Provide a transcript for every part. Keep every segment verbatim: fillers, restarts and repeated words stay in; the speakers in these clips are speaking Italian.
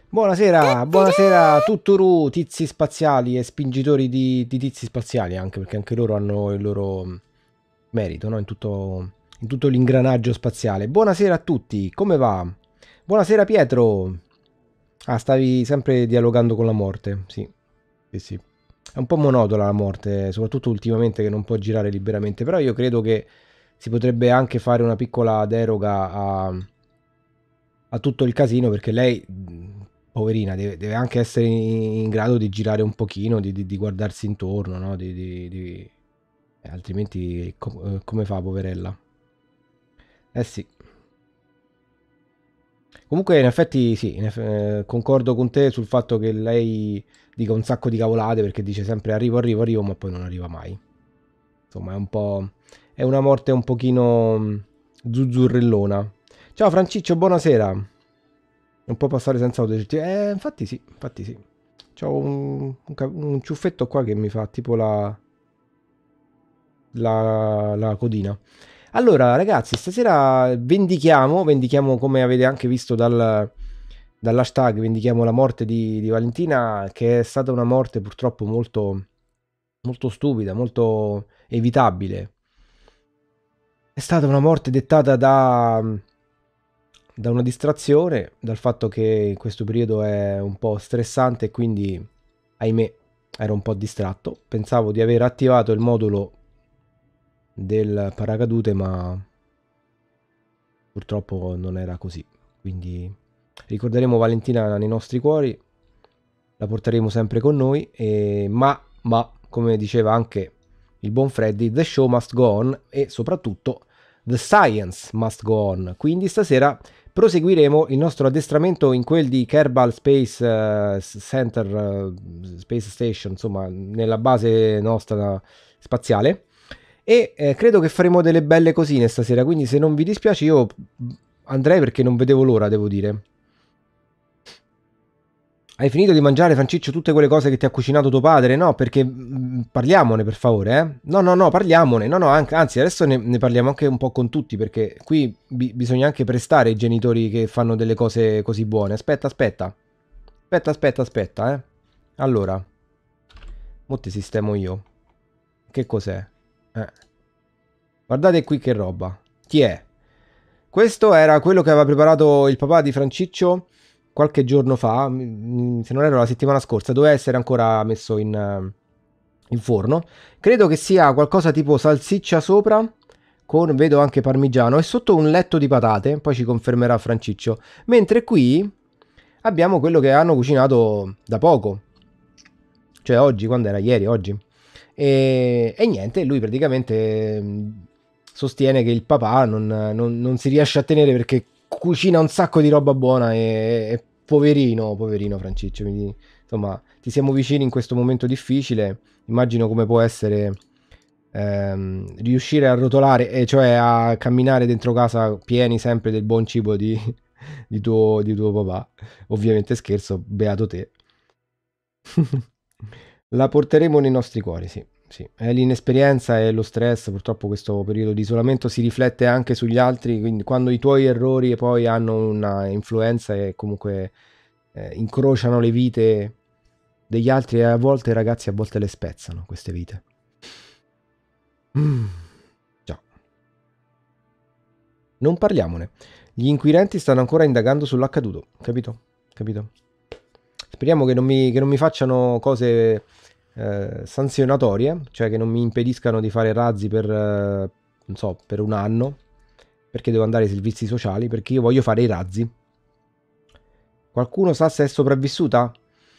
Buonasera, buonasera Tutturu, tizi spaziali e spingitori di, di tizi spaziali, anche perché anche loro hanno il loro merito, no? In tutto, in tutto l'ingranaggio spaziale. Buonasera a tutti, come va? Buonasera Pietro. Ah, stavi sempre dialogando con la morte, sì, sì, sì. È un po' monotona la morte, soprattutto ultimamente che non può girare liberamente, però io credo che si potrebbe anche fare una piccola deroga a, a tutto il casino perché lei, mh, poverina, deve, deve anche essere in, in grado di girare un pochino, di, di- di guardarsi intorno, no? Di, di- di- eh, altrimenti co- eh, come fa, poverella? Eh sì. Comunque, in effetti, sì, in eff- eh, concordo con te sul fatto che lei dica un sacco di cavolate perché dice sempre arrivo, arrivo, arrivo, ma poi non arriva mai. Insomma, è un po'. È una morte un pochino mh, zuzzurrellona. Ciao Franciccio, buonasera. Non può passare senza autogestione. Eh, infatti sì, infatti sì. C'ho un, un ca- un ciuffetto qua che mi fa tipo la, la, la codina. Allora, ragazzi, stasera vendichiamo, vendichiamo come avete anche visto dal, dall'hashtag, vendichiamo la morte di, di Valentina, che è stata una morte purtroppo molto, molto stupida, molto evitabile. È stata una morte dettata da, da una distrazione, dal fatto che in questo periodo è un po' stressante e quindi, ahimè, ero un po' distratto. Pensavo di aver attivato il modulo del paracadute, ma purtroppo non era così. Quindi ricorderemo Valentina nei nostri cuori, la porteremo sempre con noi, e- ma, ma, come diceva anche il buon Freddy, the show must go on e soprattutto the science must go on. Quindi stasera proseguiremo il nostro addestramento in quel di Kerbal Space eh, Center, eh, Space Station, insomma, nella base nostra spaziale. E eh, credo che faremo delle belle cosine stasera, quindi se non vi dispiace io andrei perché non vedevo l'ora, devo dire. Hai finito di mangiare, Franciccio, tutte quelle cose che ti ha cucinato tuo padre? No, perché mm, parliamone per favore, eh? No, no, no, parliamone. No, no, anche- anzi, adesso ne, ne parliamo anche un po' con tutti, perché qui bi- bisogna anche prestare ai genitori che fanno delle cose così buone. Aspetta, aspetta. Aspetta, aspetta, aspetta, eh. Allora, mo ti sistemo io. Che cos'è? Eh. Guardate qui che roba. Chi è? Questo era quello che aveva preparato il papà di Franciccio qualche giorno fa, mm, se non erro la settimana scorsa, doveva essere ancora messo in, eh, in forno. Credo che sia qualcosa tipo salsiccia sopra, con vedo anche parmigiano, e sotto un letto di patate, poi ci confermerà Franciccio. Mentre qui abbiamo quello che hanno cucinato da poco, cioè oggi, quando era ieri, oggi. E, e niente, lui praticamente mh, sostiene che il papà non, non- non si riesce a tenere perché cucina un sacco di roba buona e, e poverino, poverino Franciccio, quindi, insomma, ti siamo vicini in questo momento difficile. Immagino come può essere ehm, riuscire a rotolare, e cioè a camminare dentro casa pieni sempre del buon cibo di, di tuo, di tuo papà. Ovviamente scherzo, beato te. La porteremo nei nostri cuori, sì, sì. È l'inesperienza e lo stress, purtroppo questo periodo di isolamento si riflette anche sugli altri, quindi quando i tuoi errori poi hanno una influenza e comunque eh, incrociano le vite degli altri e a volte, ragazzi, a volte le spezzano queste vite. Mm, già, non parliamone. Gli inquirenti stanno ancora indagando sull'accaduto, capito? Capito? Speriamo che non mi, che non mi facciano cose eh, sanzionatorie, cioè che non mi impediscano di fare razzi per, eh, non so, per un anno, perché devo andare ai servizi sociali, perché io voglio fare i razzi. Qualcuno sa se è sopravvissuta?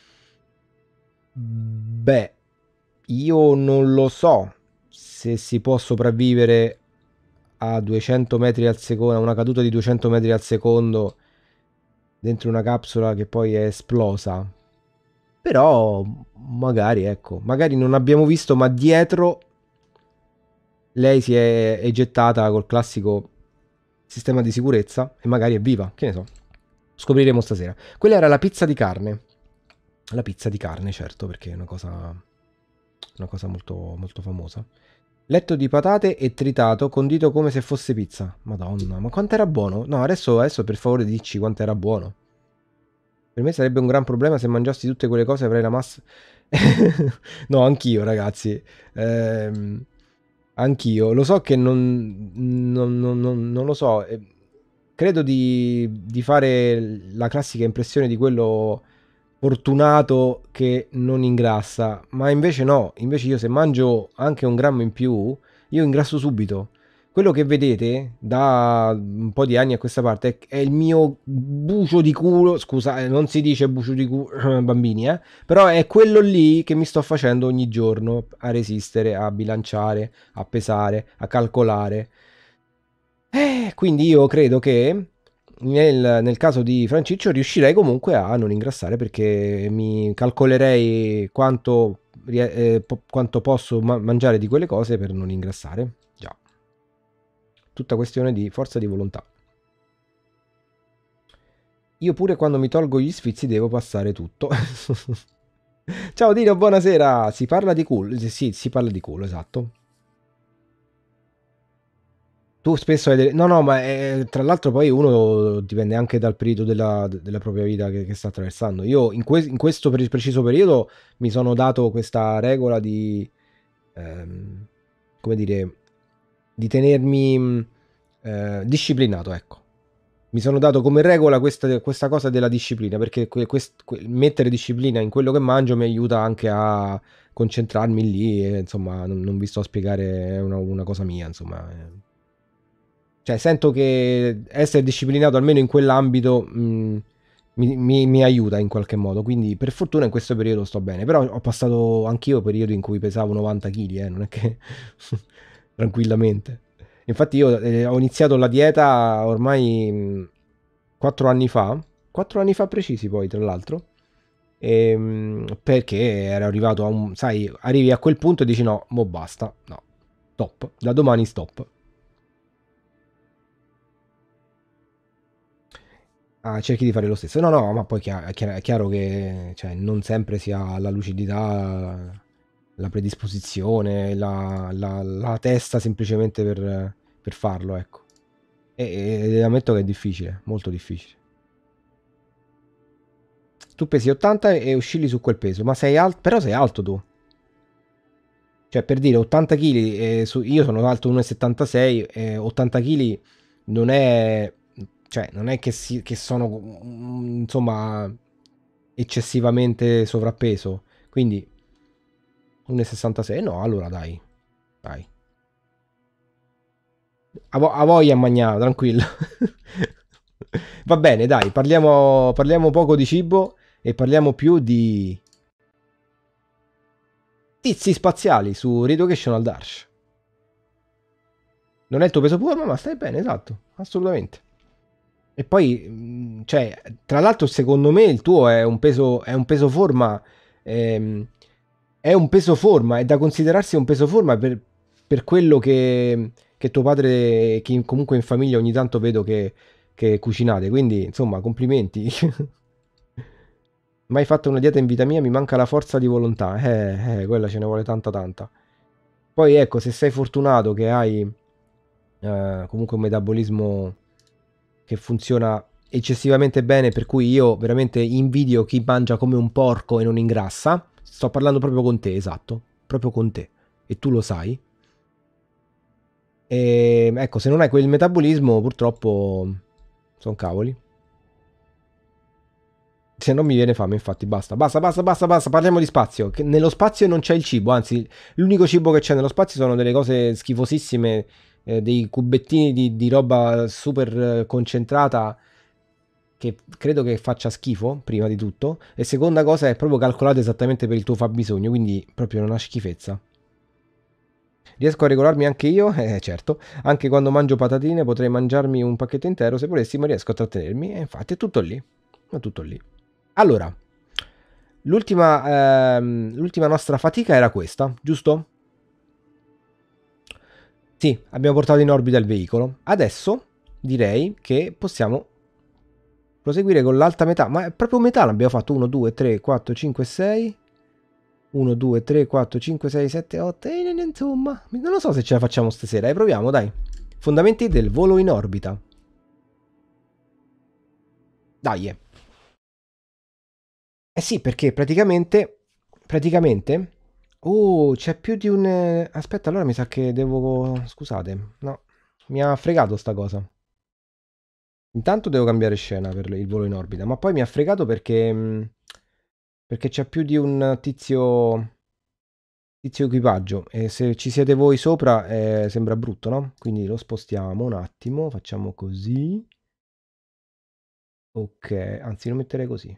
Beh, io non lo so se si può sopravvivere a duecento metri al secondo, a una caduta di duecento metri al secondo dentro una capsula che poi è esplosa. Però magari, ecco, magari non abbiamo visto, ma dietro lei si è egettata col classico sistema di sicurezza e magari è viva, che ne so. Scopriremo stasera. Quella era la pizza di carne. La pizza di carne, certo, perché è una cosa, una cosa molto, molto famosa. Letto di patate e tritato, condito come se fosse pizza. Madonna, ma quanto era buono? No, adesso, adesso per favore dici quanto era buono. Per me sarebbe un gran problema se mangiassi tutte quelle cose, avrei la massa. No, anch'io, ragazzi. Ehm, anch'io. Lo so che non, non, non- non- non lo so. eh, Credo di, di fare la classica impressione di quello fortunato che non ingrassa, ma invece no. Invece io se mangio anche un grammo in più, io ingrasso subito. Quello che vedete da un po' di anni a questa parte è, è il mio bucio di culo. Scusa, eh, non si dice bucio di culo, bambini, eh? Però è quello lì che mi sto facendo ogni giorno a resistere, a bilanciare, a pesare, a calcolare. Eh, quindi io credo che nel, nel caso di Franciccio riuscirei comunque a non ingrassare perché mi calcolerei quanto, rie- eh, po- quanto posso ma- mangiare di quelle cose per non ingrassare. Già, tutta questione di forza di volontà. Io pure quando mi tolgo gli sfizi devo passare tutto. Ciao Dino, buonasera. Si parla di culo. Sì, si parla di culo, esatto. Tu spesso hai delle... No, no, ma è- tra l'altro poi uno dipende anche dal periodo della, della propria vita che, che sta attraversando. Io in, que- in questo pre- preciso periodo mi sono dato questa regola di, ehm, come dire, di tenermi mh, eh, disciplinato, ecco. Mi sono dato come regola questa, questa cosa della disciplina, perché que- quest- que- mettere disciplina in quello che mangio mi aiuta anche a concentrarmi lì e insomma non, non vi sto a spiegare, è una, una cosa mia, insomma. eh. Cioè, sento che essere disciplinato almeno in quell'ambito mh, mi, mi- mi aiuta in qualche modo. Quindi, per fortuna, in questo periodo sto bene. Però ho passato anch'io periodi in cui pesavo novanta chili, eh, non è che tranquillamente. Infatti, io eh, ho iniziato la dieta ormai quattro anni fa, quattro anni fa precisi, poi, tra l'altro. Ehm, perché ero arrivato a un, sai, arrivi a quel punto e dici no, mo basta, no, stop, da domani stop. Ah, cerchi di fare lo stesso. No, no, ma poi chia- è chiaro, è chiaro che cioè, non sempre si ha la lucidità, la predisposizione, la, la- la testa semplicemente per, per farlo, ecco. E, e ammetto che è difficile, molto difficile. Tu pesi ottanta e oscilli su quel peso, ma sei alto, però sei alto tu. Cioè, per dire, ottanta chili, io sono alto uno e settantasei, e ottanta chili non è, cioè, non è che, si, che sono, mm, insomma, eccessivamente sovrappeso. Quindi, uno e sessantasei, no, allora dai, dai. A, vo- a voglia a mangiare, tranquillo. Va bene, dai, parliamo, parliamo poco di cibo e parliamo più di tizi spaziali su Reeducational Dash. Non è il tuo peso puro, ma stai bene, esatto, assolutamente. E poi, mh, cioè, tra l'altro, secondo me il tuo è un peso, è un peso forma, ehm, è un peso forma, è da considerarsi un peso forma per, per quello che, che tuo padre, che comunque in famiglia ogni tanto vedo che, che cucinate. Quindi, insomma, complimenti. Mai fatto una dieta in vita mia, mi manca la forza di volontà. Eh, eh, quella ce ne vuole tanta tanta. Poi ecco, se sei fortunato che hai eh, comunque un metabolismo che funziona eccessivamente bene, per cui io veramente invidio chi mangia come un porco e non ingrassa. Sto parlando proprio con te, esatto, proprio con te. E tu lo sai. E ecco, se non hai quel metabolismo, purtroppo sono cavoli. Se non mi viene fame, infatti, basta, basta, basta, basta, basta, parliamo di spazio. Che nello spazio non c'è il cibo, anzi, l'unico cibo che c'è nello spazio sono delle cose schifosissime, eh, dei cubettini di, di roba super eh, concentrata che credo che faccia schifo, prima di tutto, e seconda cosa è proprio calcolato esattamente per il tuo fabbisogno, quindi proprio una schifezza. Riesco a regolarmi anche io? Eh, certo. Anche quando mangio patatine potrei mangiarmi un pacchetto intero se volessi, ma riesco a trattenermi. E infatti è tutto lì. È tutto lì. Allora, l'ultima, ehm, l'ultima nostra fatica era questa, giusto? Sì, abbiamo portato in orbita il veicolo. Adesso direi che possiamo proseguire con l'alta metà, ma è proprio metà l'abbiamo fatto. uno, due, tre, quattro, cinque, sei. uno, due, tre, quattro, cinque, sei, sette, otto. E insomma, non lo so se ce la facciamo stasera. E proviamo, dai. Fondamenti del volo in orbita. Dai. Eh. Eh sì, perché praticamente, praticamente, oh, c'è più di un... eh, Aspetta, allora mi sa che devo... Scusate, no, mi ha fregato sta cosa. Intanto devo cambiare scena per il volo in orbita, ma poi mi ha fregato perché... mh, perché c'è più di un tizio... tizio equipaggio e se ci siete voi sopra eh, sembra brutto, no? Quindi lo spostiamo un attimo, facciamo così. Ok, anzi lo metterei così.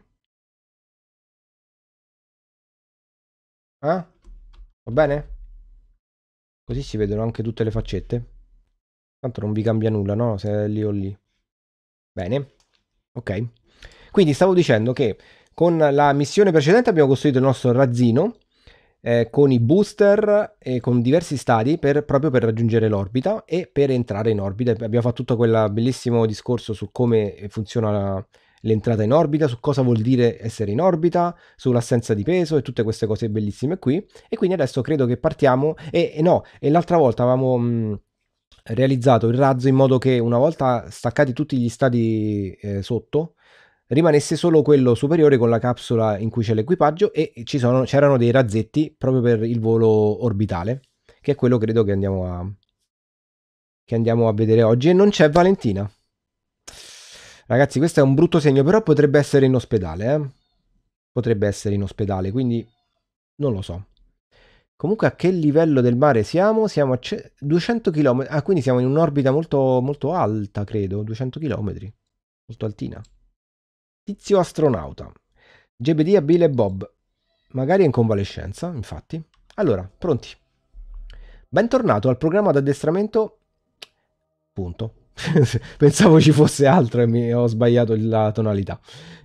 Ah, va bene? Così si vedono anche tutte le faccette. Tanto non vi cambia nulla, no? Se è lì o lì. Bene, ok. Quindi stavo dicendo che con la missione precedente abbiamo costruito il nostro razzino eh, con i booster e con diversi stadi per- proprio per raggiungere l'orbita e per entrare in orbita. Abbiamo fatto tutto quel bellissimo discorso su come funziona la- l'entrata in orbita, su cosa vuol dire essere in orbita, sull'assenza di peso e tutte queste cose bellissime qui. E quindi adesso credo che partiamo. E, e no, e l'altra volta avevamo mh, realizzato il razzo in modo che una volta staccati tutti gli stadi eh, sotto, rimanesse solo quello superiore con la capsula in cui c'è l'equipaggio e ci sono, c'erano dei razzetti proprio per il volo orbitale, che è quello credo che andiamo a, che andiamo a vedere oggi. E non c'è Valentina. Ragazzi, questo è un brutto segno, però potrebbe essere in ospedale, eh? Potrebbe essere in ospedale, quindi non lo so. Comunque a che livello del mare siamo? Siamo a ce- duecento chilometri. Ah, quindi siamo in un'orbita molto, molto alta, credo. duecento chilometri. Molto altina. Tizio astronauta. Gebedia, Bill e Bob. Magari è in convalescenza, infatti. Allora, pronti. Bentornato al programma d'addestramento. Punto. Pensavo ci fosse altro e mi ho sbagliato la tonalità.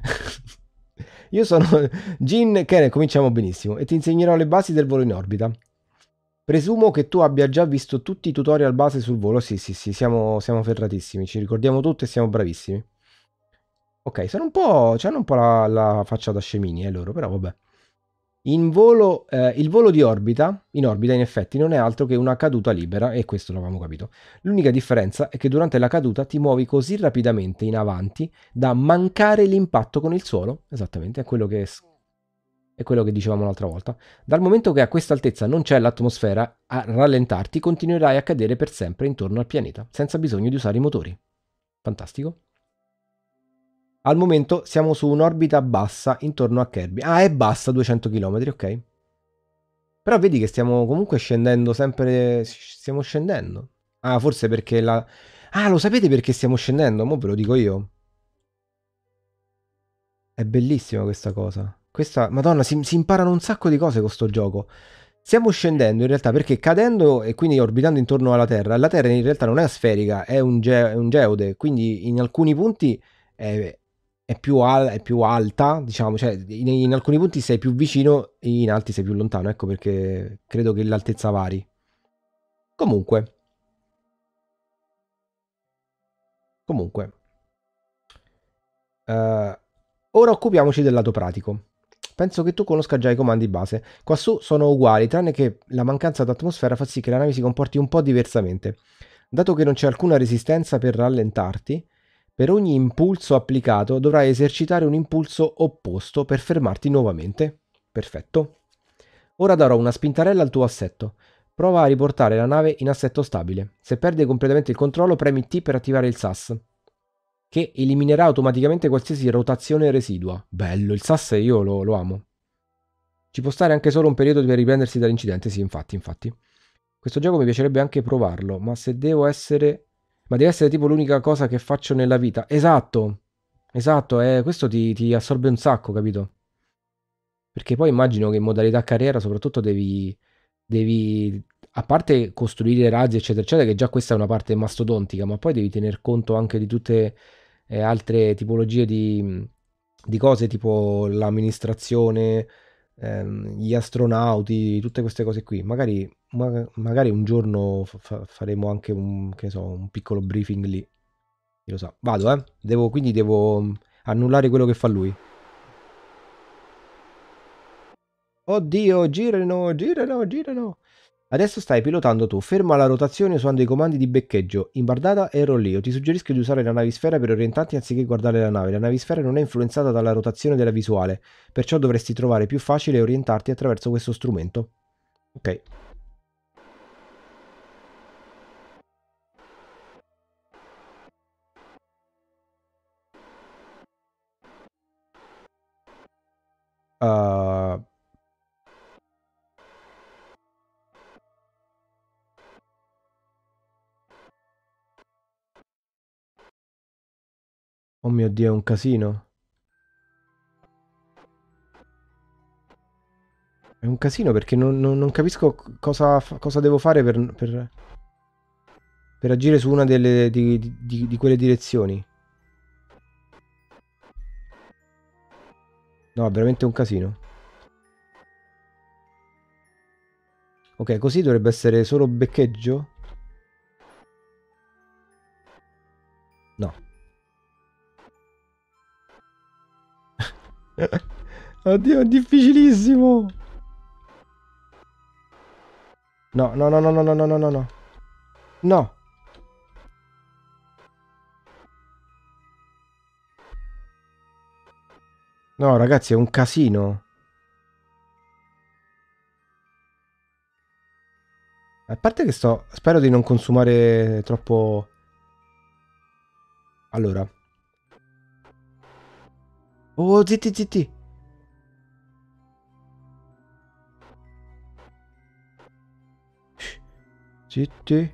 Io sono Gin Kenneth, cominciamo benissimo, e ti insegnerò le basi del volo in orbita. Presumo che tu abbia già visto tutti i tutorial base sul volo. Sì, sì, sì, siamo, siamo ferratissimi, ci ricordiamo tutto e siamo bravissimi. Ok, sono un po', c'hanno un po' la, la faccia da scemini, eh, loro, però vabbè. In volo, eh, il volo di orbita, in orbita in effetti non è altro che una caduta libera, e questo l'avevamo capito. L'unica differenza è che durante la caduta ti muovi così rapidamente in avanti da mancare l'impatto con il suolo. Esattamente, è quello che, è quello che dicevamo l'altra volta. Dal momento che a questa altezza non c'è l'atmosfera a rallentarti, continuerai a cadere per sempre intorno al pianeta, senza bisogno di usare i motori. Fantastico. Al momento siamo su un'orbita bassa intorno a Kirby. Ah, è bassa, duecento chilometri, ok. Però vedi che stiamo comunque scendendo sempre... Stiamo scendendo. Ah, forse perché la... Ah, lo sapete perché stiamo scendendo? Mo ve lo dico io. È bellissima questa cosa. Questa... Madonna, si, si imparano un sacco di cose con sto gioco. Stiamo scendendo in realtà perché cadendo e quindi orbitando intorno alla Terra, la Terra in realtà non è sferica, è un, ge- è un geode, quindi in alcuni punti è, è più, al- è più alta, diciamo, cioè in, in alcuni punti sei più vicino, in altri sei più lontano, ecco perché credo che l'altezza vari. Comunque, comunque, eh, ora occupiamoci del lato pratico. Penso che tu conosca già i comandi base. Quassù sono uguali, tranne che la mancanza d'atmosfera fa sì che la nave si comporti un po' diversamente. Dato che non c'è alcuna resistenza per rallentarti, per ogni impulso applicato dovrai esercitare un impulso opposto per fermarti nuovamente. Perfetto. Ora darò una spintarella al tuo assetto. Prova a riportare la nave in assetto stabile. Se perdi completamente il controllo, premi T per attivare il S A S, che eliminerà automaticamente qualsiasi rotazione residua. Bello, il S A S io lo, lo amo. Ci può stare anche solo un periodo per riprendersi dall'incidente, sì, infatti, infatti. Questo gioco mi piacerebbe anche provarlo, ma se devo essere... Ma deve essere tipo l'unica cosa che faccio nella vita. Esatto, esatto, eh, questo ti, ti assorbe un sacco, capito? Perché poi immagino che in modalità carriera soprattutto devi, devi, a parte costruire razzi, eccetera, eccetera, che già questa è una parte mastodontica, ma poi devi tener conto anche di tutte eh, altre tipologie di, di cose, tipo l'amministrazione, ehm, gli astronauti, tutte queste cose qui. Magari, ma- magari un giorno fa- fa- faremo anche un, che ne so, un piccolo briefing lì. Chi lo sa. Vado, eh. Devo, quindi devo mm, annullare quello che fa lui. Oddio, girano, girano, girano. Adesso stai pilotando tu. Ferma la rotazione usando i comandi di beccheggio, imbardata e rollio. Ti suggerisco di usare la navisfera per orientarti anziché guardare la nave. La navisfera non è influenzata dalla rotazione della visuale, perciò dovresti trovare più facile orientarti attraverso questo strumento. Ok. Uh... Oh mio Dio, è un casino. È un casino perché non, non- non capisco cosa, fa- cosa devo fare per, per- per agire su una delle, di, di- di- di quelle direzioni. No, è veramente un casino. Ok, così dovrebbe essere solo beccheggio? No. Oddio, è difficilissimo. No, no, no, no, no, no, no, no, no, no. No. No, ragazzi, è un casino. A parte che sto... Spero di non consumare troppo... Allora. Oh, zitti, zitti. Zitti.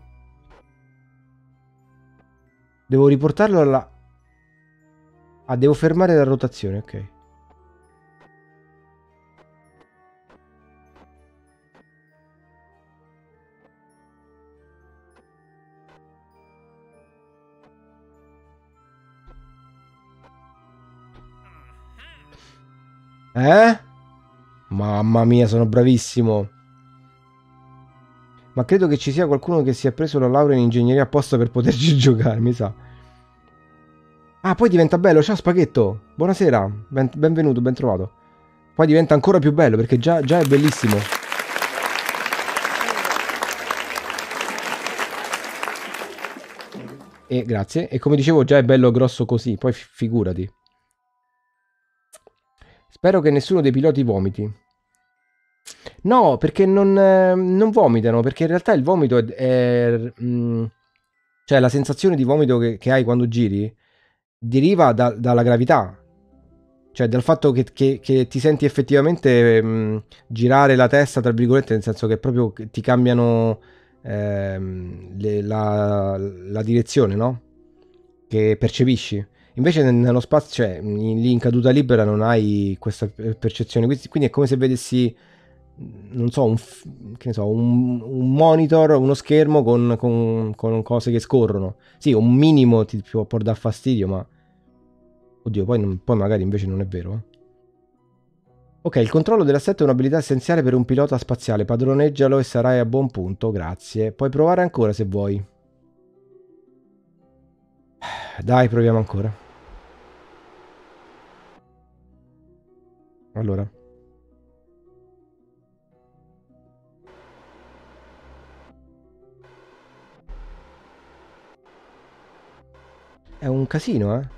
Devo riportarlo alla... Ah, devo fermare la rotazione, ok. Eh? Mamma mia, sono bravissimo. Ma credo che ci sia qualcuno che si è preso la laurea in ingegneria apposta per poterci giocare, mi sa. Ah, poi diventa bello. Ciao Spaghetto. Buonasera. Ben- benvenuto, ben trovato. Poi diventa ancora più bello perché già, già è bellissimo. E grazie. E come dicevo, già è bello grosso così. Poi fi- figurati. Spero che nessuno dei piloti vomiti. No, perché non, eh, non vomitano. Perché in realtà il vomito è... è, mm, cioè la sensazione di vomito che, che hai quando giri deriva da- dalla gravità. Cioè, dal fatto che, che- che ti senti effettivamente mh, girare la testa, tra virgolette, nel senso che proprio che ti cambiano ehm, le- la, la direzione, no? Che percepisci. Invece nel- nello spazio, cioè, in- lì in caduta libera non hai questa per- percezione. Quindi quindi è come se vedessi, non so, un, f- che ne so, un, un monitor, uno schermo con, con- con cose che scorrono. Sì, un minimo ti può, può dar fastidio, ma... Oddio, poi, non- poi magari invece non è vero, eh. Ok, il controllo dell'assetto è un'abilità essenziale per un pilota spaziale. Padroneggialo e sarai a buon punto, grazie. Puoi provare ancora se vuoi. Dai, proviamo ancora. Allora. È un casino, eh.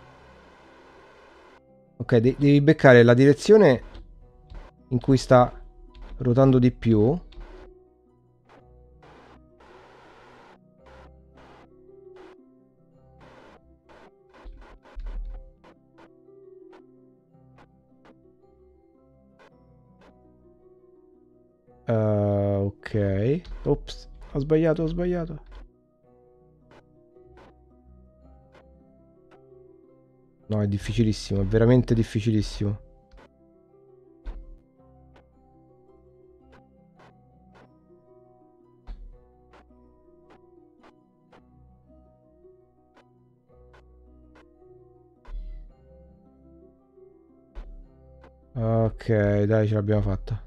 Ok, de- devi beccare la direzione in cui sta ruotando di più. Uh, ok. Ops, ho sbagliato, ho sbagliato. No, è difficilissimo, è veramente difficilissimo. Ok, dai, ce l'abbiamo fatta.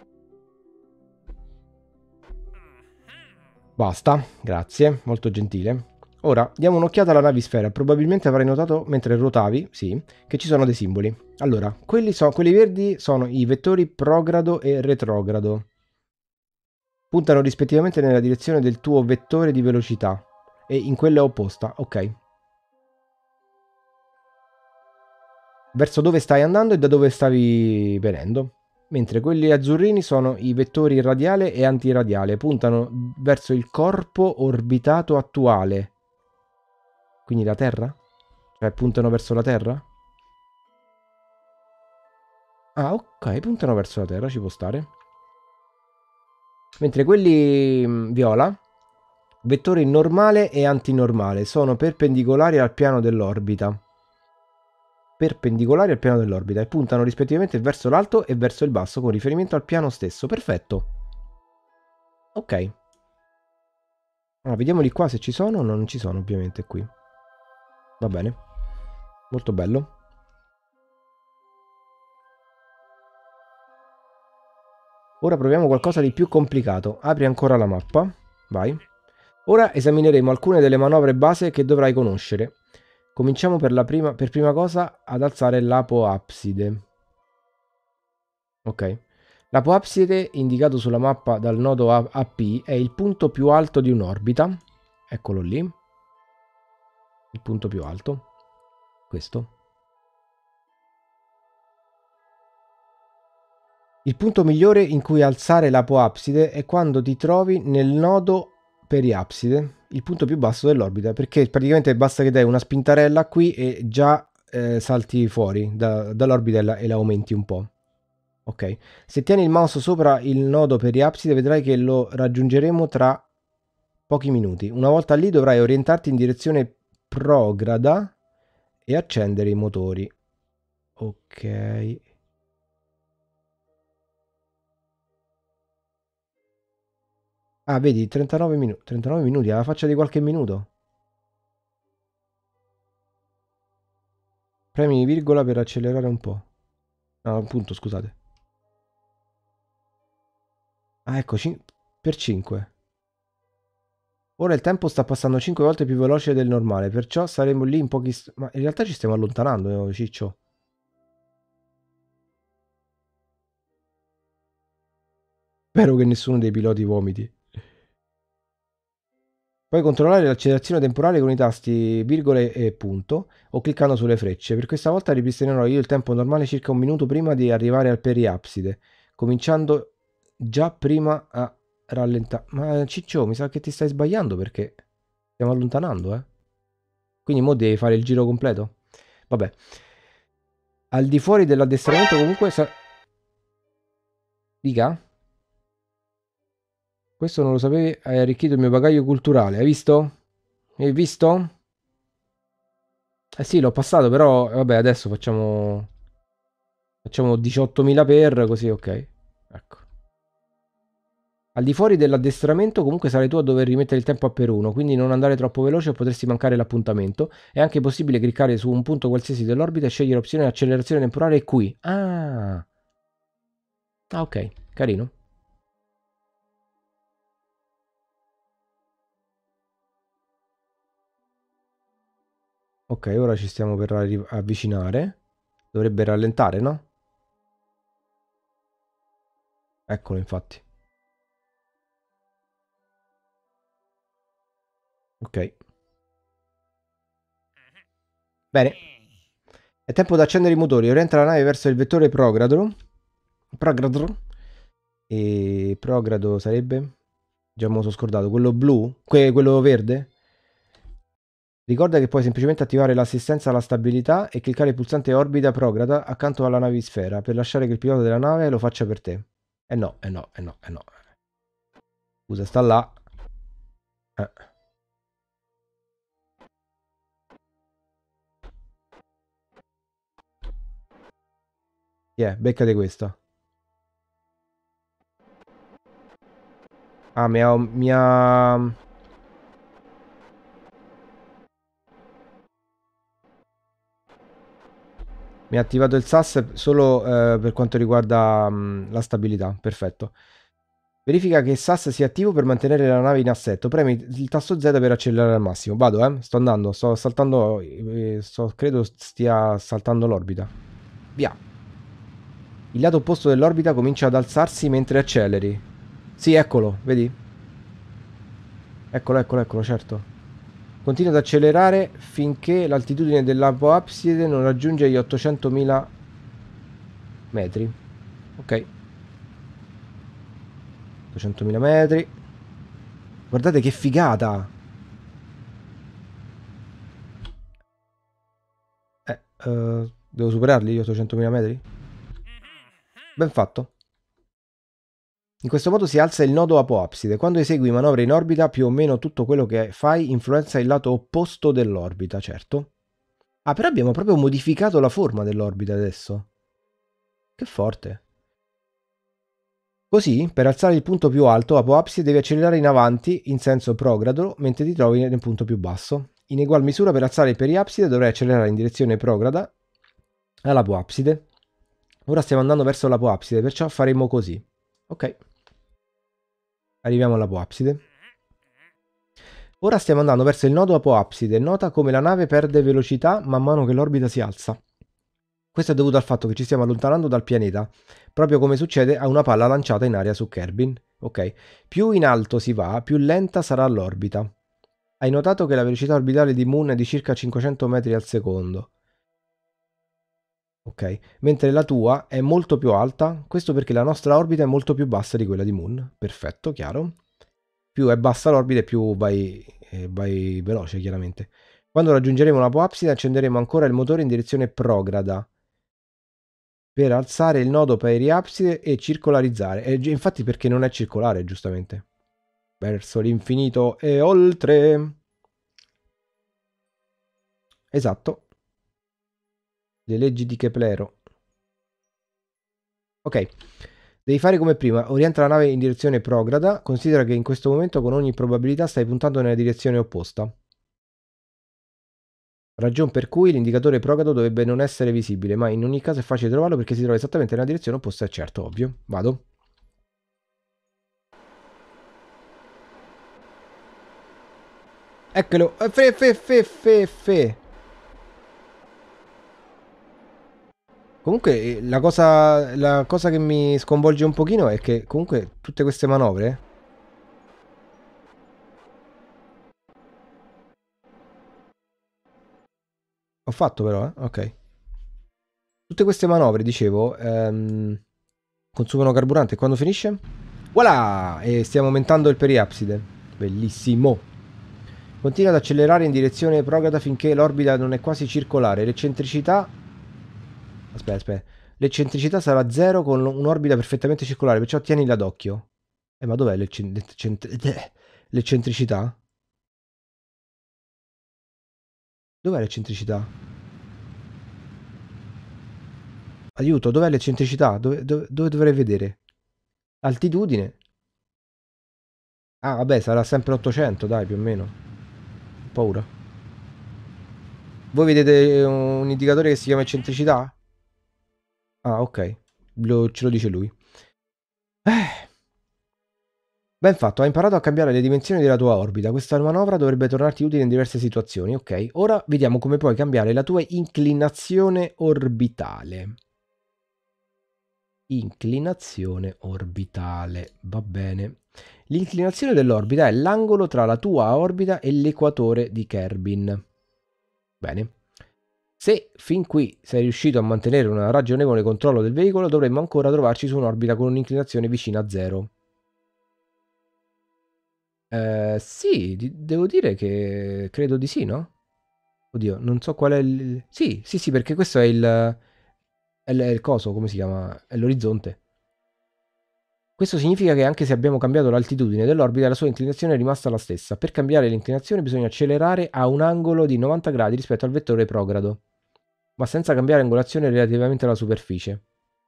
Basta, grazie, molto gentile. Ora diamo un'occhiata alla navisfera. Probabilmente avrai notato mentre ruotavi, sì, che ci sono dei simboli. Allora, quelli, so- quelli verdi sono i vettori progrado e retrogrado. Puntano rispettivamente nella direzione del tuo vettore di velocità e in quella opposta, ok. Verso dove stai andando e da dove stavi venendo. Mentre quelli azzurrini sono i vettori radiale e antiradiale, puntano verso il corpo orbitato attuale. Quindi la Terra? Cioè puntano verso la Terra? Ah, ok, puntano verso la Terra, ci può stare. Mentre quelli mh, viola, vettori normale e antinormale, sono perpendicolari al piano dell'orbita. Perpendicolari al piano dell'orbita e puntano rispettivamente verso l'alto e verso il basso con riferimento al piano stesso. Perfetto. Ok. Allora, vediamoli qua se ci sono. Non ci sono ovviamente qui. Va bene. Molto bello. Ora proviamo qualcosa di più complicato. Apri ancora la mappa. Vai. Ora esamineremo alcune delle manovre base che dovrai conoscere. Cominciamo per, la prima, per prima cosa ad alzare l'apoapside. Ok. L'apoapside, indicato sulla mappa dal nodo A P, è il punto più alto di un'orbita. Eccolo lì. Il punto più alto. Questo. Il punto migliore in cui alzare l'apoapside è quando ti trovi nel nodo periapside, il punto più basso dell'orbita, perché praticamente basta che dai una spintarella qui e già eh, salti fuori da, dall'orbita e la, e la aumenti un po'. Ok, se tieni il mouse sopra il nodo periapside vedrai che lo raggiungeremo tra pochi minuti. Una volta lì dovrai orientarti in direzione prograda e accendere i motori. Ok. Ah, vedi, trentanove minuti. trentanove minuti, alla faccia di qualche minuto. Premi virgola per accelerare un po'. No, appunto, scusate. Ah, ecco, cin- per cinque. Ora il tempo sta passando cinque volte più veloce del normale, perciò saremo lì in pochi... st- Ma in realtà ci stiamo allontanando, eh, Ciccio. Spero che nessuno dei piloti vomiti. Puoi controllare l'accelerazione temporale con i tasti virgole e punto o cliccando sulle frecce. Per questa volta ripristinerò io il tempo normale circa un minuto prima di arrivare al periapside, cominciando già prima a rallentare. Ma Ciccio, mi sa che ti stai sbagliando perché stiamo allontanando, eh. Quindi mo devi fare il giro completo. Vabbè. Al di fuori dell'addestramento comunque... Sa... Dica? Questo non lo sapevi, hai arricchito il mio bagaglio culturale. Hai visto? Hai visto? Eh sì, l'ho passato, però vabbè, adesso facciamo facciamo diciottomila per così, ok. Ecco. Al di fuori dell'addestramento comunque sarai tu a dover rimettere il tempo a per uno, quindi non andare troppo veloce o potresti mancare l'appuntamento. È anche possibile cliccare su un punto qualsiasi dell'orbita e scegliere l'opzione accelerazione temporale qui. Ah, ah ok, carino. Ok, ora ci stiamo per arri- avvicinare. Dovrebbe rallentare, no? Eccolo, infatti. Ok. Bene. È tempo di accendere i motori. Orienta la nave verso il vettore progrado. Progrado. E progrado sarebbe? Già me lo sono scordato. Quello blu? Que- quello verde? Ricorda che puoi semplicemente attivare l'assistenza alla stabilità e cliccare il pulsante orbita prograda accanto alla navisfera per lasciare che il pilota della nave lo faccia per te. Eh no, eh no, eh no, eh no. Scusa, sta là. Eh. Yeah, beccate questa. Ah, mi ha... Mi ha... Mi ha attivato il S A S solo eh, per quanto riguarda mh, la stabilità. Perfetto. Verifica che il S A S sia attivo per mantenere la nave in assetto. Premi il tasto Z per accelerare al massimo. Vado, eh. Sto andando. Sto saltando. Eh, sto, credo stia saltando l'orbita. Via. Il lato opposto dell'orbita comincia ad alzarsi mentre acceleri. Sì, eccolo, vedi? Eccolo, eccolo, eccolo, certo. Continua ad accelerare finché l'altitudine dell'apoapside non raggiunge gli ottocentomila metri. Ok. ottocentomila metri. Guardate che figata! Eh, eh, devo superarli gli ottocentomila metri? Ben fatto. In questo modo si alza il nodo apoapside. Quando esegui manovre in orbita, più o meno tutto quello che fai influenza il lato opposto dell'orbita, certo. Ah, però abbiamo proprio modificato la forma dell'orbita adesso. Che forte. Così, per alzare il punto più alto, apoapside devi accelerare in avanti in senso progrado mentre ti trovi nel punto più basso. In egual misura, per alzare il periapside dovrai accelerare in direzione prograda all'apoapside. Ora stiamo andando verso l'apoapside, perciò faremo così. Ok. Arriviamo all'apoapside. Ora stiamo andando verso il nodo apoapside. Nota come la nave perde velocità man mano che l'orbita si alza. Questo è dovuto al fatto che ci stiamo allontanando dal pianeta, proprio come succede a una palla lanciata in aria su Kerbin. Ok. Più in alto si va, più lenta sarà l'orbita. Hai notato che la velocità orbitale di Moon è di circa cinquecento metri al secondo. Ok, mentre la tua è molto più alta, questo perché la nostra orbita è molto più bassa di quella di Moon. Perfetto, chiaro. Più è bassa l'orbita e più vai, eh, vai veloce, chiaramente. Quando raggiungeremo l'apoapside accenderemo ancora il motore in direzione prograda per alzare il nodo periapside e circolarizzare. E infatti perché non è circolare, giustamente. Verso l'infinito e oltre. Esatto. Le leggi di Keplero. Ok. Devi fare come prima, orienta la nave in direzione prograda, considera che in questo momento con ogni probabilità stai puntando nella direzione opposta. Ragion per cui l'indicatore progrado dovrebbe non essere visibile, ma in ogni caso è facile trovarlo perché si trova esattamente nella direzione opposta, è certo, ovvio. Vado. Eccolo. Fe, fe, fe, fe, fe. Comunque la cosa, la cosa che mi sconvolge un pochino è che comunque tutte queste manovre... Ho fatto però, eh? Ok. Tutte queste manovre, dicevo, ehm, consumano carburante e quando finisce? Voilà! E stiamo aumentando il periapside. Bellissimo. Continua ad accelerare in direzione prograda finché l'orbita non è quasi circolare. L'eccentricità... Aspetta, aspetta. L'eccentricità sarà zero con un'orbita perfettamente circolare, perciò tienila d'occhio. Eh, ma dov'è l'eccentricità? Dov'è l'eccentricità? Aiuto, dov'è l'eccentricità? Dove, dove, dove dovrei vedere? Altitudine. Ah, vabbè, sarà sempre ottocento, dai, più o meno. Ho paura. Voi vedete un indicatore che si chiama eccentricità? Ah, ok. Lo- ce lo dice lui. Eh, ben fatto, hai imparato a cambiare le dimensioni della tua orbita. Questa manovra dovrebbe tornarti utile in diverse situazioni. Ok, ora vediamo come puoi cambiare la tua inclinazione orbitale. Inclinazione orbitale, va bene. L'inclinazione dell'orbita è l'angolo tra la tua orbita e l'equatore di Kerbin. Bene. Se fin qui sei riuscito a mantenere un ragionevole controllo del veicolo, dovremmo ancora trovarci su un'orbita con un'inclinazione vicina a zero. Eh, sì, di- devo dire che credo di sì, no? Oddio, non so qual è il... Sì, sì, sì, perché questo è il... È il, è il coso, come si chiama? È l'orizzonte. Questo significa che anche se abbiamo cambiato l'altitudine dell'orbita, la sua inclinazione è rimasta la stessa. Per cambiare l'inclinazione bisogna accelerare a un angolo di novanta gradi rispetto al vettore progrado, ma senza cambiare angolazione relativamente alla superficie.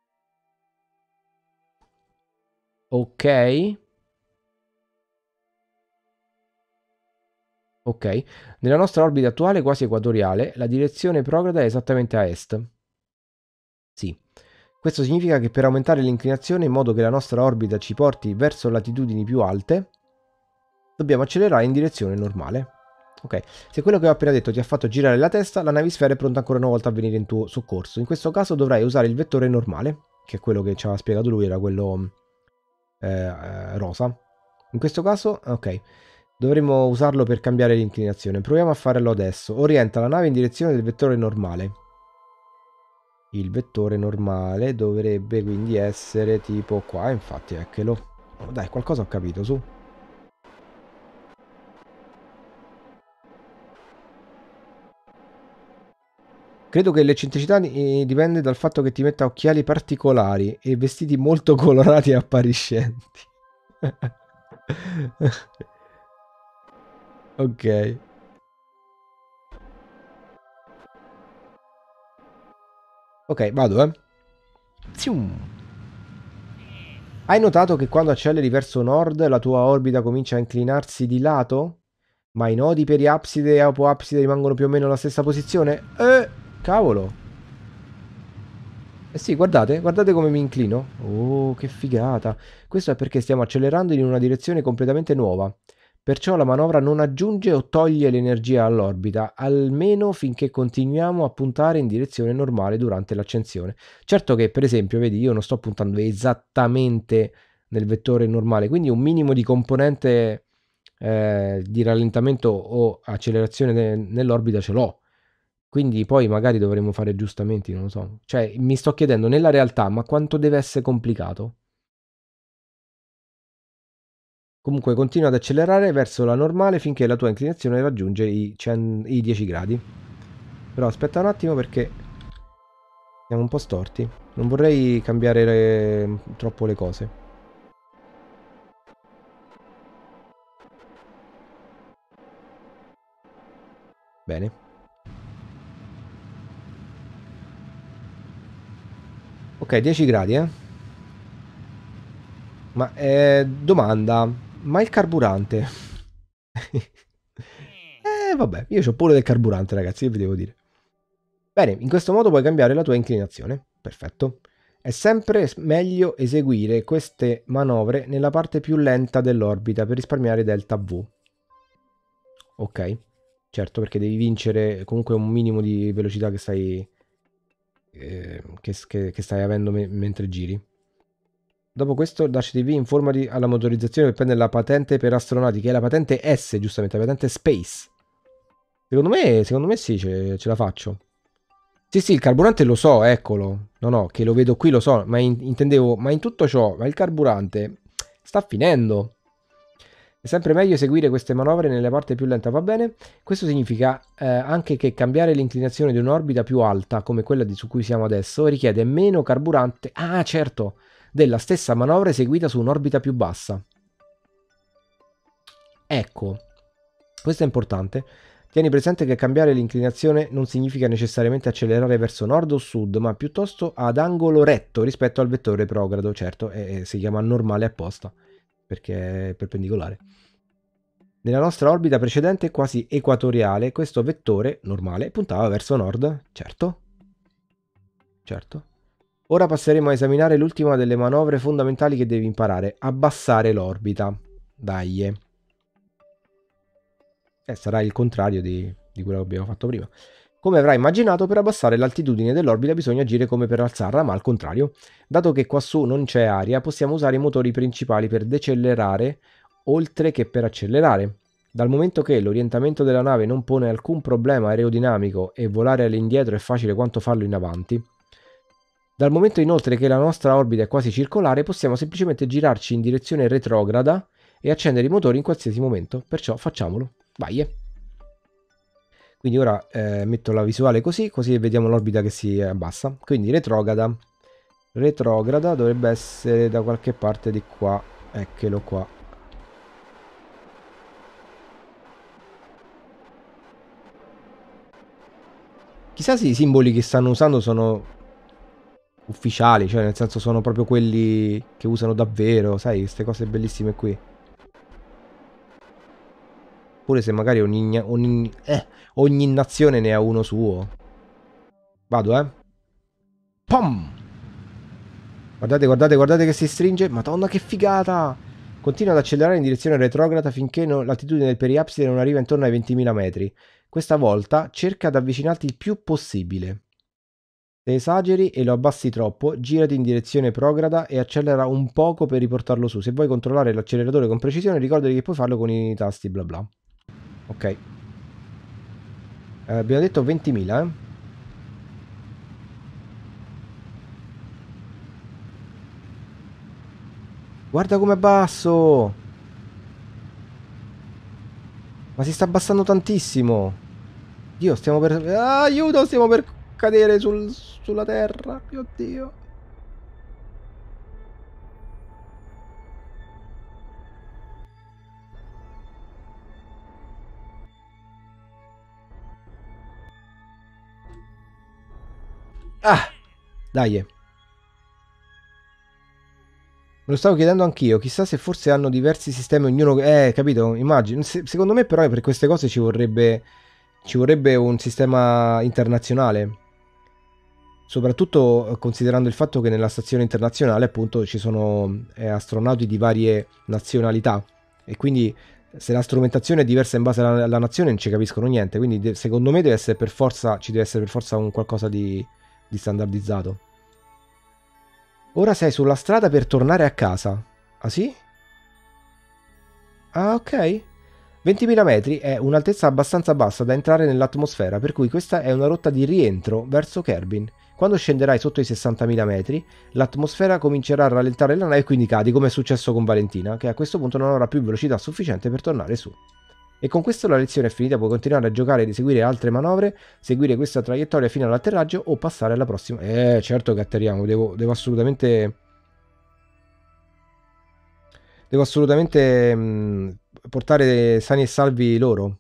Ok. Ok. Nella nostra orbita attuale, quasi equatoriale, la direzione prograda è esattamente a est. Sì. Questo significa che per aumentare l'inclinazione in modo che la nostra orbita ci porti verso latitudini più alte, dobbiamo accelerare in direzione normale. Ok, se quello che ho appena detto ti ha fatto girare la testa, la navisfera è pronta ancora una volta a venire in tuo soccorso. In questo caso dovrai usare il vettore normale, che è quello che ci aveva spiegato lui, era quello eh, rosa. In questo caso, ok, dovremmo usarlo per cambiare l'inclinazione. Proviamo a farlo adesso. Orienta la nave in direzione del vettore normale. Il vettore normale dovrebbe quindi essere tipo qua, infatti, eccolo. Oh, dai, qualcosa ho capito, su. Credo che l'eccentricità eh, dipende dal fatto che ti metta occhiali particolari e vestiti molto colorati e appariscenti. Ok. Ok, vado, eh. Zium. Hai notato che quando acceleri verso nord la tua orbita comincia a inclinarsi di lato? Ma i nodi periapside e apoapside rimangono più o meno nella stessa posizione? Eh, cavolo. Eh sì, guardate, guardate come mi inclino. Oh, che figata. Questo è perché stiamo accelerando in una direzione completamente nuova. Perciò la manovra non aggiunge o toglie l'energia all'orbita, almeno finché continuiamo a puntare in direzione normale durante l'accensione. Certo che, per esempio, vedi, io non sto puntando esattamente nel vettore normale, quindi un minimo di componente eh, di rallentamento o accelerazione ne- nell'orbita ce l'ho. Quindi poi magari dovremmo fare aggiustamenti, non lo so. Cioè, mi sto chiedendo nella realtà, ma quanto deve essere complicato? Comunque continua ad accelerare verso la normale finché la tua inclinazione raggiunge i, cen- i dieci gradi. Però aspetta un attimo perché siamo un po' storti. Non vorrei cambiare le- troppo le cose. Bene. Ok, dieci gradi, eh. Ma eh, domanda, ma il carburante? Eh, vabbè, io ho pure del carburante, ragazzi, che vi devo dire. Bene, in questo modo puoi cambiare la tua inclinazione. Perfetto. È sempre meglio eseguire queste manovre nella parte più lenta dell'orbita per risparmiare delta V. Ok, certo, perché devi vincere comunque un minimo di velocità che stai, eh, che, che- che stai avendo me- mentre giri. Dopo questo, Dash T V informati alla motorizzazione per prendere la patente per astronauti, che è la patente S, giustamente, la patente Space. Secondo me, secondo me sì, ce, ce la faccio. Sì, sì, il carburante lo so, eccolo. No, no, che lo vedo qui, lo so, ma in- intendevo, ma in tutto ciò, ma il carburante sta finendo. È sempre meglio eseguire queste manovre nella parte più lenta, va bene? Questo significa eh, anche che cambiare l'inclinazione di un'orbita più alta, come quella di su cui siamo adesso, richiede meno carburante, ah certo, della stessa manovra eseguita su un'orbita più bassa. Ecco, questo è importante. Tieni presente che cambiare l'inclinazione non significa necessariamente accelerare verso nord o sud, ma piuttosto ad angolo retto rispetto al vettore progrado, certo, e, e si chiama normale apposta, perché è perpendicolare. Nella nostra orbita precedente, quasi equatoriale, questo vettore normale puntava verso nord, certo, certo. Ora passeremo a esaminare l'ultima delle manovre fondamentali che devi imparare, abbassare l'orbita. Dai. Eh, sarà il contrario di, di quello che abbiamo fatto prima. Come avrai immaginato, per abbassare l'altitudine dell'orbita bisogna agire come per alzarla, ma al contrario. Dato che quassù non c'è aria, possiamo usare i motori principali per decelerare, oltre che per accelerare. Dal momento che l'orientamento della nave non pone alcun problema aerodinamico e volare all'indietro è facile quanto farlo in avanti, dal momento inoltre che la nostra orbita è quasi circolare, possiamo semplicemente girarci in direzione retrograda e accendere i motori in qualsiasi momento. Perciò facciamolo. Vai. Eh. Quindi ora eh, metto la visuale così, così vediamo l'orbita che si abbassa. Quindi retrograda. Retrograda dovrebbe essere da qualche parte di qua. Eccolo qua. Chissà se i simboli che stanno usando sono ufficiali, cioè nel senso sono proprio quelli che usano davvero, sai, queste cose bellissime qui. Pure se magari ogni, ogni, eh, ogni nazione ne ha uno suo. Vado, eh. Pom! Guardate, guardate, guardate che si stringe. Madonna, che figata! Continua ad accelerare in direzione retrograda finché non- l'altitudine del periapside non arriva intorno ai ventimila metri. Questa volta cerca di avvicinarti il più possibile. Se esageri e lo abbassi troppo, girati in direzione prograda e accelera un poco per riportarlo su. Se vuoi controllare l'acceleratore con precisione, ricordati che puoi farlo con i tasti bla bla. Ok. Eh, abbiamo detto ventimila, eh? Guarda com'è basso! Ma si sta abbassando tantissimo! Dio, stiamo per... Ah, aiuto, stiamo per cadere sul, sulla terra. Mio Dio. Ah! Dai. Me lo stavo chiedendo anch'io. Chissà se forse hanno diversi sistemi, ognuno... Eh, capito? Immagino. Se- secondo me però per queste cose ci vorrebbe... Ci vorrebbe un sistema internazionale. Soprattutto considerando il fatto che nella stazione internazionale appunto ci sono eh, astronauti di varie nazionalità e quindi se la strumentazione è diversa in base alla, alla nazione non ci capiscono niente, quindi de- secondo me deve essere per forza, ci deve essere per forza un qualcosa di, di standardizzato. Ora sei sulla strada per tornare a casa. Ah sì? Ah ok. ventimila metri è un'altezza abbastanza bassa da entrare nell'atmosfera, per cui questa è una rotta di rientro verso Kerbin. Quando scenderai sotto i sessantamila metri, l'atmosfera comincerà a rallentare la nave e quindi cadi, come è successo con Valentina, che a questo punto non avrà più velocità sufficiente per tornare su. E con questo la lezione è finita, puoi continuare a giocare ed eseguire altre manovre, seguire questa traiettoria fino all'atterraggio o passare alla prossima. Eh, certo che atterriamo, devo, devo assolutamente... Devo assolutamente mh, portare sani e salvi loro.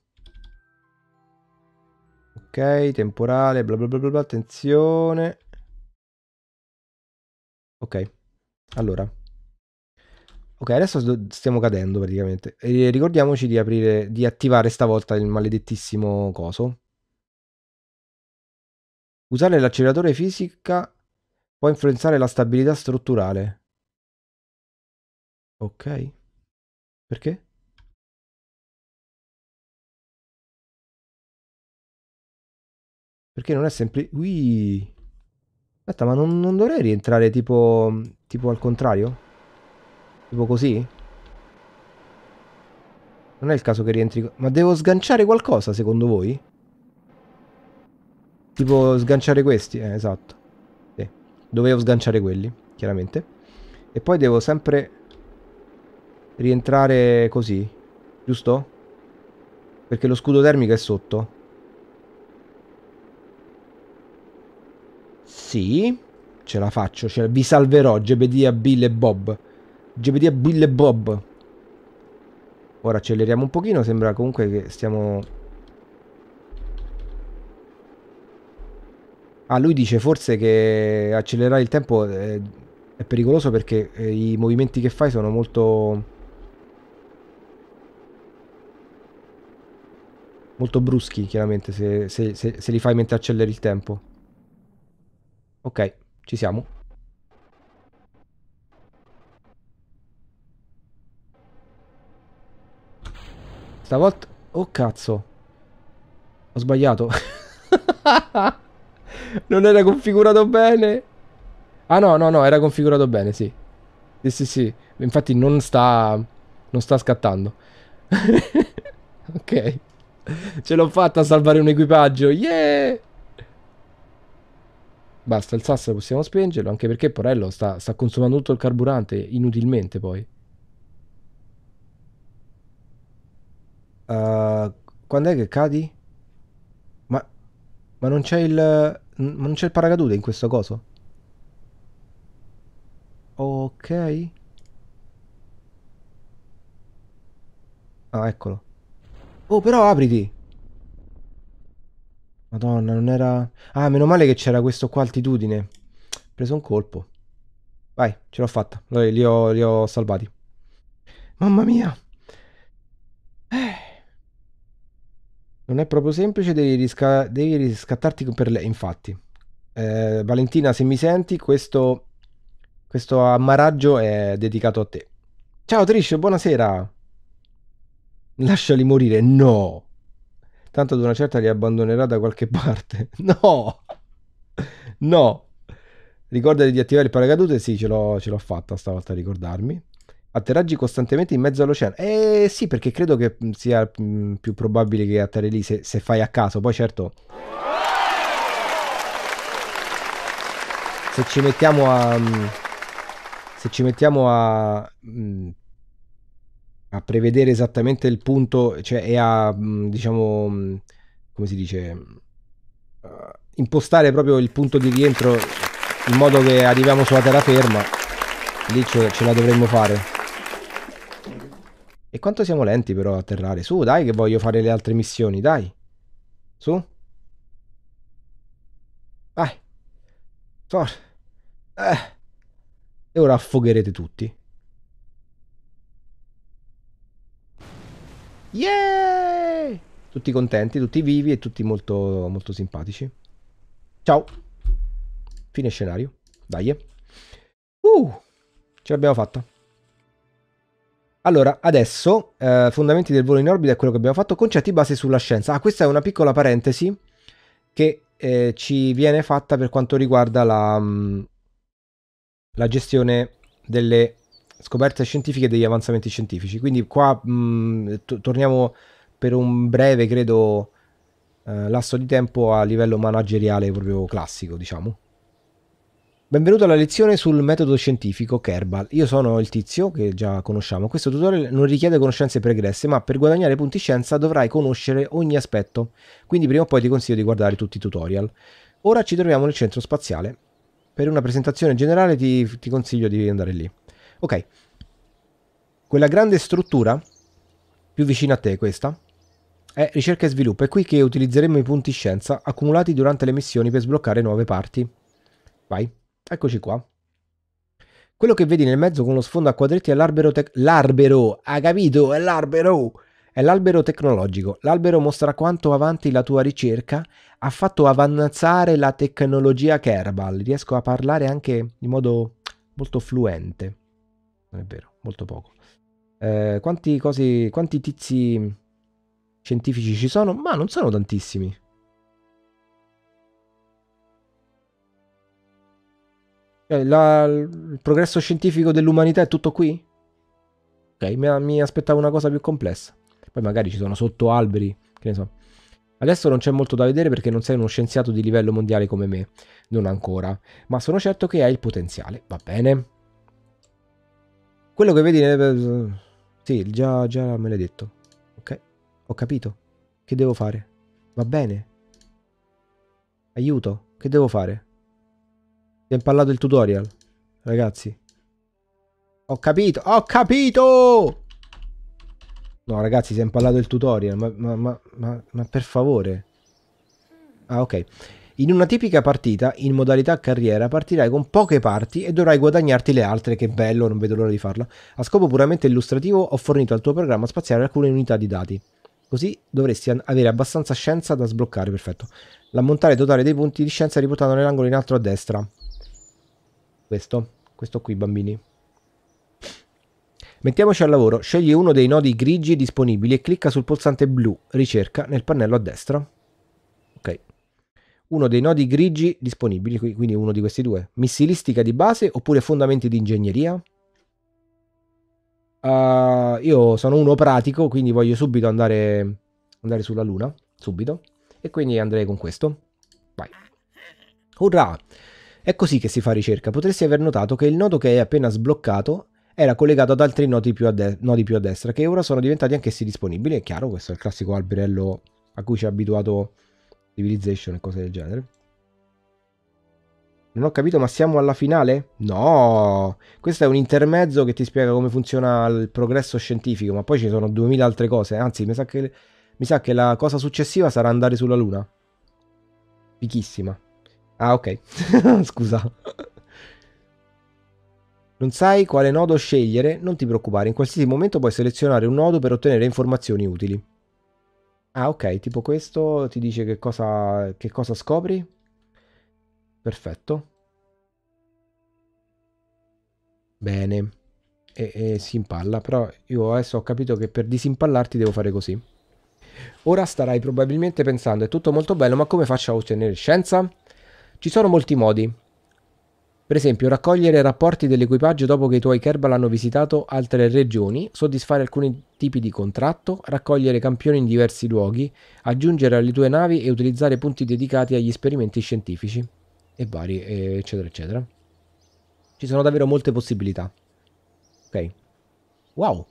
Ok, temporale, bla bla bla bla, bla, attenzione. Ok, allora. Ok, adesso stiamo cadendo praticamente. E ricordiamoci di aprire, di attivare stavolta il maledettissimo coso. Usare l'acceleratore fisica può influenzare la stabilità strutturale. Ok, perché? Perché non è sempre... Ui. Aspetta, ma non, non dovrei rientrare tipo, tipo al contrario? Tipo così? Non è il caso che rientri... Ma devo sganciare qualcosa, secondo voi? Tipo sganciare questi? Eh, esatto. Sì. Dovevo sganciare quelli, chiaramente. E poi devo sempre rientrare così, giusto? Perché lo scudo termico è sotto. Sì, ce la faccio. Ce la... Vi salverò, Gebedia, Bill e Bob. Gebedia, Bill e Bob. Ora acceleriamo un pochino, sembra comunque che stiamo... Ah, lui dice forse che accelerare il tempo è, è pericoloso perché eh, i movimenti che fai sono molto... molto bruschi, chiaramente, se, se- se- se li fai mentre acceleri il tempo. Ok, ci siamo. Stavolta... Oh cazzo, ho sbagliato. Non era configurato bene. Ah no, no, no, era configurato bene, sì. Sì, sì, sì. Infatti non sta... non sta scattando. Ok. Ce l'ho fatta a salvare un equipaggio. Yeah! Basta, il sasso possiamo spengerlo, anche perché Porello sta, sta consumando tutto il carburante inutilmente poi. Uh, quando è che cadi? Ma, ma non c'è il... ma non c'è il paracadute in questo coso? Ok. Ah, eccolo. Oh, però apriti! Madonna, non era... Ah, meno male che c'era questo qua altitudine. Ho preso un colpo. Vai, ce l'ho fatta. Li li ho, li ho salvati. Mamma mia! Eh, non è proprio semplice, devi, risca- devi riscattarti per lei. Infatti. Eh, Valentina, se mi senti, questo, questo ammaraggio è dedicato a te. Ciao Trish, buonasera. Lasciali morire. No. Tanto ad una certa li abbandonerà da qualche parte. No. No. Ricordati di attivare il paracadute? Sì, ce l'ho ce l'ho fatta stavolta a ricordarmi. Atterraggi costantemente in mezzo all'oceano. Eh sì, perché credo che mh, sia mh, più probabile che atterri lì se, se fai a caso. Poi certo, se ci mettiamo a... mh, se ci mettiamo a... mh, a prevedere esattamente il punto, cioè e a, mh, diciamo, mh, come si dice, uh, impostare proprio il punto di rientro in modo che arriviamo sulla terraferma, lì ce, ce la dovremmo fare. E quanto siamo lenti però a atterrare? Su, dai che voglio fare le altre missioni, dai. Su, vai. For. Eh. E ora affogherete tutti. Yeah! Tutti contenti, tutti vivi e tutti molto, molto simpatici. Ciao. Fine scenario. Dai. Uh, ce l'abbiamo fatta. Allora, adesso, eh, fondamenti del volo in orbita è quello che abbiamo fatto, concetti base sulla scienza. Ah, questa è una piccola parentesi che eh, ci viene fatta per quanto riguarda la, mh, la gestione delle scoperte scientifiche e degli avanzamenti scientifici. Quindi qua mh, to- torniamo per un breve, credo, eh, lasso di tempo a livello manageriale proprio classico, diciamo. Benvenuto alla lezione sul metodo scientifico Kerbal. Io sono il tizio che già conosciamo. Questo tutorial non richiede conoscenze pregresse, ma per guadagnare punti scienza dovrai conoscere ogni aspetto. Quindi prima o poi ti consiglio di guardare tutti i tutorial. Ora ci troviamo nel centro spaziale. Per una presentazione generale ti, ti consiglio di andare lì. Ok. Quella grande struttura più vicina a te, questa, è ricerca e sviluppo. È qui che utilizzeremo i punti scienza accumulati durante le missioni per sbloccare nuove parti. Vai. Eccoci qua. Quello che vedi nel mezzo con lo sfondo a quadretti è l'albero tec- l'albero, hai capito? È l'albero! È l'albero tecnologico. L'albero mostra quanto avanti la tua ricerca ha fatto avanzare la tecnologia Kerbal. Riesco a parlare anche in modo molto fluente. Non è vero, molto poco. Eh, quanti cosi, quanti tizi scientifici ci sono? Ma non sono tantissimi. Eh, la- il progresso scientifico dell'umanità è tutto qui? Ok, mi, mi aspettavo una cosa più complessa. Poi magari ci sono sotto alberi, che ne so. Adesso non c'è molto da vedere perché non sei uno scienziato di livello mondiale come me. Non ancora. Ma sono certo che hai il potenziale. Va bene. Quello che vedi nel... Sì, già, già me l'hai detto. Ok, ho capito. Che devo fare? Va bene. Aiuto. Che devo fare? Vi ho impallato il tutorial, ragazzi. Ho capito, ho capito! No, ragazzi, si è impallato il tutorial, ma, ma, ma, ma, ma per favore. Ah, ok. In una tipica partita, in modalità carriera, partirai con poche parti e dovrai guadagnarti le altre. Che bello, non vedo l'ora di farlo. A scopo puramente illustrativo ho fornito al tuo programma spaziale alcune unità di dati. Così dovresti an- avere abbastanza scienza da sbloccare, perfetto. L'ammontare totale dei punti di scienza è riportato nell'angolo in alto a destra. Questo, questo qui, bambini. Mettiamoci al lavoro, scegli uno dei nodi grigi disponibili e clicca sul pulsante blu, ricerca, nel pannello a destra. Ok. Uno dei nodi grigi disponibili, quindi uno di questi due. Missilistica di base oppure fondamenti di ingegneria? Uh, io sono uno pratico, quindi voglio subito andare, andare sulla Luna, subito. E quindi andrei con questo. Vai. Urrà! È così che si fa ricerca. Potresti aver notato che il nodo che hai appena sbloccato era collegato ad altri nodi più, a de- nodi più a destra, che ora sono diventati anch'essi disponibili. È chiaro, questo è il classico alberello a cui ci ha abituato Civilization e cose del genere. Non ho capito, ma siamo alla finale? No! Questo è un intermezzo che ti spiega come funziona il progresso scientifico, ma poi ci sono duemila altre cose. Anzi, mi sa che, mi sa che la cosa successiva sarà andare sulla Luna. Fichissima. Ah, ok. Scusa. Non sai quale nodo scegliere? Non ti preoccupare, in qualsiasi momento puoi selezionare un nodo per ottenere informazioni utili. Ah, ok, tipo questo ti dice che cosa, che cosa scopri. Perfetto. Bene. E, e si impalla, però io adesso ho capito che per disimpallarti devo fare così. Ora starai probabilmente pensando, è tutto molto bello, ma come faccio a ottenere scienza? Ci sono molti modi. Per esempio, raccogliere rapporti dell'equipaggio dopo che i tuoi Kerbal hanno visitato altre regioni, soddisfare alcuni tipi di contratto, raccogliere campioni in diversi luoghi, aggiungere alle tue navi e utilizzare punti dedicati agli esperimenti scientifici e vari, eh, eccetera, eccetera. Ci sono davvero molte possibilità. Ok. Wow.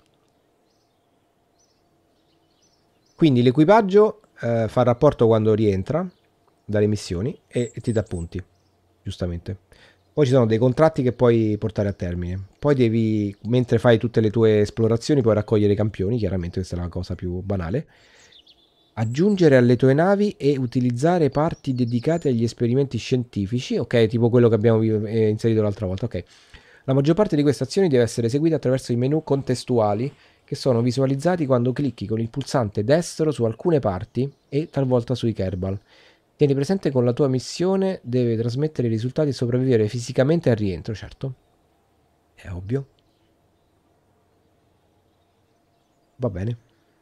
Quindi l'equipaggio eh, fa rapporto quando rientra dalle missioni e, e ti dà punti, giustamente. Poi ci sono dei contratti che puoi portare a termine. Poi devi, mentre fai tutte le tue esplorazioni, puoi raccogliere i campioni, chiaramente questa è la cosa più banale. Aggiungere alle tue navi e utilizzare parti dedicate agli esperimenti scientifici, ok, tipo quello che abbiamo eh, inserito l'altra volta, ok. La maggior parte di queste azioni deve essere eseguita attraverso i menu contestuali che sono visualizzati quando clicchi con il pulsante destro su alcune parti e talvolta sui Kerbal. Tieni presente che con la tua missione deve trasmettere i risultati e sopravvivere fisicamente al rientro, certo. È ovvio. Va bene.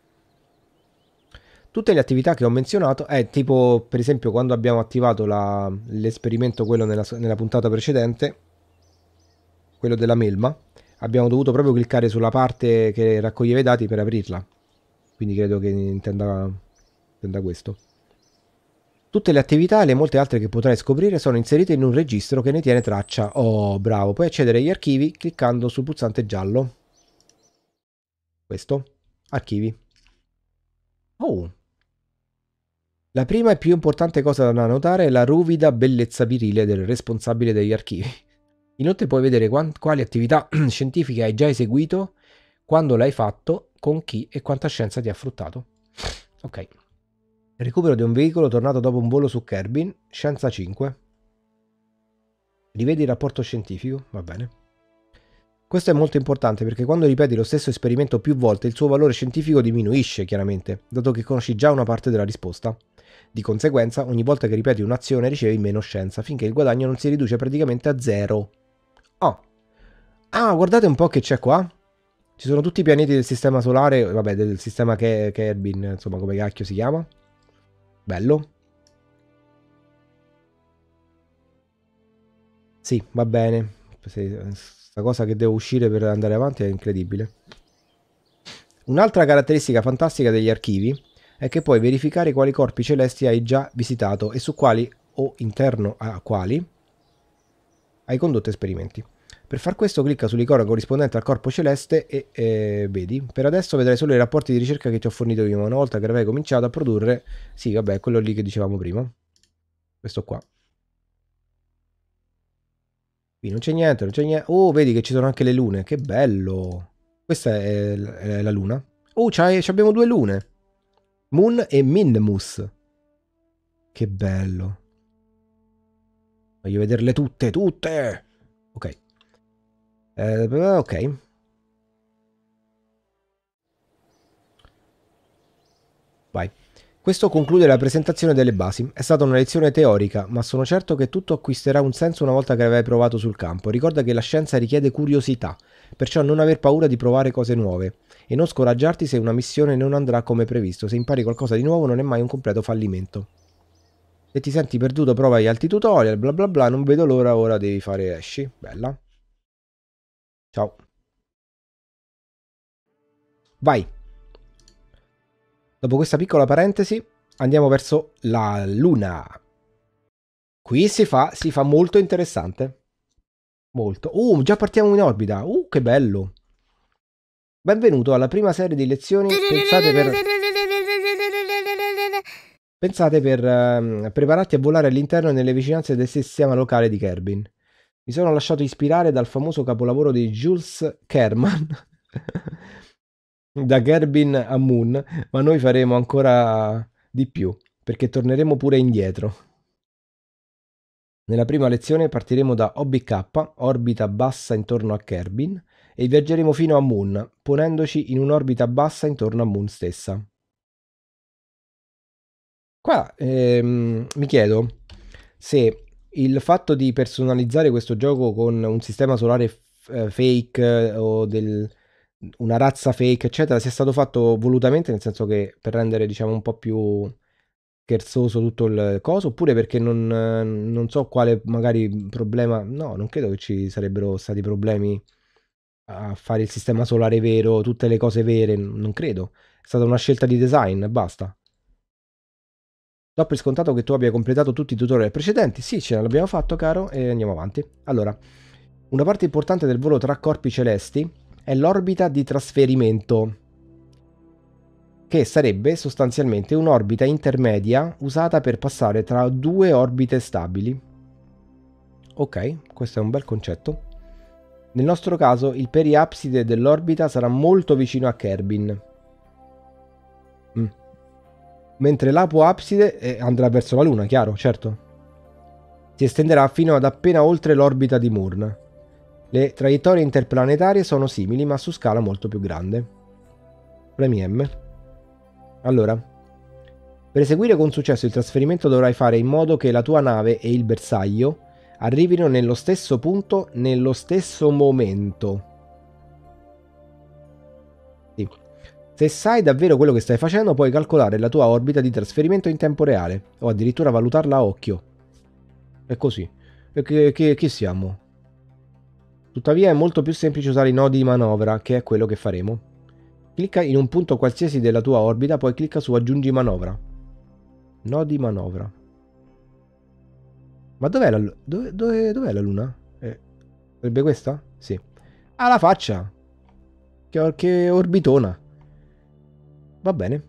Tutte le attività che ho menzionato, è tipo per esempio quando abbiamo attivato la- l'esperimento, quello nella, nella puntata precedente, quello della melma, abbiamo dovuto proprio cliccare sulla parte che raccoglieva i dati per aprirla. Quindi credo che intenda, intenda questo. Tutte le attività e le molte altre che potrai scoprire sono inserite in un registro che ne tiene traccia. Oh, bravo. Puoi accedere agli archivi cliccando sul pulsante giallo. Questo. Archivi. Oh. La prima e più importante cosa da notare è la ruvida bellezza virile del responsabile degli archivi. Inoltre puoi vedere quali attività scientifiche hai già eseguito, quando l'hai fatto, con chi e quanta scienza ti ha fruttato. Ok. Recupero di un veicolo tornato dopo un volo su Kerbin, scienza cinque. Rivedi il rapporto scientifico, va bene. Questo è molto importante perché quando ripeti lo stesso esperimento più volte il suo valore scientifico diminuisce, chiaramente, dato che conosci già una parte della risposta. Di conseguenza, ogni volta che ripeti un'azione ricevi meno scienza, finché il guadagno non si riduce praticamente a zero. Oh. Ah, guardate un po' che c'è qua. Ci sono tutti i pianeti del sistema solare, vabbè, del sistema che Kerbin, insomma, come cacchio si chiama. Bello. Sì, va bene. Questa cosa che devo uscire per andare avanti è incredibile. Un'altra caratteristica fantastica degli archivi è che puoi verificare quali corpi celesti hai già visitato e su quali o interno a quali hai condotto esperimenti. Per far questo clicca sull'icona corrispondente al corpo celeste e eh, vedi. Per adesso vedrai solo i rapporti di ricerca che ti ho fornito io, ma una volta che avrai cominciato a produrre, sì, vabbè, quello lì che dicevamo prima. Questo qua. Qui non c'è niente, non c'è niente. Oh, vedi che ci sono anche le lune. Che bello. Questa è, è la luna. Oh, abbiamo due lune. Moon e Minmus. Che bello. Voglio vederle tutte, tutte. Ok. Eh, ok. Vai. Questo conclude la presentazione delle basi. È stata una lezione teorica, ma sono certo che tutto acquisterà un senso una volta che avrai provato sul campo. Ricorda che la scienza richiede curiosità, perciò non aver paura di provare cose nuove e non scoraggiarti se una missione non andrà come previsto. Se impari qualcosa di nuovo non è mai un completo fallimento. Se ti senti perduto prova gli altri tutorial, bla bla bla, non vedo l'ora, ora devi fare esci. Bella. Ciao. Vai. Dopo questa piccola parentesi andiamo verso la luna. Qui si fa, si fa molto interessante. Molto. Uh, già partiamo in orbita. Uh, che bello. Benvenuto alla prima serie di lezioni pensate per... Pensate per uh, prepararti a volare all'interno e nelle vicinanze del sistema locale di Kerbin. Mi sono lasciato ispirare dal famoso capolavoro di Jules Kerman, da Kerbin a Moon, ma noi faremo ancora di più, perché torneremo pure indietro. Nella prima lezione partiremo da O B K, orbita bassa intorno a Kerbin, e viaggeremo fino a Moon, ponendoci in un'orbita bassa intorno a Moon stessa. Qua ehm, mi chiedo se il fatto di personalizzare questo gioco con un sistema solare f- eh, fake eh, o del, una razza fake, eccetera, sia stato fatto volutamente, nel senso che per rendere, diciamo, un po' più scherzoso tutto il coso, oppure perché non, non so quale magari problema. No, non credo che ci sarebbero stati problemi a fare il sistema solare vero, tutte le cose vere, non credo. È stata una scelta di design, basta. Do per scontato che tu abbia completato tutti i tutorial precedenti. Sì, ce l'abbiamo fatto, caro, e andiamo avanti. Allora, una parte importante del volo tra corpi celesti è l'orbita di trasferimento, che sarebbe sostanzialmente un'orbita intermedia usata per passare tra due orbite stabili. Ok, questo è un bel concetto. Nel nostro caso, il periapside dell'orbita sarà molto vicino a Kerbin. Mm. Mentre l'apoapside eh, andrà verso la Luna, chiaro, certo. Si estenderà fino ad appena oltre l'orbita di Murn. Le traiettorie interplanetarie sono simili, ma su scala molto più grande. Premi M. Allora, per eseguire con successo il trasferimento dovrai fare in modo che la tua nave e il bersaglio arrivino nello stesso punto, nello stesso momento. Sì. Se sai davvero quello che stai facendo, puoi calcolare la tua orbita di trasferimento in tempo reale, o addirittura valutarla a occhio. È così. E che, che, che siamo? Tuttavia è molto più semplice usare i nodi di manovra, che è quello che faremo. Clicca in un punto qualsiasi della tua orbita, poi clicca su aggiungi manovra. Nodi manovra. Ma dov'è la, dove, dove, dov'è la luna? Eh, sarebbe questa? Sì. Ah, la faccia! Che, che orbitona. Va bene.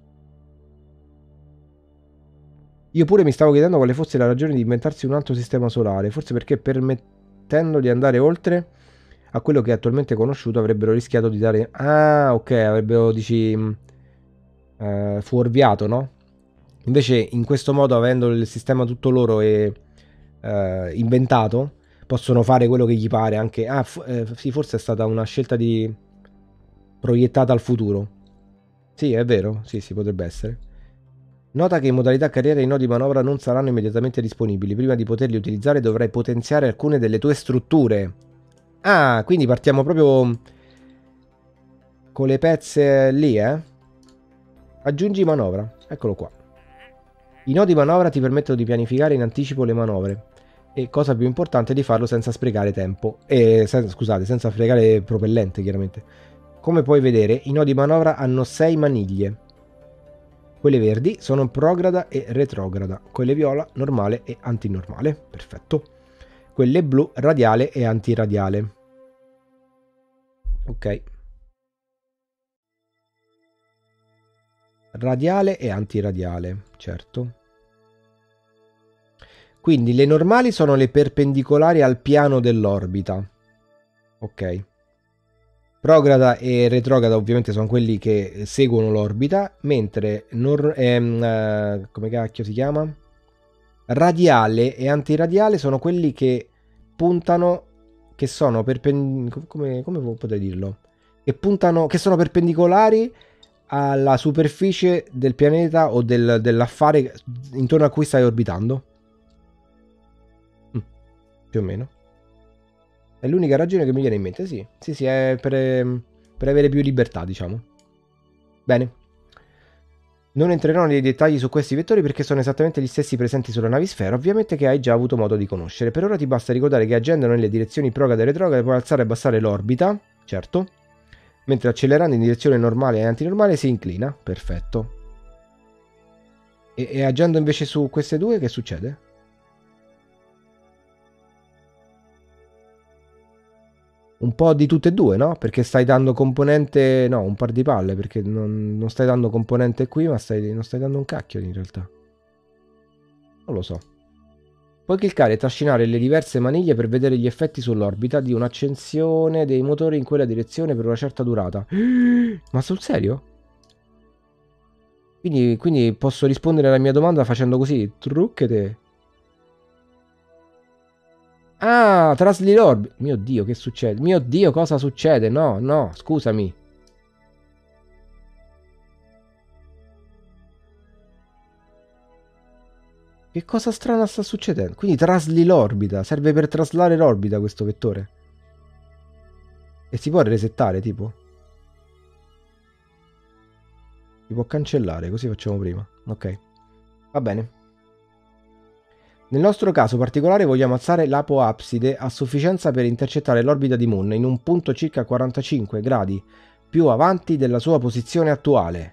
Io pure mi stavo chiedendo quale fosse la ragione di inventarsi un altro sistema solare, forse perché permettendo di andare oltre a quello che è attualmente conosciuto avrebbero rischiato di dare... Ah, ok, avrebbero, dici, eh, fuorviato, no? Invece in questo modo, avendo il sistema tutto loro e eh, inventato, possono fare quello che gli pare anche... Ah, eh, sì, forse è stata una scelta di... proiettata al futuro. Sì, è vero, sì, sì, potrebbe essere. Nota che in modalità carriera i nodi manovra non saranno immediatamente disponibili. Prima di poterli utilizzare dovrai potenziare alcune delle tue strutture. Ah, quindi partiamo proprio con le pezze lì, eh? Aggiungi manovra. Eccolo qua. I nodi manovra ti permettono di pianificare in anticipo le manovre. E cosa più importante, di farlo senza sprecare tempo. E, sen- scusate, senza sprecare propellente, chiaramente. Come puoi vedere, i nodi manovra hanno sei maniglie. Quelle verdi sono prograda e retrograda, quelle viola normale e antinormale, perfetto. Quelle blu radiale e antiradiale. Ok. Radiale e antiradiale, certo. Quindi le normali sono le perpendicolari al piano dell'orbita. Ok. Prograda e retrograda ovviamente sono quelli che seguono l'orbita, mentre nor- ehm, eh, come cacchio si chiama? Radiale e antiradiale sono quelli che puntano, che sono perpendicolari, come, come potrei dirlo? Che puntano, che sono perpendicolari alla superficie del pianeta o del, dell'affare intorno a cui stai orbitando. Mm, più o meno. È l'unica ragione che mi viene in mente, sì. Sì, sì, è per, ehm, per avere più libertà, diciamo. Bene. Non entrerò nei dettagli su questi vettori perché sono esattamente gli stessi presenti sulla navisfera, ovviamente, che hai già avuto modo di conoscere. Per ora ti basta ricordare che agendo nelle direzioni prograde e retrograde puoi alzare e abbassare l'orbita, certo, mentre accelerando in direzione normale e antinormale si inclina, perfetto. E, e agendo invece su queste due, che succede? Un po' di tutte e due, no? Perché stai dando componente... No, un par di palle, perché non, non stai dando componente qui, ma stai, non stai dando un cacchio in realtà. Non lo so. Puoi cliccare e trascinare le diverse maniglie per vedere gli effetti sull'orbita di un'accensione dei motori in quella direzione per una certa durata. Ma sul serio? Quindi, quindi posso rispondere alla mia domanda facendo così? Truccate. Ah, trasli l'orbita. Mio Dio, che succede? Mio Dio, cosa succede? No, no, scusami. Che cosa strana sta succedendo? Quindi trasli l'orbita. Serve per traslare l'orbita questo vettore. E si può resettare, tipo? Si può cancellare, così facciamo prima. Ok. Va bene. Nel nostro caso particolare vogliamo alzare l'apoapside a sufficienza per intercettare l'orbita di Moon in un punto circa quarantacinque gradi più avanti della sua posizione attuale.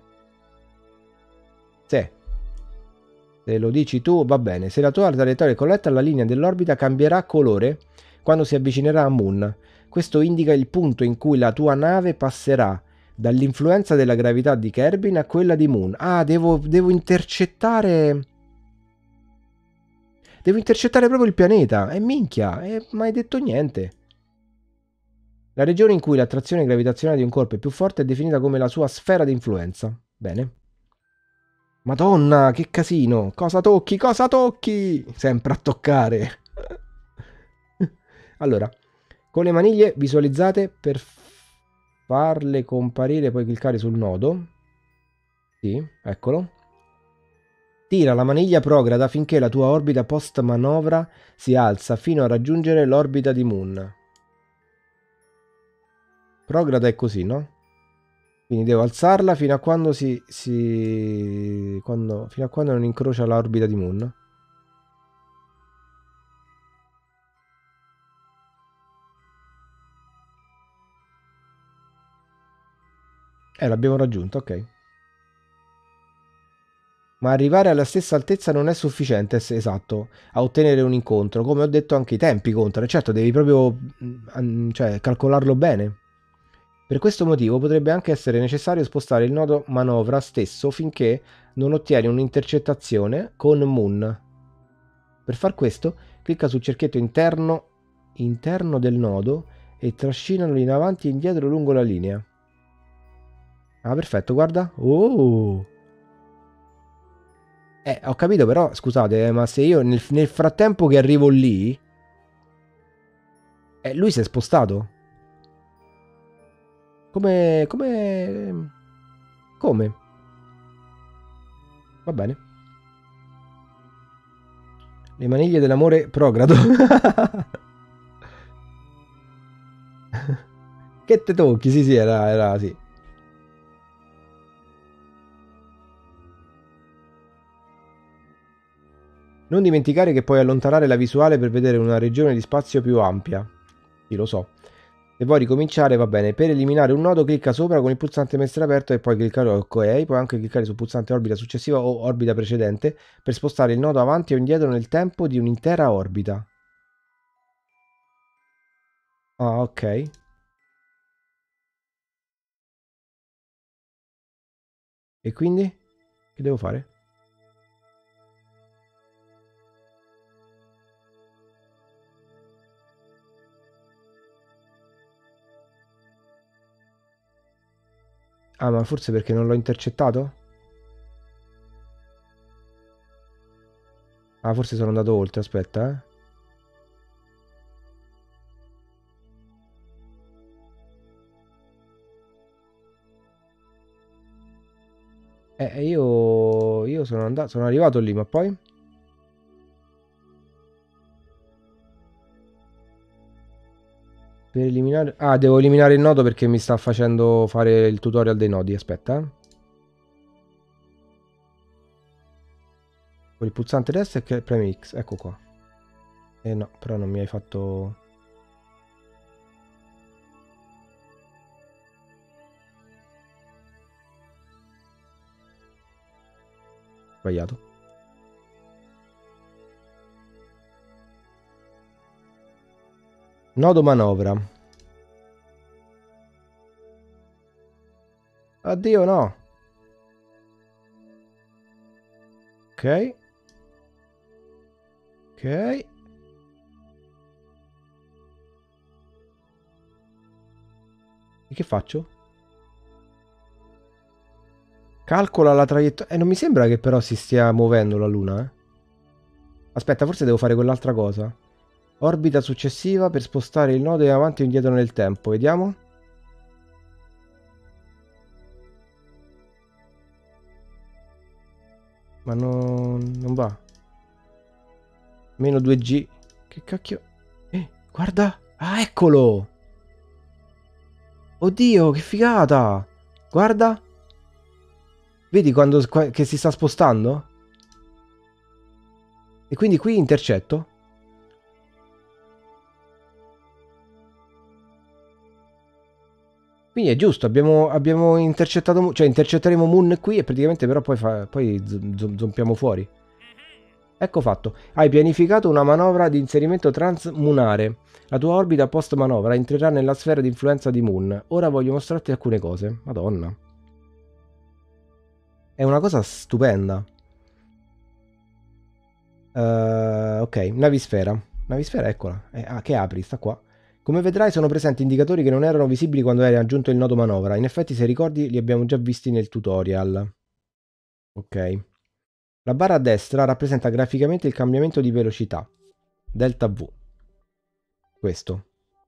Sì. Se lo dici tu, va bene. Se la tua traiettoria è corretta, la linea dell'orbita cambierà colore quando si avvicinerà a Moon. Questo indica il punto in cui la tua nave passerà dall'influenza della gravità di Kerbin a quella di Moon. Ah, devo, devo intercettare... Devo intercettare proprio il pianeta. E minchia, e mai detto niente. La regione in cui l'attrazione gravitazionale di un corpo è più forte è definita come la sua sfera di influenza. Bene. Madonna, che casino. Cosa tocchi? Cosa tocchi? Sempre a toccare. Allora, con le maniglie visualizzate per farle comparire, puoi cliccare sul nodo. Sì, eccolo. Tira la maniglia prograda finché la tua orbita post manovra si alza fino a raggiungere l'orbita di Moon. Prograda è così, no? Quindi devo alzarla fino a quando si... si quando, fino a quando non incrocia l'orbita di Moon. Eh, l'abbiamo raggiunto, ok. Ma arrivare alla stessa altezza non è sufficiente, esatto, a ottenere un incontro. Come ho detto, anche i tempi contano. Certo, devi proprio mm, cioè, calcolarlo bene. Per questo motivo potrebbe anche essere necessario spostare il nodo manovra stesso finché non ottieni un'intercettazione con Moon. Per far questo, clicca sul cerchietto interno, interno del nodo e trascinalo in avanti e indietro lungo la linea. Ah, perfetto, guarda. Oh! Eh, ho capito, però, scusate, eh, ma se io nel, nel frattempo che arrivo lì... Eh, lui si è spostato. Come... Come... Come? Va bene. Le maniglie dell'amore progrado. Che te tocchi? Sì, sì, era, era sì. Non dimenticare che puoi allontanare la visuale per vedere una regione di spazio più ampia. Sì, lo so. Se vuoi ricominciare va bene. Per eliminare un nodo clicca sopra con il pulsante mestre aperto e poi cliccare ok. Puoi anche cliccare sul pulsante orbita successiva o orbita precedente per spostare il nodo avanti o indietro nel tempo di un'intera orbita. Ah, ok. E quindi? Che devo fare? Ah, ma forse perché non l'ho intercettato? Ah, forse sono andato oltre, aspetta, eh. Eh, io... Io sono andato... Sono arrivato lì, ma poi... Per eliminare... Ah, devo eliminare il nodo perché mi sta facendo fare il tutorial dei nodi, aspetta, eh. Con il pulsante destro e premi X, ecco qua. Eh no, però non mi hai fatto... Sbagliato. Nodo manovra. Addio, no. Ok. Ok. E che faccio? Calcola la traiettoria. Eh, non mi sembra che però si stia muovendo la Luna, eh. Aspetta, forse devo fare quell'altra cosa. Orbita successiva per spostare il nodo in avanti o indietro nel tempo. Vediamo. Ma non, non va. Meno due G. Che cacchio. Eh, guarda. Ah, eccolo. Oddio, che figata. Guarda. Vedi quando che si sta spostando? E quindi qui intercetto? Quindi è giusto, abbiamo, abbiamo intercettato, cioè intercetteremo Moon qui e praticamente però poi, fa, poi zompiamo fuori. Ecco fatto. Hai pianificato una manovra di inserimento transmunare. La tua orbita post manovra entrerà nella sfera di influenza di Moon. Ora voglio mostrarti alcune cose. Madonna. È una cosa stupenda. Uh, ok, navisfera. Navisfera, eccola. Eh, ah, che apri, sta qua. Come vedrai sono presenti indicatori che non erano visibili quando hai aggiunto il nodo manovra. In effetti, se ricordi, li abbiamo già visti nel tutorial. Ok. La barra a destra rappresenta graficamente il cambiamento di velocità. Delta V. Questo.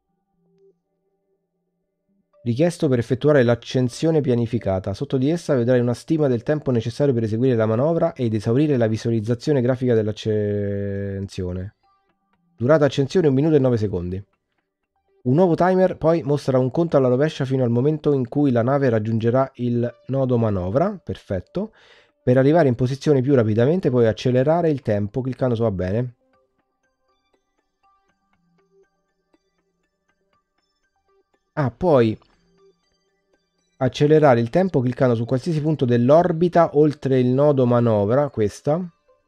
Richiesto per effettuare l'accensione pianificata. Sotto di essa vedrai una stima del tempo necessario per eseguire la manovra ed esaurire la visualizzazione grafica dell'accensione. Durata accensione un minuto e nove secondi. Un nuovo timer poi mostra un conto alla rovescia fino al momento in cui la nave raggiungerà il nodo manovra. Perfetto. Per arrivare in posizione più rapidamente puoi accelerare il tempo cliccando su va bene. Ah, poi accelerare il tempo cliccando su qualsiasi punto dell'orbita oltre il nodo manovra, questa,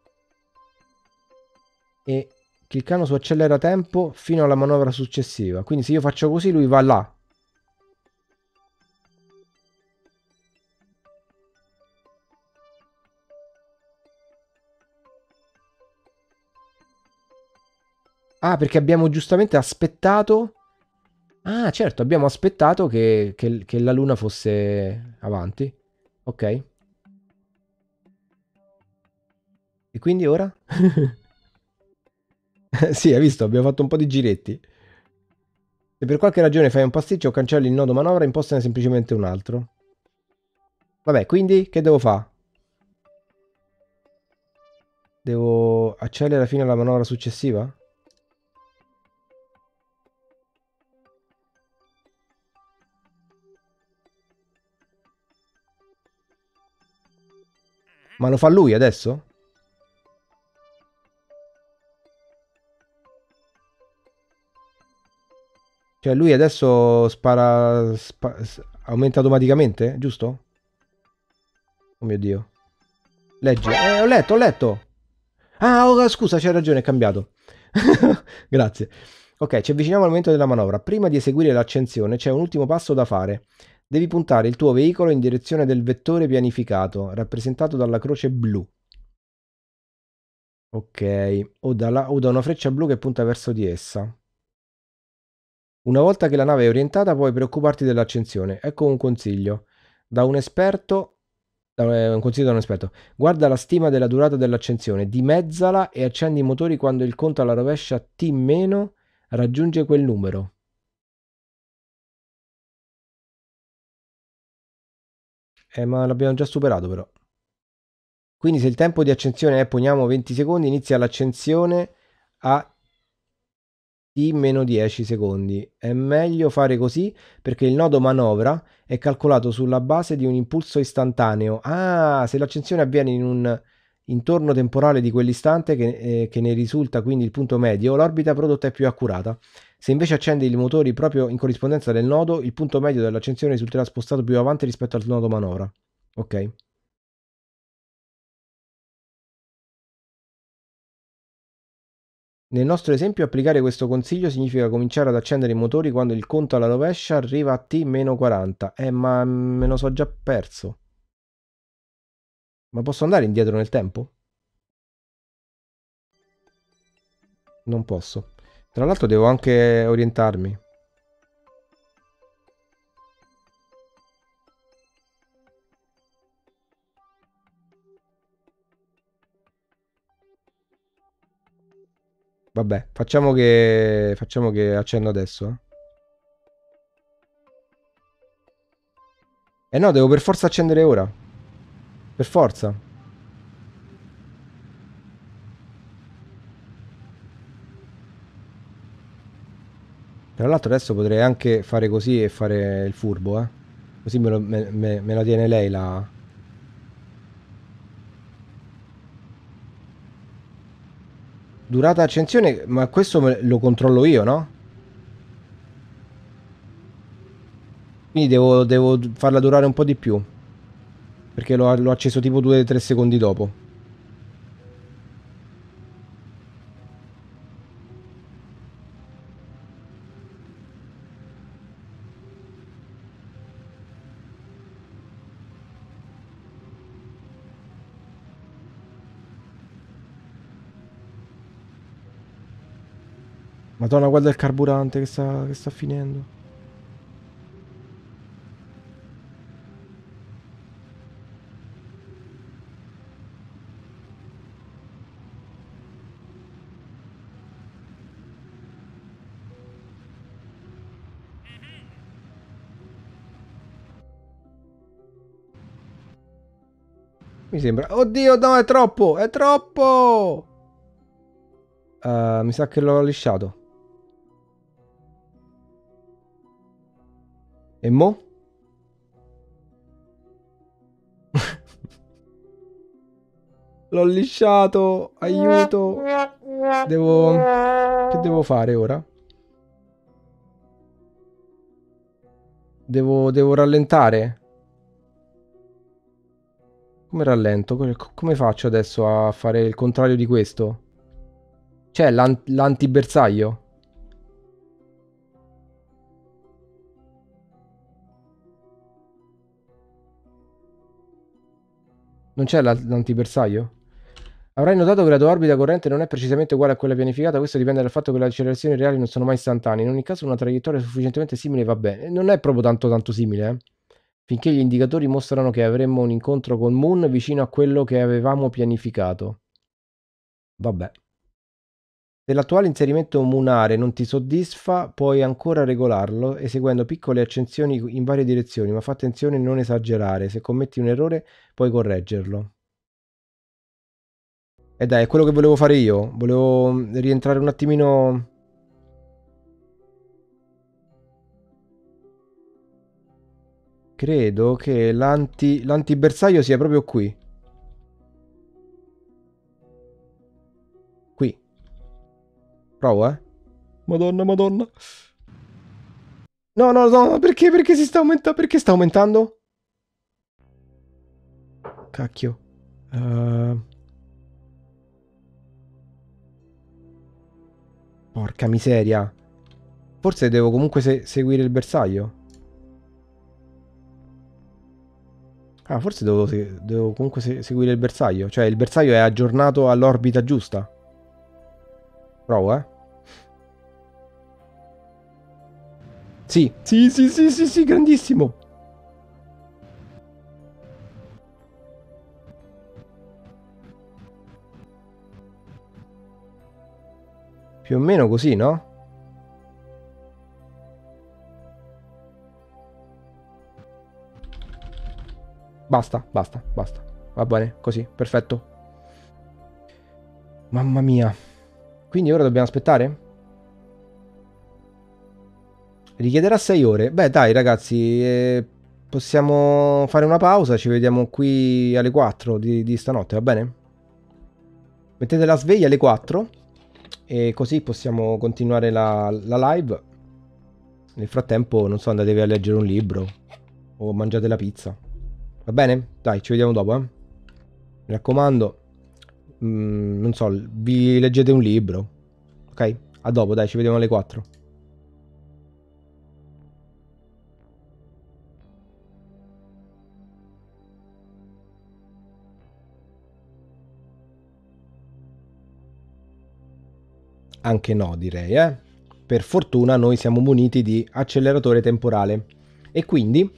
e cliccando su accelera tempo fino alla manovra successiva. Quindi se io faccio così lui va là. Ah, perché abbiamo giustamente aspettato. Ah, certo, abbiamo aspettato che, che, che la luna fosse avanti. Ok. E quindi ora? Sì, hai visto, abbiamo fatto un po' di giretti. Se per qualche ragione fai un pasticcio, cancelli il nodo manovra e impostane semplicemente un altro. Vabbè, quindi che devo fare? Devo accelerare fino alla manovra successiva? Ma lo fa lui adesso? Cioè lui adesso spara, spa- s- aumenta automaticamente, giusto? Oh mio Dio. Leggi. Eh, ho letto, ho letto. Ah, oh, scusa, c'hai ragione, è cambiato. Grazie. Ok, ci avviciniamo al momento della manovra. Prima di eseguire l'accensione c'è un ultimo passo da fare. Devi puntare il tuo veicolo in direzione del vettore pianificato, rappresentato dalla croce blu. Ok, o, dalla, o da una freccia blu che punta verso di essa. Una volta che la nave è orientata, puoi preoccuparti dell'accensione. Ecco un consiglio. Da un esperto, da- eh, un consiglio da un esperto. Guarda la stima della durata dell'accensione, dimezzala e accendi i motori quando il conto alla rovescia T- meno raggiunge quel numero. Eh, ma l'abbiamo già superato però. Quindi se il tempo di accensione è, poniamo, venti secondi, inizia l'accensione a T meno dieci secondi. È meglio fare così perché il nodo manovra è calcolato sulla base di un impulso istantaneo. Ah, se l'accensione avviene in un intorno temporale di quell'istante che, eh, che ne risulta quindi il punto medio, l'orbita prodotta è più accurata. Se invece accendi i motori proprio in corrispondenza del nodo, il punto medio dell'accensione risulterà spostato più avanti rispetto al nodo manovra. Ok. Nel nostro esempio, applicare questo consiglio significa cominciare ad accendere i motori quando il conto alla rovescia arriva a T meno quaranta. Eh, ma me lo so già perso. Ma posso andare indietro nel tempo? Non posso. Tra l'altro devo anche orientarmi. Vabbè, facciamo che facciamo che accendo adesso, eh. Eh no, devo per forza accendere ora. Per forza. Tra l'altro adesso potrei anche fare così e fare il furbo, eh. Così me, lo- me- me- me la tiene lei la... Durata accensione, ma questo me- lo controllo io, no? Quindi devo, devo farla durare un po' di più. Perché l'ho l'ho acceso tipo due tre secondi dopo. Madonna, guarda il carburante che sta, che sta finendo. Mi sembra... Oddio, no, è troppo! È troppo! Uh, mi sa che l'ho lisciato. E mo? L'ho lisciato! Aiuto! Devo... Che devo fare ora? Devo, devo rallentare? Come rallento? Co- Come faccio adesso a fare il contrario di questo? C'è l'an- l'antibersaglio? Non c'è la- l'antibersaglio? Avrai notato che la tua orbita corrente non è precisamente uguale a quella pianificata, questo dipende dal fatto che le accelerazioni reali non sono mai istantanee. In ogni caso una traiettoria sufficientemente simile va bene. Non è proprio tanto tanto simile, eh. Finché gli indicatori mostrano che avremmo un incontro con Moon vicino a quello che avevamo pianificato. Vabbè. Se l'attuale inserimento munare non ti soddisfa, puoi ancora regolarlo eseguendo piccole accensioni in varie direzioni, ma fa attenzione a non esagerare. Se commetti un errore, puoi correggerlo. E dai, è quello che volevo fare io. Volevo mm, rientrare un attimino. Credo che l'anti... l'antibersaglio sia proprio qui. Qui. Provo, eh. Madonna, madonna. No, no, no, perché? Perché si sta aumentando? Perché sta aumentando? Cacchio. Uh, porca miseria. Forse devo comunque se seguire il bersaglio. Ah, forse devo, se devo comunque se seguire il bersaglio. Cioè, il bersaglio è aggiornato all'orbita giusta. Provo, eh. Sì, sì, sì, sì, sì, sì, grandissimo. Più o meno così, no? Basta, basta, basta. Va bene, così, perfetto. Mamma mia. Quindi ora dobbiamo aspettare? Richiederà sei ore. Beh, dai, ragazzi, eh, possiamo fare una pausa. Ci vediamo qui alle quattro di, di stanotte, va bene? Mettete la sveglia alle quattro e così possiamo continuare la, la live. Nel frattempo, non so, andatevi a leggere un libro o mangiate la pizza. Va bene? Dai, ci vediamo dopo, eh. Mi raccomando, mm, non so, vi leggete un libro. Ok? A dopo, dai, ci vediamo alle quattro. Anche no, direi, eh. Per fortuna noi siamo muniti di acceleratore temporale. E quindi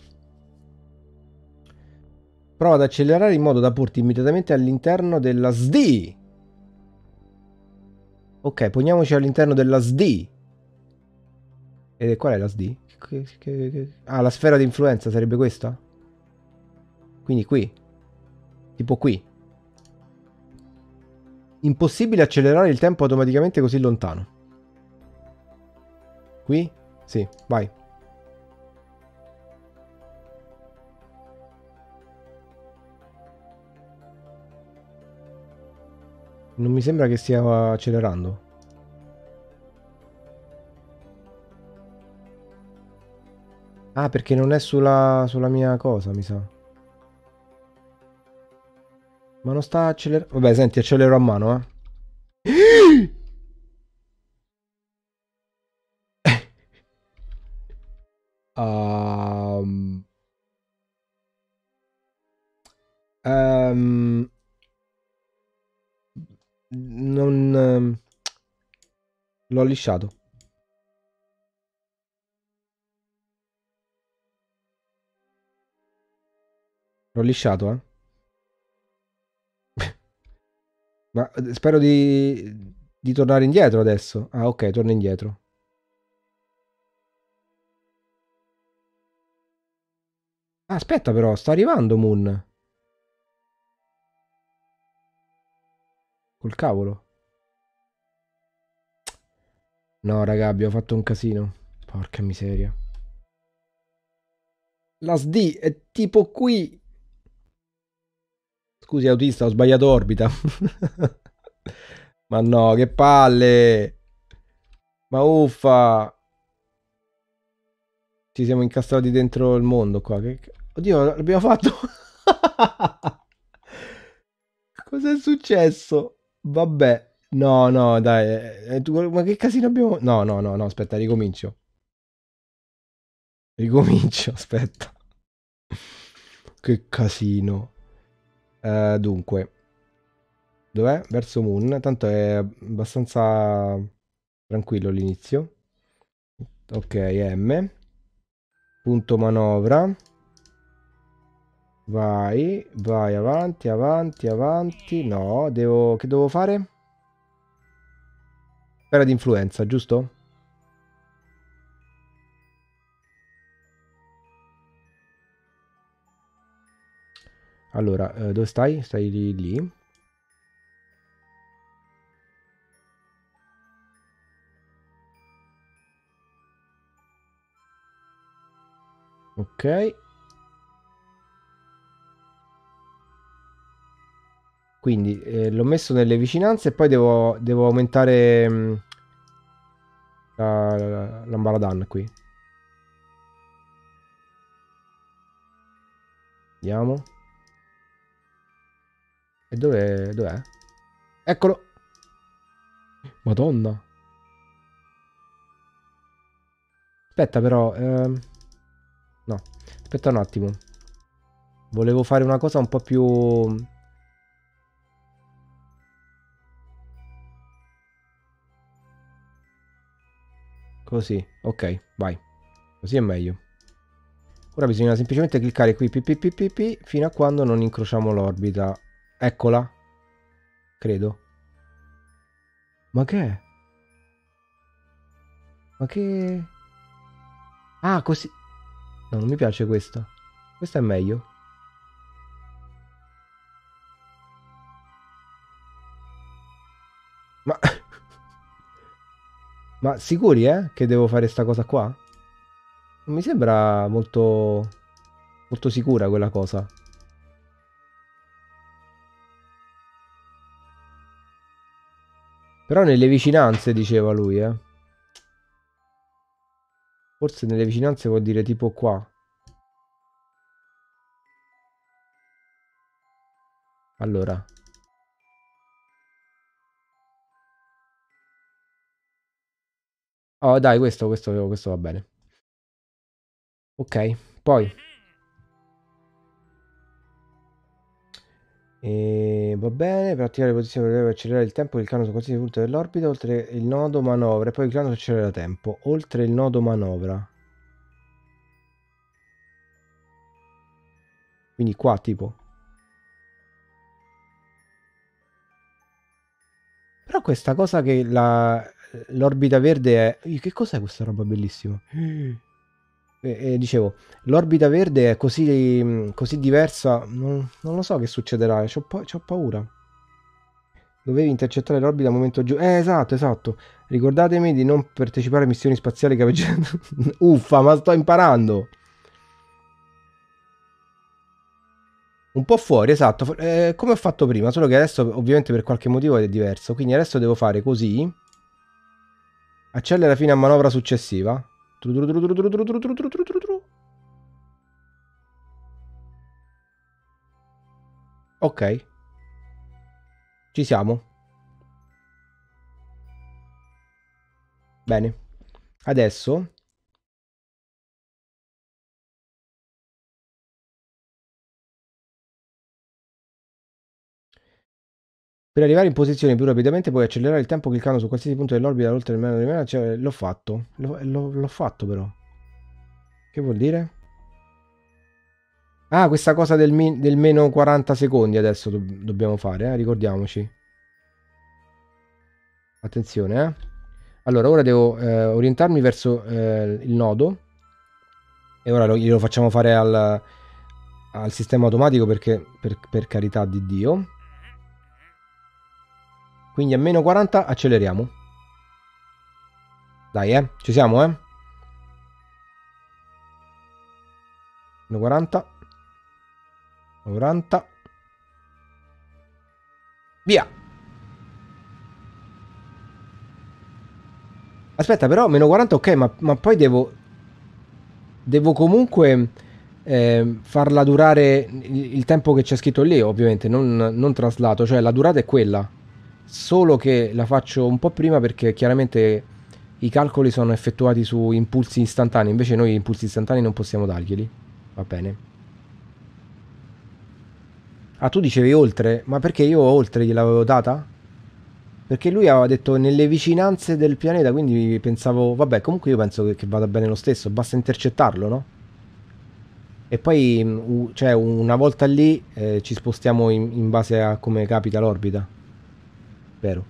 prova ad accelerare in modo da porti immediatamente all'interno della S D. Ok, poniamoci all'interno della S D. E qual è la S D? Che- che- che- Ah, la sfera di influenza sarebbe questa? Quindi qui. Tipo qui. Impossibile accelerare il tempo automaticamente così lontano. Qui? Sì, vai. Non mi sembra che stia accelerando. Ah, perché non è sulla, sulla mia cosa, mi sa. Ma non sta accelerando. Vabbè, senti, accelero a mano, eh. Um, ehm, non... ehm, l'ho lisciato. L'ho lisciato, eh. Ma eh, spero di, di tornare indietro adesso. Ah, ok, torno indietro. Ah, aspetta però, sta arrivando Moon. Col cavolo. No, raga, abbiamo fatto un casino. Porca miseria. La S D è tipo qui. Scusi, autista, ho sbagliato orbita. Ma no, che palle. Ma uffa. Ci siamo incastrati dentro il mondo qua. Che... Oddio, l'abbiamo fatto. Cos'è successo? Vabbè. No, no, dai. eh, eh, tu- ma che casino abbiamo... No, no, no, no, aspetta, ricomincio. Ricomincio, aspetta. Che casino. Eh, dunque, dov'è? Verso Moon. Tanto è abbastanza tranquillo l'inizio. Ok, M. Punto manovra. Vai, vai avanti, avanti, avanti. No, devo... Che devo fare? Sfera di influenza, giusto? Allora, eh, dove stai? Stai lì, lì. Ok. Quindi eh, l'ho messo nelle vicinanze e poi devo, devo aumentare mh, la, la, l'ambaradan qui. Vediamo. E dov'è? Dov'è? Eccolo! Madonna. Aspetta però. ehm, No, aspetta un attimo. Volevo fare una cosa un po' più... Così. Ok, vai. Così è meglio. Ora bisogna semplicemente cliccare qui pi, pi, pi, pi, pi, fino a quando non incrociamo l'orbita. Eccola. Credo. Ma che è? Ma che... Ah, così... No, non mi piace questa. Questa è meglio. Ma... Ma sicuri, eh? Che devo fare sta cosa qua? Non mi sembra molto... Molto sicura quella cosa. Però nelle vicinanze, diceva lui, eh. Forse nelle vicinanze vuol dire tipo qua. Allora. Oh, dai, questo, questo, questo va bene. Ok, poi... E va bene, per attivare le posizioni per accelerare il tempo il cranio su qualsiasi punto dell'orbita, oltre il nodo manovra, e poi il cranio accelera tempo, oltre il nodo manovra. Quindi qua tipo. Però questa cosa che la- l'orbita verde è... Ih, che cos'è questa roba bellissima? E, e dicevo, l'orbita verde è così, così diversa, non, non lo so che succederà, c'ho, pa- c'ho paura. Dovevi intercettare l'orbita al momento giusto. Eh, esatto, esatto. Ricordatemi di non partecipare a missioni spaziali capeggiate. Uffa, ma sto imparando. Un po' fuori, esatto, eh, come ho fatto prima, solo che adesso ovviamente per qualche motivo è diverso, quindi adesso devo fare così, accelera fino a manovra successiva. Ok, ci siamo. Bene, adesso per arrivare in posizione più rapidamente puoi accelerare il tempo cliccando su qualsiasi punto dell'orbita oltre il meno di meno, cioè, l'ho fatto, l'ho l'ho- l'ho fatto però. Che vuol dire? Ah, questa cosa del, mi- del meno quaranta secondi adesso do- dobbiamo fare, eh? Ricordiamoci. Attenzione, eh. Allora, ora devo eh, orientarmi verso eh, il nodo e ora lo, glielo facciamo fare al, al sistema automatico perché, per, per carità di Dio. Quindi a meno quaranta acceleriamo. Dai, eh. Ci siamo, eh. meno quaranta. quaranta. Via. Aspetta, però meno quaranta ok, ma, ma poi devo, devo comunque eh, farla durare il, il tempo che c'è scritto lì, ovviamente, non, non traslato, cioè la durata è quella. Solo che la faccio un po' prima perché chiaramente i calcoli sono effettuati su impulsi istantanei, invece noi impulsi istantanei non possiamo darglieli. Va bene. Ah, tu dicevi oltre? Ma perché io oltre gliel'avevo data? Perché lui aveva detto nelle vicinanze del pianeta, quindi pensavo, vabbè, comunque io penso che, che vada bene lo stesso, basta intercettarlo, no? E poi, mm, u- cioè, una volta lì eh, ci spostiamo in, in base a come capita l'orbita, vero?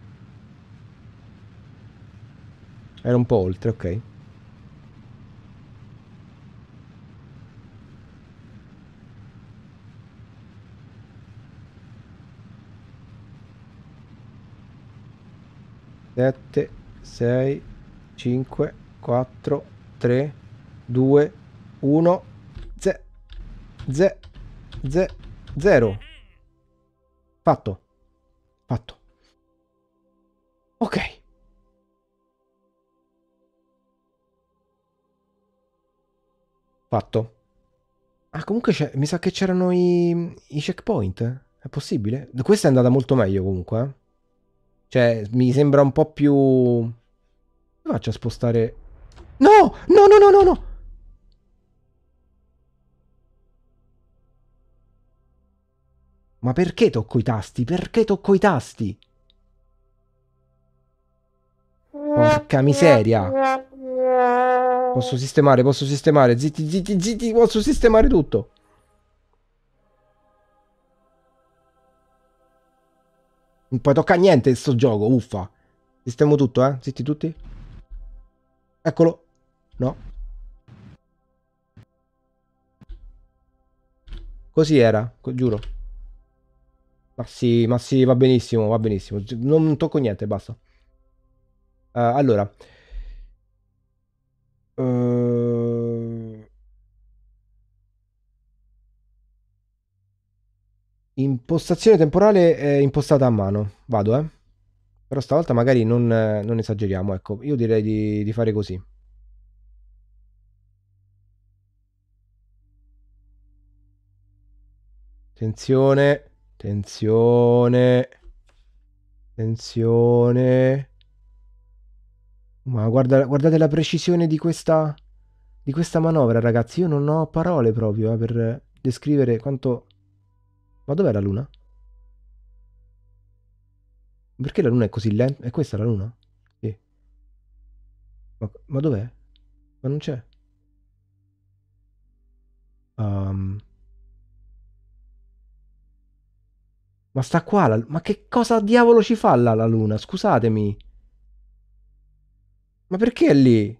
Era un po' oltre, ok. sette, sei, cinque, quattro, tre, due, uno, zero. Fatto, fatto. Ok, fatto. Ah, comunque c'è- mi sa che c'erano i, i checkpoint. È possibile? Questa è andata molto meglio comunque. eh. Cioè, mi sembra un po' più... Come faccio a spostare... No! No, no, no, no, no! Ma perché tocco i tasti? Perché tocco i tasti? Porca miseria! Posso sistemare, posso sistemare. Zitti, zitti, zitti, posso sistemare tutto. Non puoi toccare niente in sto gioco, uffa. Sistemo tutto, eh? Zitti tutti. Eccolo. No. Così era, co- giuro. Ma sì, ma sì, va benissimo, va benissimo. Non tocco niente, basta. Eh, allora. Eh, impostazione temporale è impostata a mano. Vado, eh. Però stavolta magari non, eh, non esageriamo, ecco. Io direi di, di fare così. Tensione, tensione, tensione. Ma guarda, guardate la precisione di questa, di questa manovra, ragazzi. Io non ho parole proprio eh, per descrivere quanto... Ma dov'è la luna? Perché la luna è così lenta? È questa la luna? Sì. Ma, ma dov'è? Ma non c'è. Ehm, ma sta qua la... Ma che cosa diavolo ci fa là la luna? Scusatemi. Ma perché è lì?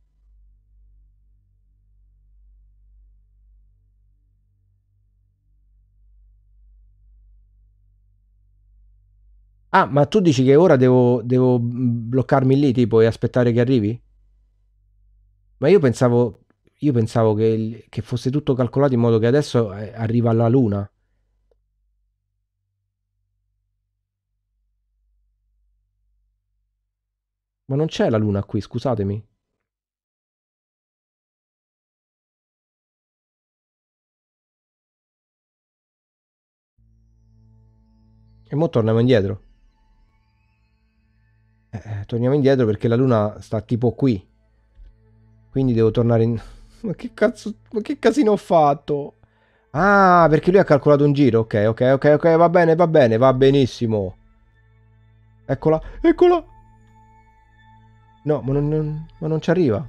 Ah, ma tu dici che ora devo, devo mm, bloccarmi lì, tipo, e aspettare che arrivi? Ma io pensavo, io pensavo che, il- che fosse tutto calcolato in modo che adesso eh, arriva alla luna. Ma non c'è la luna qui, scusatemi. E mo torniamo indietro. Eh, eh, torniamo indietro perché la luna sta tipo qui. Quindi devo tornare in... Ma che cazzo... Ma che casino ho fatto? Ah, perché lui ha calcolato un giro. Ok, ok, ok, ok, va bene, va bene, va benissimo. Eccola, eccola. No, ma non, non- ma non ci arriva.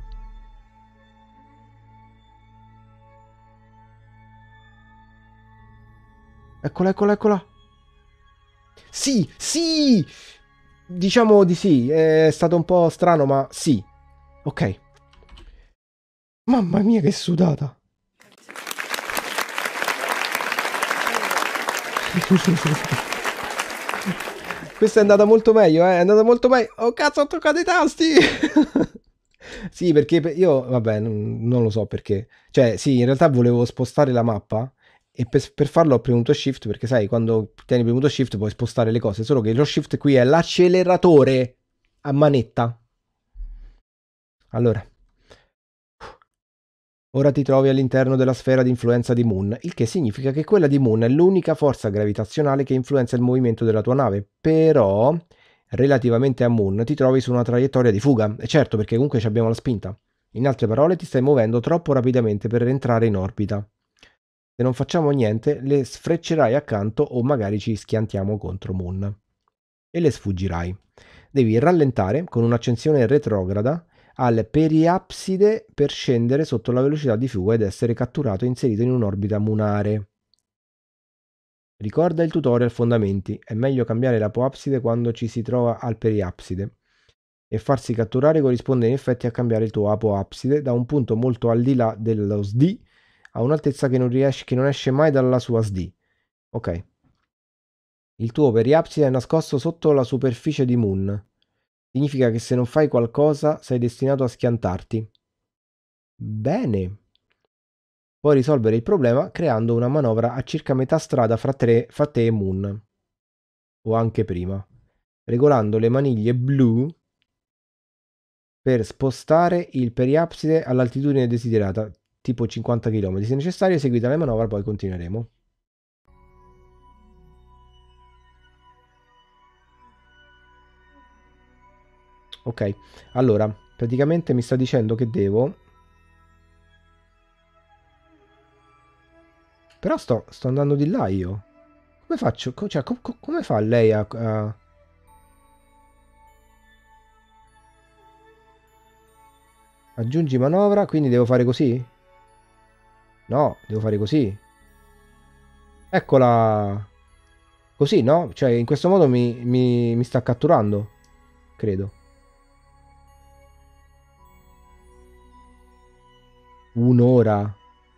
Eccola, eccola, eccola. Sì, sì! Diciamo di sì, è stato un po' strano, ma sì. Ok. Mamma mia, che sudata. Questa è andata molto meglio, eh? È andata molto meglio. Oh cazzo, ho toccato i tasti! Sì, perché pe- io, vabbè, non, non lo so perché. Cioè, sì, in realtà volevo spostare la mappa e per, per farlo ho premuto Shift perché sai, quando tieni premuto Shift puoi spostare le cose, solo che lo Shift qui è l'acceleratore a manetta. Allora, ora ti trovi all'interno della sfera di influenza di Moon, il che significa che quella di Moon è l'unica forza gravitazionale che influenza il movimento della tua nave. Però, relativamente a Moon, ti trovi su una traiettoria di fuga. E certo, perché comunque ci abbiamo la spinta. In altre parole, ti stai muovendo troppo rapidamente per entrare in orbita. Se non facciamo niente, le sfreccerai accanto o magari ci schiantiamo contro Moon. E le sfuggirai. Devi rallentare con un'accensione retrograda al periapside per scendere sotto la velocità di fuga ed essere catturato e inserito in un'orbita lunare. Ricorda il tutorial fondamenti, è meglio cambiare l'apoapside quando ci si trova al periapside e farsi catturare corrisponde in effetti a cambiare il tuo apoapside da un punto molto al di là dello S D a un'altezza che non, riesce, che non esce mai dalla sua S D. Ok. Il tuo periapside è nascosto sotto la superficie di Moon. Significa che se non fai qualcosa sei destinato a schiantarti. Bene. Puoi risolvere il problema creando una manovra a circa metà strada fra, tre, fra te e Moon, o anche prima, regolando le maniglie blu per spostare il periapside all'altitudine desiderata, tipo cinquanta chilometri. Se necessario, eseguita la manovra, poi continueremo. Ok, allora, praticamente mi sta dicendo che devo... Però sto, sto andando di là io. Come faccio? Co- Cioè, co- co- come fa lei a... a- Aggiungi manovra, quindi devo fare così? No, devo fare così. Eccola! Così, no? Cioè, in questo modo mi, mi, mi sta catturando, credo. Un'ora.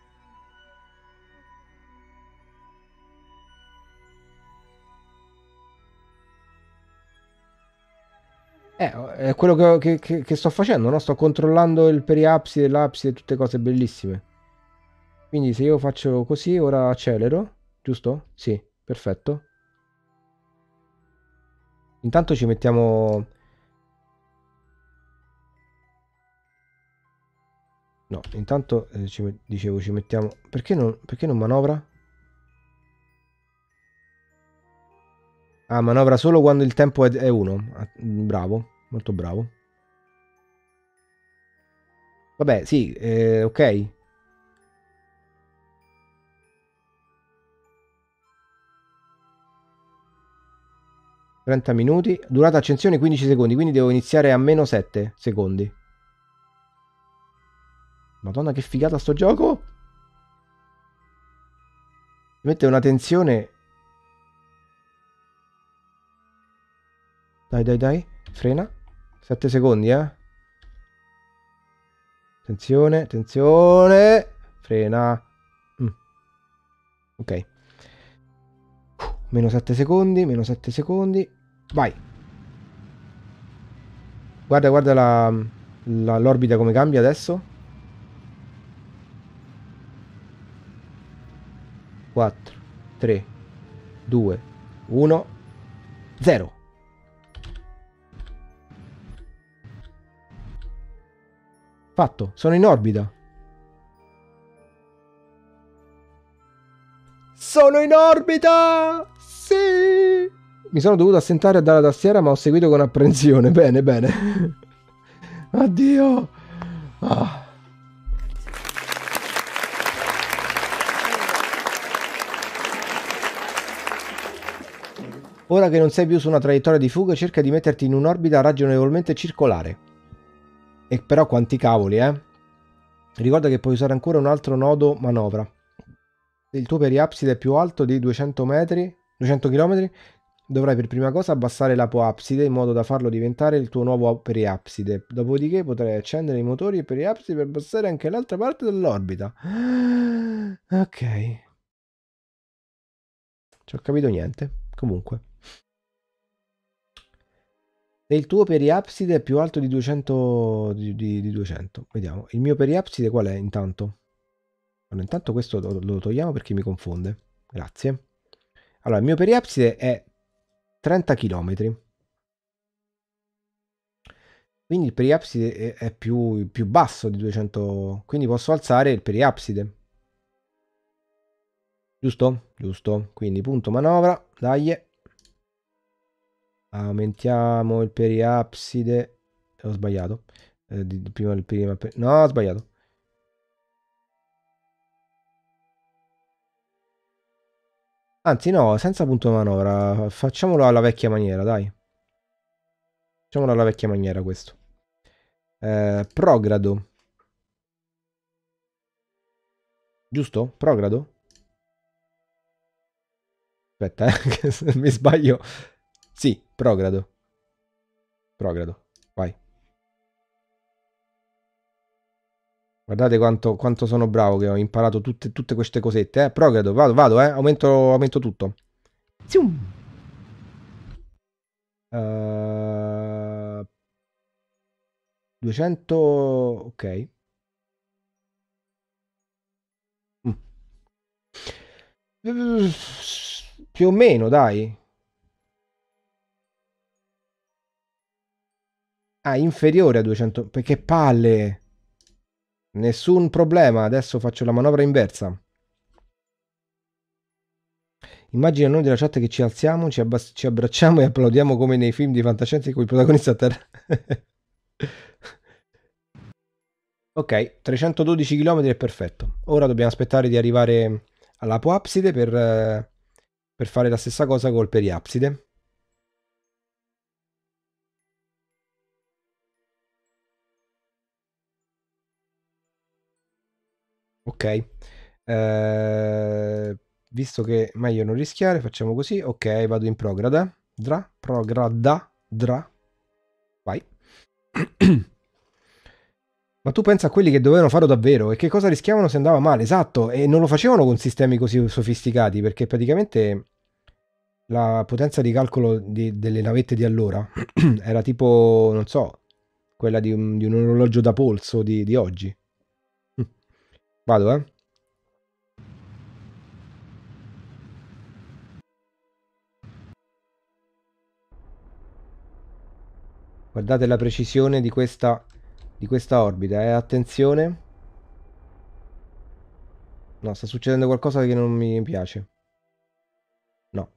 Eh, è quello che, che- che- che sto facendo, no? Sto controllando il periapside, l'apside, tutte cose bellissime. Quindi se io faccio così, ora accelero, giusto? Sì, perfetto. Intanto ci mettiamo... No, intanto eh, ci met- dicevo ci mettiamo... Perché non, perché non manovra? Ah, manovra solo quando il tempo è uno. Bravo, molto bravo. Vabbè, sì, eh, ok. trenta minuti. Durata accensione quindici secondi, quindi devo iniziare a meno sette secondi. Madonna, che figata sto gioco! Mette una tensione. Dai, dai, dai. Frena. sette secondi, eh. Tensione, tensione. Frena. Mm, ok. Meno sette secondi, meno sette secondi. Vai. Guarda, guarda la, la- l'orbita come cambia adesso. quattro, tre, due, uno, zero. Fatto, sono in orbita. Sono in orbita! Sì! Mi sono dovuto assentare dalla tastiera, ma ho seguito con apprensione. Bene, bene. Addio! Ah. Ora che non sei più su una traiettoria di fuga, cerca di metterti in un'orbita ragionevolmente circolare. E però quanti cavoli, eh? Ricorda che puoi usare ancora un altro nodo manovra. Se il tuo periapside è più alto di duecento metri, duecento chilometri, dovrai per prima cosa abbassare l'apoapside in modo da farlo diventare il tuo nuovo periapside. Dopodiché potrai accendere i motori e periapside per abbassare anche l'altra parte dell'orbita. Ok. Ci ho capito niente. Comunque. Se il tuo periapside è più alto di duecento, di, di, di duecento, vediamo. Il mio periapside qual è intanto? Allora, intanto questo lo, lo togliamo perché mi confonde. Grazie. Allora, il mio periapside è trenta chilometri. Quindi il periapside è, è più, più basso di duecento. Quindi posso alzare il periapside. Giusto? Giusto. Quindi punto manovra. Dai. Aumentiamo il periapside. Ho sbagliato. Eh, di, di prima il prima. No, ho sbagliato. Anzi, no, senza punto manovra. Facciamolo alla vecchia maniera, dai. Facciamolo alla vecchia maniera questo. Eh, progrado. Giusto? Progrado? Aspetta, eh, se mi sbaglio. Sì, progrado. Progrado. Vai. Guardate quanto, quanto sono bravo che ho imparato tutte, tutte queste cosette. Eh? Progrado, vado, vado, eh. Aumento, aumento tutto. Zium. Uh, duecento. Ok. Mm. Più o meno, dai. Ah, inferiore a duecento. Perché palle. Nessun problema. Adesso faccio la manovra inversa. Immagina noi della chat che ci alziamo, ci, abbas- ci abbracciamo e applaudiamo come nei film di fantascienza in cui il protagonista a terra. Ok, trecentododici chilometri è perfetto. Ora dobbiamo aspettare di arrivare all'apoapside per, eh, per fare la stessa cosa col periapside. Ok. Eh, visto che è meglio non rischiare, facciamo così. Ok, vado in prograda. Dra, prograda, dra. Vai. Ma tu pensa a quelli che dovevano farlo davvero e che cosa rischiavano se andava male? Esatto, e non lo facevano con sistemi così sofisticati perché praticamente la potenza di calcolo di- delle navette di allora era tipo, non so, quella di un, di un orologio da polso di, di oggi. Vado, eh? Guardate la precisione di questa, di questa orbita, eh? Attenzione. No, sta succedendo qualcosa che non mi piace. No,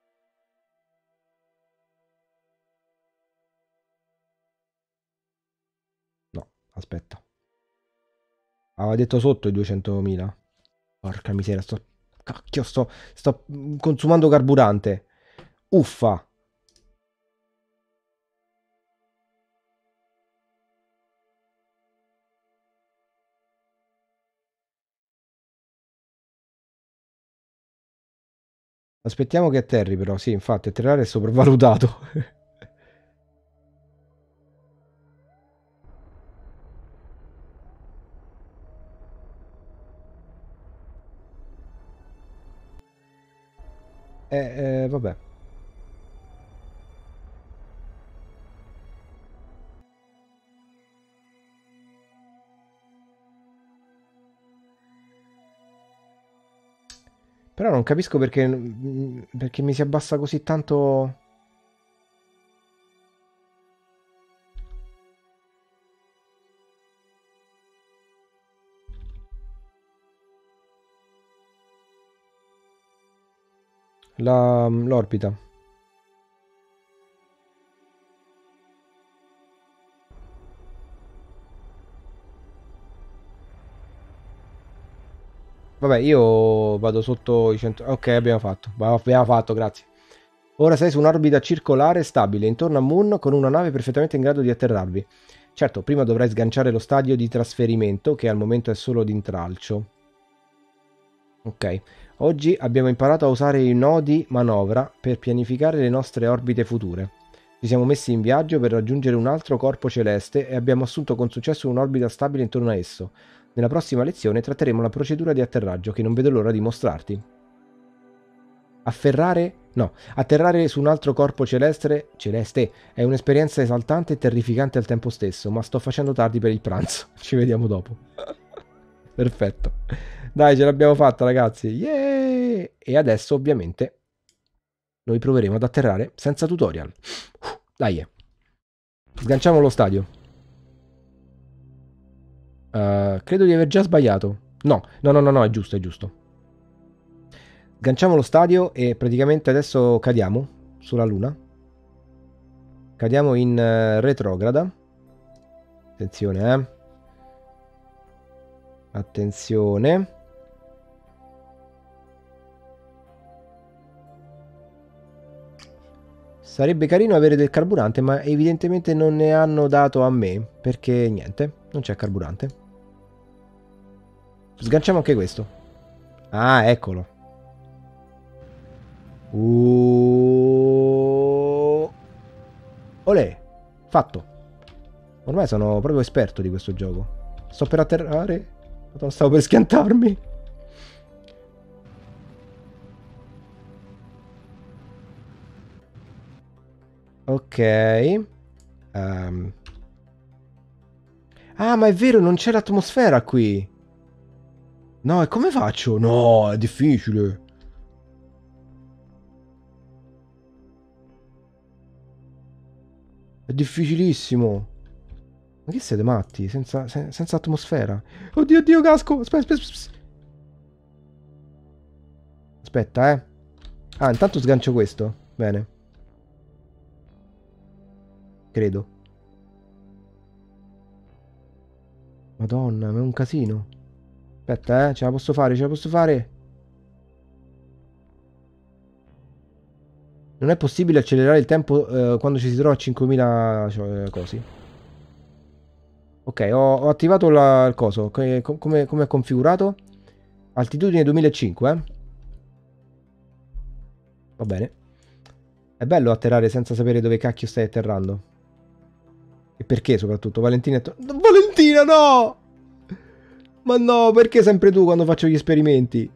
no, aspetta. Aveva detto sotto i duecentomila. Porca miseria, sto... Cacchio, sto, sto mm, consumando carburante. Uffa. Aspettiamo che atterri però. Sì, infatti, atterrare è sopravvalutato. eh, eh, vabbè. Però non capisco perché, mm, perché mi si abbassa così tanto... La- l'orbita. Vabbè, io vado sotto i cento... Ok, abbiamo fatto. Va- Abbiamo fatto, grazie. Ora sei su un'orbita circolare stabile intorno a Moon con una nave perfettamente in grado di atterrarvi. Certo, prima dovrai sganciare lo stadio di trasferimento, che al momento è solo d'intralcio. Ok. Oggi abbiamo imparato a usare i nodi manovra per pianificare le nostre orbite future. Ci siamo messi in viaggio per raggiungere un altro corpo celeste e abbiamo assunto con successo un'orbita stabile intorno a esso. Nella prossima lezione tratteremo la procedura di atterraggio che non vedo l'ora di mostrarti. Afferrare? No, atterrare su un altro corpo celeste, celeste è un'esperienza esaltante e terrificante al tempo stesso, ma sto facendo tardi per il pranzo. Ci vediamo dopo. Perfetto. Dai, ce l'abbiamo fatta, ragazzi. Yeah! E adesso, ovviamente, noi proveremo ad atterrare senza tutorial. Dai, eh. Sganciamo lo stadio. Uh, credo di aver già sbagliato. No, no, no, no, no, è giusto, è giusto. Sganciamo lo stadio e praticamente adesso cadiamo sulla Luna. Cadiamo in uh, retrograda. Attenzione, eh. Attenzione. Sarebbe carino avere del carburante, ma evidentemente non ne hanno dato a me, perché niente, non c'è carburante. Sganciamo anche questo. Ah, eccolo. Uh... Olè, fatto. Ormai sono proprio esperto di questo gioco. Sto per atterrare. Madonna, stavo per schiantarmi. Ok. Um. Ah, ma è vero, non c'è l'atmosfera qui. No, e come faccio? No, è difficile. È difficilissimo. Ma che siete matti? Senza, se- senza atmosfera. Oddio, oddio, casco. Aspetta, aspetta, aspetta. Aspetta, eh. Ah, intanto sgancio questo. Bene. Credo. Madonna, ma è un casino. Aspetta, eh. Ce la posso fare, ce la posso fare. Non è possibile accelerare il tempo eh, quando ci si trova a cinquemila cioè, cosi. Ok, ho, ho attivato la- il coso. Come, come, come è configurato? Altitudine duemilacinque, eh? Va bene. È bello atterrare senza sapere dove cacchio stai atterrando. E perché soprattutto? Valentina è... to- No, Valentina, no! Ma no, perché sempre tu quando faccio gli esperimenti?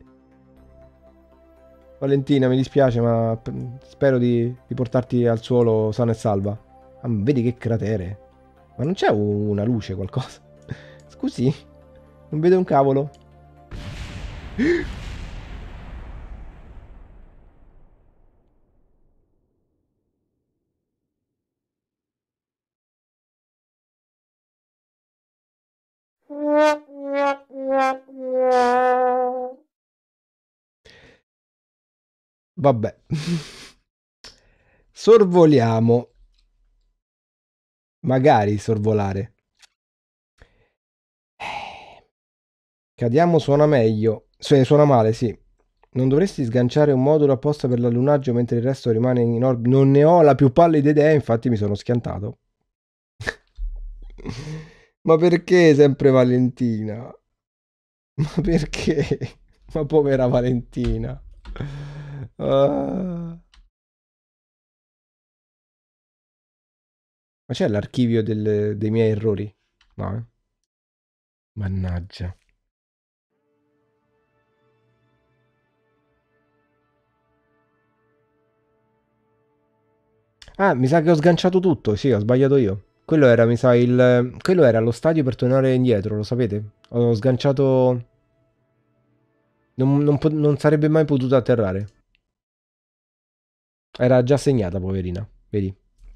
Valentina, mi dispiace, ma p- spero di, di portarti al suolo sana e salva. Ah, ma vedi che cratere. Ma non c'è una luce, qualcosa? Scusi, non vedo un cavolo. Vabbè. Sorvoliamo. Magari sorvolare. Cadiamo suona meglio. Su- suona male, sì. Non dovresti sganciare un modulo apposta per l'allunaggio mentre il resto rimane in orbita? Non ne ho la più pallida idea, infatti mi sono schiantato. Ma perché sempre Valentina? Ma perché? Ma povera Valentina. Ah. Ma c'è l'archivio del- dei miei errori? No, eh? Mannaggia. Ah, mi sa che ho sganciato tutto. Sì, ho sbagliato io. Quello era, mi sa, il... Quello era lo stadio per tornare indietro, lo sapete? Ho sganciato... Non, non po- non sarebbe mai potuto atterrare. Era già segnata, poverina. Vedi?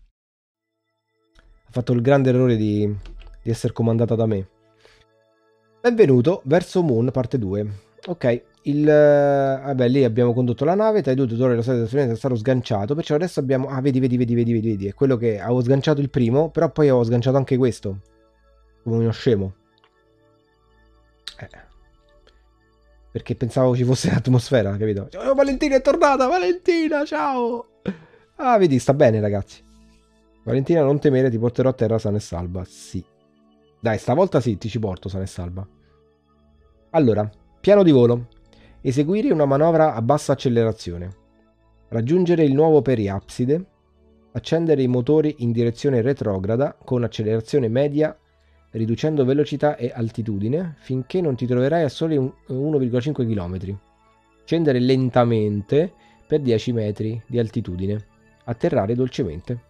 Ha fatto il grande errore di, di essere comandata da me. Benvenuto verso Moon, parte due. Ok, il... Vabbè, lì abbiamo condotto la nave, tra i due tutori lo stato è stato sganciato, perciò adesso abbiamo... Ah, vedi, vedi, vedi, vedi, vedi, vedi, è quello che avevo sganciato il primo, però poi avevo sganciato anche questo, come uno scemo. Eh. Perché pensavo ci fosse l'atmosfera, capito? Oh, Valentina è tornata, Valentina, ciao! Ah, vedi, sta bene, ragazzi. Valentina, non temere, ti porterò a terra sana e salva. Sì. Dai, stavolta sì, ti ci porto sana e salva. Allora, piano di volo. Eseguire una manovra a bassa accelerazione. Raggiungere il nuovo periapside. Accendere i motori in direzione retrograda con accelerazione media, riducendo velocità e altitudine, finché non ti troverai a soli uno virgola cinque chilometri. Scendere lentamente per dieci metri di altitudine. Atterrare dolcemente.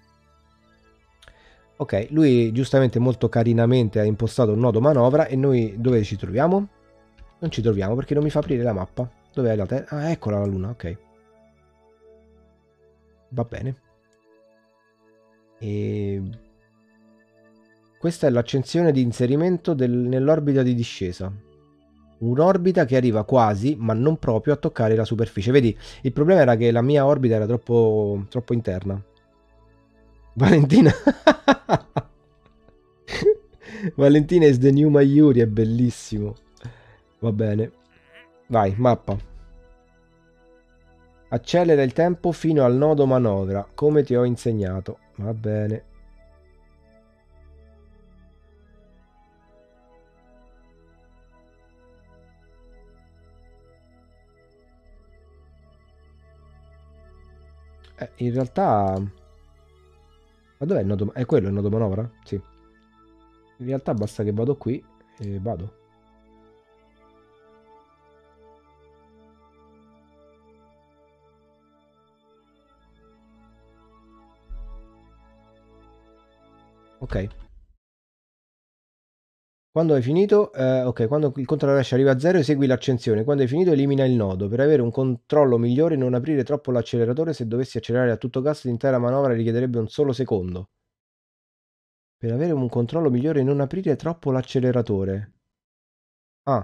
Ok, lui giustamente molto carinamente ha impostato un nodo manovra e noi dove ci troviamo? Non ci troviamo perché non mi fa aprire la mappa. Dov'è la terra? Ah, eccola la luna, ok. Va bene. E... Questa è l'accensione di inserimento del... nell'orbita di discesa. Un'orbita che arriva quasi, ma non proprio, a toccare la superficie. Vedi, il problema era che la mia orbita era troppo, troppo interna. Valentina... Valentina is the new Mayuri, è bellissimo. Va bene. Vai, mappa. Accelera il tempo fino al nodo manovra, come ti ho insegnato. Va bene. Eh, in realtà... Ma dov'è il nodo? È quello il nodo manovra? Sì. In realtà basta che vado qui e vado. Ok. Quando hai finito, eh, ok, quando il conto alla rovescia arriva a zero esegui l'accensione, quando hai finito elimina il nodo, per avere un controllo migliore non aprire troppo l'acceleratore, se dovessi accelerare a tutto gas l'intera manovra richiederebbe un solo secondo. Per avere un controllo migliore non aprire troppo l'acceleratore. Ah.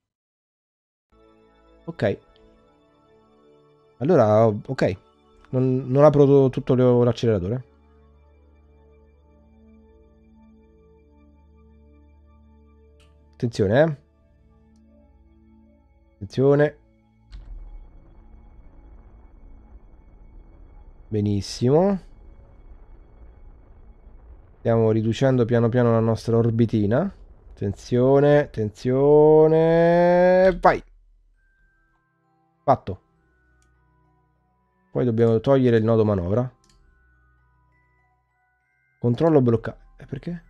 Ok. Allora, ok. Non, non apro tutto l'acceleratore. Attenzione, eh. Attenzione. Benissimo. Stiamo riducendo piano piano la nostra orbitina. Attenzione, attenzione. Vai. Fatto. Poi dobbiamo togliere il nodo manovra. Controllo bloccato. E perché?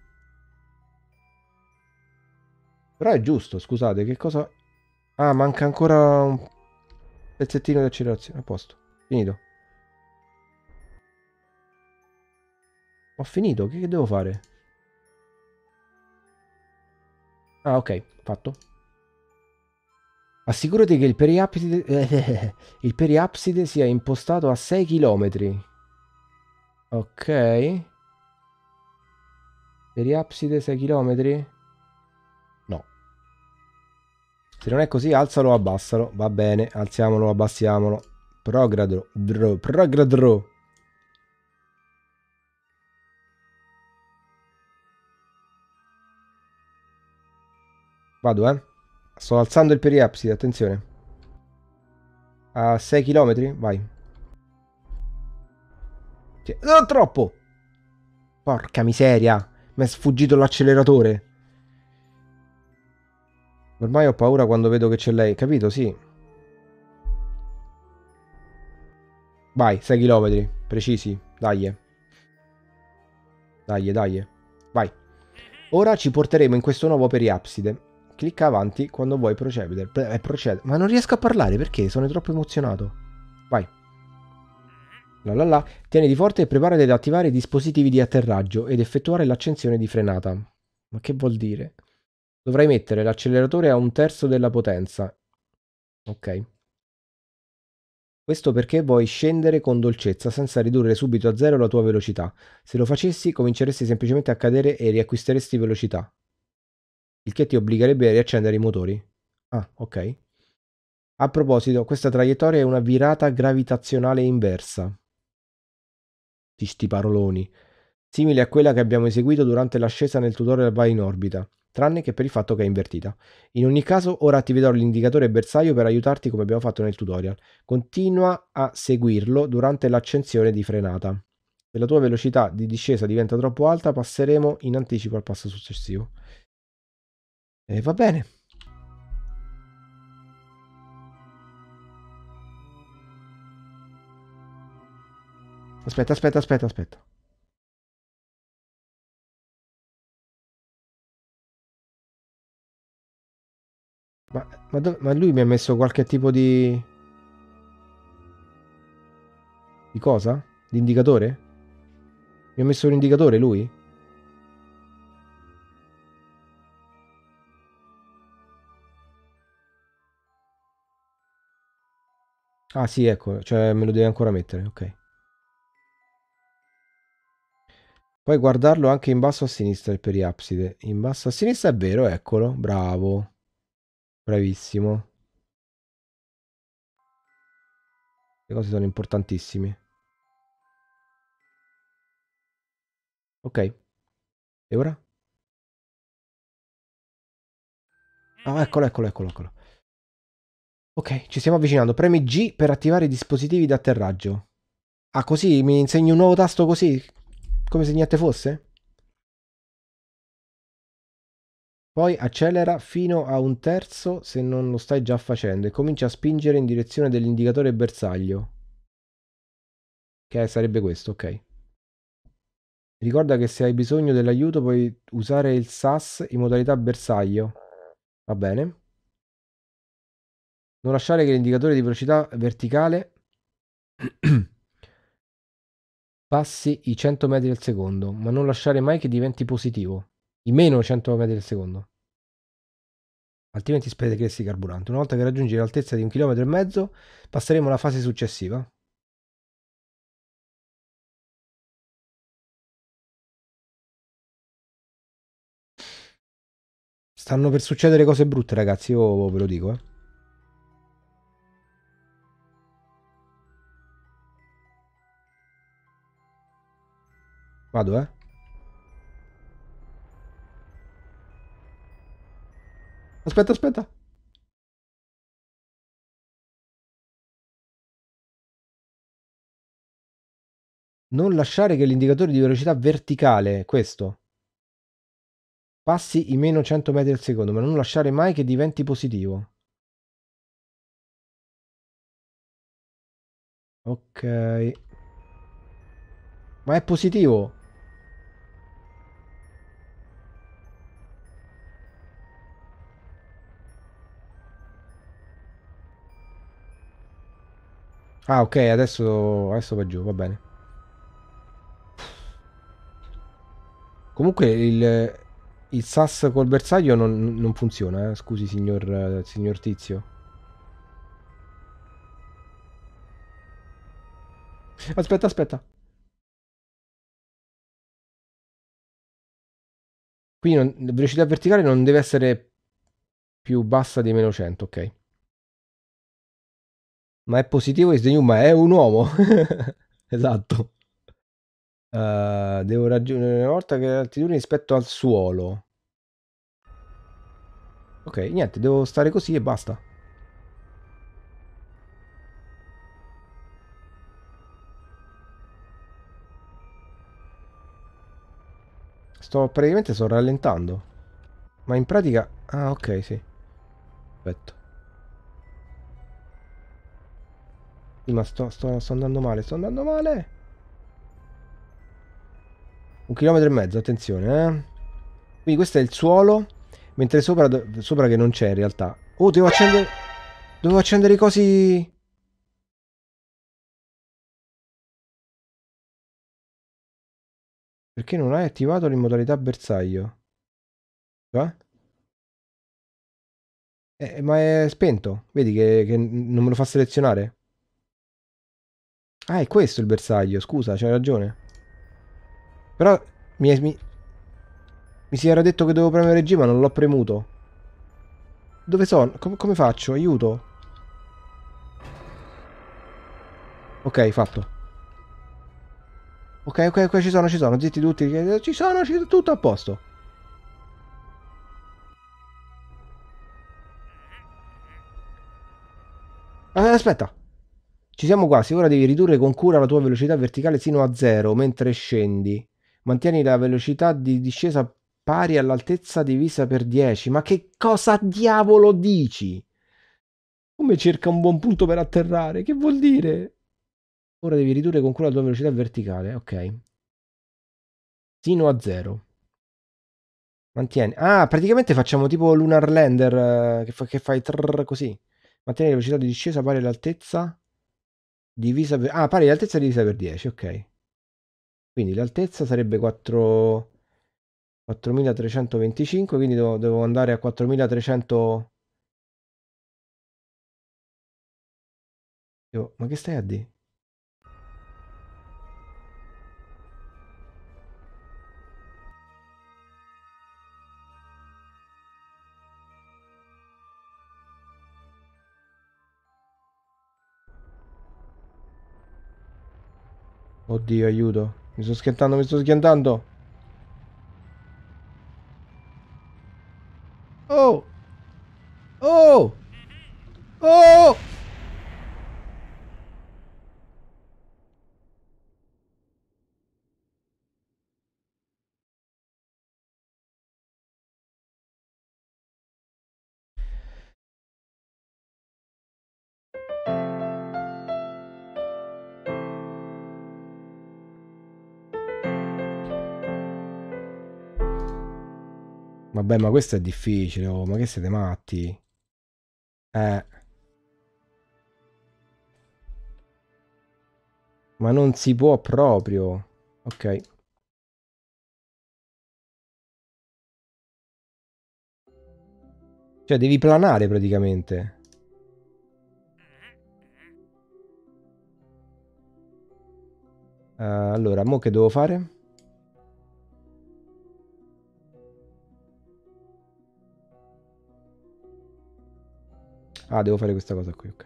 Però è giusto, scusate, che cosa... Ah, manca ancora un pezzettino di accelerazione. A posto. Finito. Ho finito, che devo fare? Ah, ok, fatto. Assicurati che il periapside, il periapside sia impostato a sei chilometri. Ok. Periapside sei chilometri? No. Se non è così, alzalo o abbassalo. Va bene, alziamolo o abbassiamolo. Progradro. Dro, progradro. Vado, eh. Sto alzando il periapside, attenzione. A sei chilometri? Vai. Non troppo! Porca miseria. Mi è sfuggito l'acceleratore. Ormai ho paura quando vedo che c'è lei. Capito? Sì. Vai, sei chilometri. Precisi. Dai. Dai, dai. Vai. Ora ci porteremo in questo nuovo periapside. Clicca avanti quando vuoi procedere. Eh, procede. Ma non riesco a parlare perché? Sono troppo emozionato. Vai. La la la. Tieniti forte e preparati ad attivare i dispositivi di atterraggio ed effettuare l'accensione di frenata. Ma che vuol dire? Dovrai mettere l'acceleratore a un terzo della potenza. Ok. Questo perché vuoi scendere con dolcezza senza ridurre subito a zero la tua velocità. Se lo facessi, cominceresti semplicemente a cadere e riacquisteresti velocità. Il che ti obbligherebbe a riaccendere i motori. Ah, ok. A proposito, questa traiettoria è una virata gravitazionale inversa. Di sti paroloni. Simile a quella che abbiamo eseguito durante l'ascesa nel tutorial Vai in orbita, tranne che per il fatto che è invertita. In ogni caso, ora attiverò l'indicatore bersaglio per aiutarti come abbiamo fatto nel tutorial. Continua a seguirlo durante l'accensione di frenata. Se la tua velocità di discesa diventa troppo alta, passeremo in anticipo al passo successivo. E va bene. Aspetta, aspetta, aspetta, aspetta. Ma, ma, dov- ma lui mi ha messo qualche tipo di... di cosa? Di indicatore? Mi ha messo un indicatore lui? Ah sì, ecco, cioè me lo devi ancora mettere, ok. Puoi guardarlo anche in basso a sinistra il periapside. In basso a sinistra è vero, eccolo, bravo. Bravissimo. Le cose sono importantissime. Ok, e ora? Ah, eccolo, eccolo, eccolo, eccolo. Ok, ci stiamo avvicinando. Premi G per attivare i dispositivi di atterraggio. Ah, così mi insegni un nuovo tasto così? Come se niente fosse? Poi accelera fino a un terzo se non lo stai già facendo e comincia a spingere in direzione dell'indicatore bersaglio. Che sarebbe questo, ok. Ricorda che se hai bisogno dell'aiuto puoi usare il S A S in modalità bersaglio. Va bene. Non lasciare che l'indicatore di velocità verticale passi i cento metri al secondo, ma non lasciare mai che diventi positivo. I meno cento metri al secondo. Altrimenti sprecheresti carburante. Una volta che raggiungi l'altezza di un chilometro e mezzo, passeremo alla fase successiva. Stanno per succedere cose brutte, ragazzi, io ve lo dico, eh. Vado, eh. Aspetta, aspetta. Non lasciare che l'indicatore di velocità verticale, questo, passi i meno cento metri al secondo, ma non lasciare mai che diventi positivo. Ok. Ma è positivo? Ah, ok, adesso, adesso va giù, va bene. Comunque il, il S A S col bersaglio non, non funziona, eh. Scusi, signor, signor Tizio. Aspetta, aspetta. Qui non- la velocità verticale non deve essere più bassa di meno cento, ok. Ma è positivo is the new, ma è un uomo. Esatto. Eh, devo raggiungere una volta che l'altitudine rispetto al suolo. Ok, niente, devo stare così e basta. Sto praticamente sto rallentando. Ma in pratica... Ah, ok, sì. Aspetta. Sì, ma sto, sto, sto andando male, sto andando male. Un chilometro e mezzo, attenzione, eh. Quindi questo è il suolo, mentre sopra, sopra che non c'è in realtà. Oh, devo accendere... Devo accendere i cosi... Perché non hai attivato in modalità bersaglio? Eh? Eh, ma è spento. Vedi che, che non me lo fa selezionare? Ah, è questo il bersaglio, scusa, c'hai ragione. Però mi, è- mi- mi si era detto che dovevo premere G, ma non l'ho premuto. Dove sono? Com- come faccio? Aiuto. Ok, fatto. Ok, ok, ok, ci sono, ci sono. Zitti tutti. Ci sono, ci sono, tutto a posto. Ah, aspetta. Ci siamo quasi. Ora devi ridurre con cura la tua velocità verticale sino a zero mentre scendi. Mantieni la velocità di discesa pari all'altezza divisa per dieci. Ma che cosa diavolo dici? Come cerca un buon punto per atterrare? Che vuol dire? Ora devi ridurre con cura la tua velocità verticale. Ok. Sino a zero. Mantieni. Ah, praticamente facciamo tipo Lunar Lander eh, che, fa- che fai trrr così. Mantieni la velocità di discesa pari all'altezza divisa per... Ah, pari all'altezza divisa per dieci, ok. Quindi l'altezza sarebbe quattro... quattromilatrecentoventicinque, quindi devo, devo andare a quattromilatrecento... Devo- Ma che stai a dire? Oddio, aiuto. Mi sto schiantando, mi sto schiantando. Oh! Oh! Oh! Vabbè, ma questo è difficile, oh, ma che siete matti? Eh, ma non si può proprio. Ok. Cioè, devi planare praticamente. Eh, allora, mo che devo fare? Ah, devo fare questa cosa qui, ok.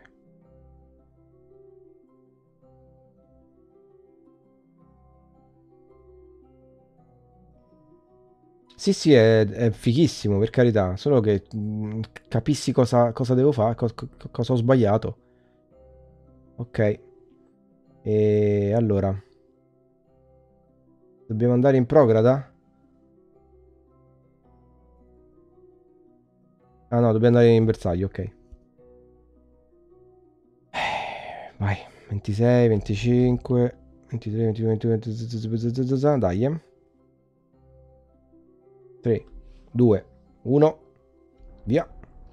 Sì, sì, è, è fighissimo, per carità. Solo che mh, capissi cosa, cosa devo fare, co- co- cosa ho sbagliato. Ok. E allora, dobbiamo andare in prograda? Ah no, dobbiamo andare in bersaglio, ok. Eh, Vai, ventisei, venticinque, ventitré, ventidue, ventidue, dai, eh. tre, due, uno, via.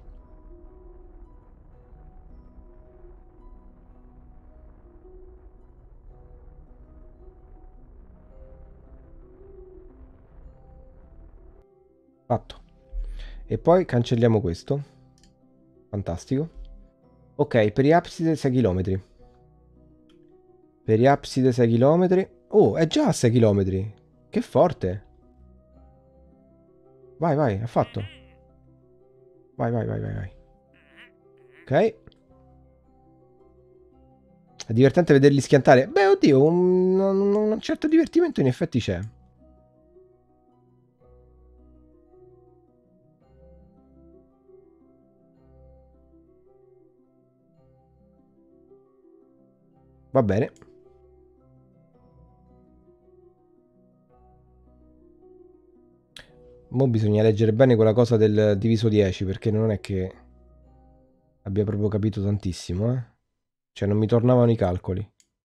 Fatto. E poi cancelliamo questo. Fantastico. Ok, periapside sei chilometri. Periapside sei chilometri. Oh, è già a sei chilometri. Che forte. Vai, vai, ha fatto. Vai, vai, vai, vai, vai. Ok. È divertente vederli schiantare. Beh, oddio, un, un- un certo divertimento in effetti c'è. Va bene. Mo' bisogna leggere bene quella cosa del diviso dieci, perché non è che abbia proprio capito tantissimo, eh. Cioè, non mi tornavano i calcoli.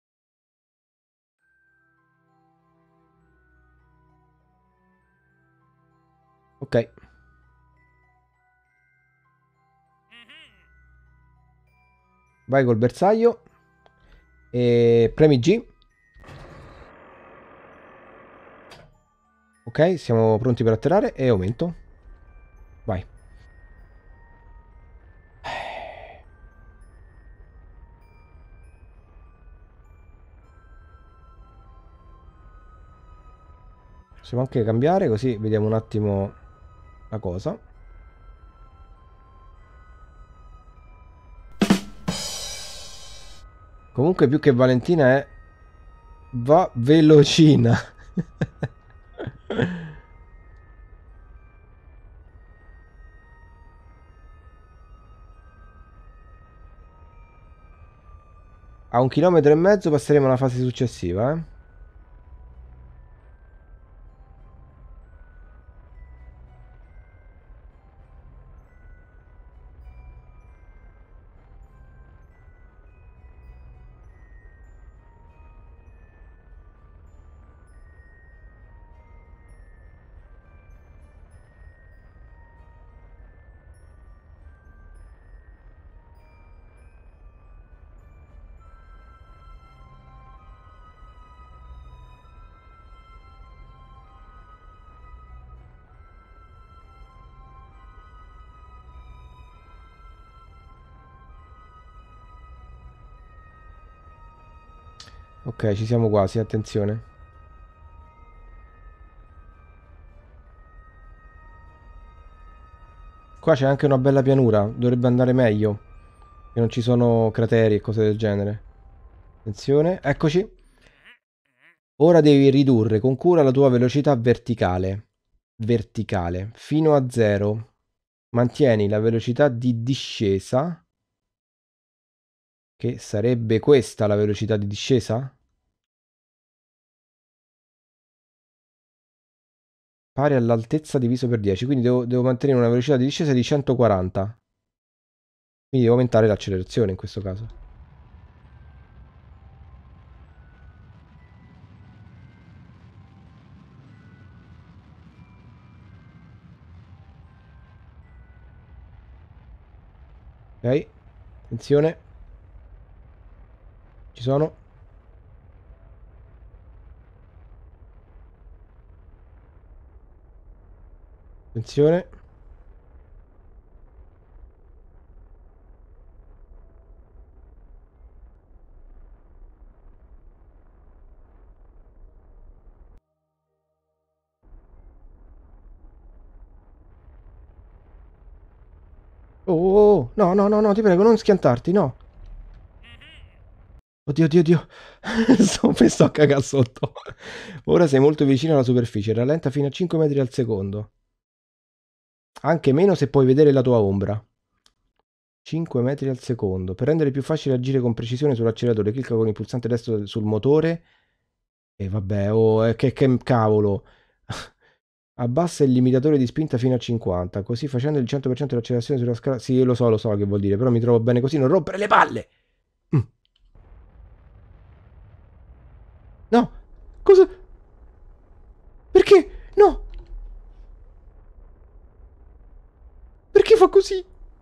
Ok. Vai col bersaglio. E premi G. Ok, siamo pronti per atterrare e aumento. Vai. Possiamo anche cambiare così vediamo un attimo la cosa. Comunque più che Valentina è... Va velocina. A un chilometro e mezzo passeremo alla fase successiva, eh. Ok, ci siamo quasi, attenzione. Qua c'è anche una bella pianura, dovrebbe andare meglio. Che non ci sono crateri e cose del genere. Attenzione, eccoci. Ora devi ridurre con cura la tua velocità verticale. Verticale. Fino a zero. Mantieni la velocità di discesa. Che sarebbe questa la velocità di discesa? Pari all'altezza diviso per dieci. Quindi devo, devo mantenere una velocità di discesa di centoquaranta. Quindi devo aumentare l'accelerazione in questo caso. Ok, attenzione. Ci sono. Attenzione. Oh, oh, oh, no, no, no, no, ti prego, non schiantarti, no. Oddio, oddio, oddio. Sto, mi sto a cagare sotto. Ora sei molto vicino alla superficie. Rallenta fino a cinque metri al secondo. Anche meno se puoi vedere la tua ombra. cinque metri al secondo. Per rendere più facile agire con precisione sull'acceleratore, clicca con il pulsante destro sul motore. E vabbè, oh, eh, che, che cavolo. Abbassa il limitatore di spinta fino a cinquanta. Così facendo il cento per cento dell'accelerazione sulla scala... Sì, io lo so, lo so che vuol dire. Però mi trovo bene così. Non rompere le palle. Mm. No. Cosa? Perché? No. Perché fa così?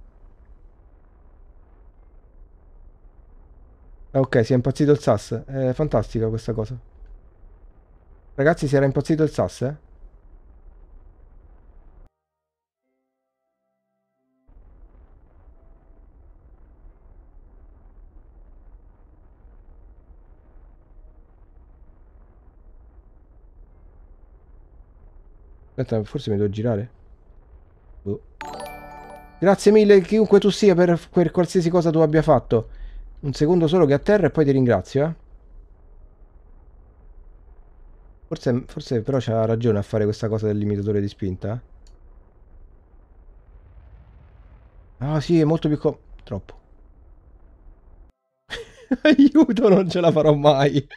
Ah, ok, si è impazzito il S A S. È fantastica questa cosa. Ragazzi, si era impazzito il S A S, eh? Aspetta, forse mi devo girare. Boh. Grazie mille, chiunque tu sia, per, per qualsiasi cosa tu abbia fatto. Un secondo solo che atterra e poi ti ringrazio, eh? Forse, forse però c'ha ragione a fare questa cosa del limitatore di spinta, eh? Ah, sì, è molto più co... Troppo. Aiuto, non ce la farò mai.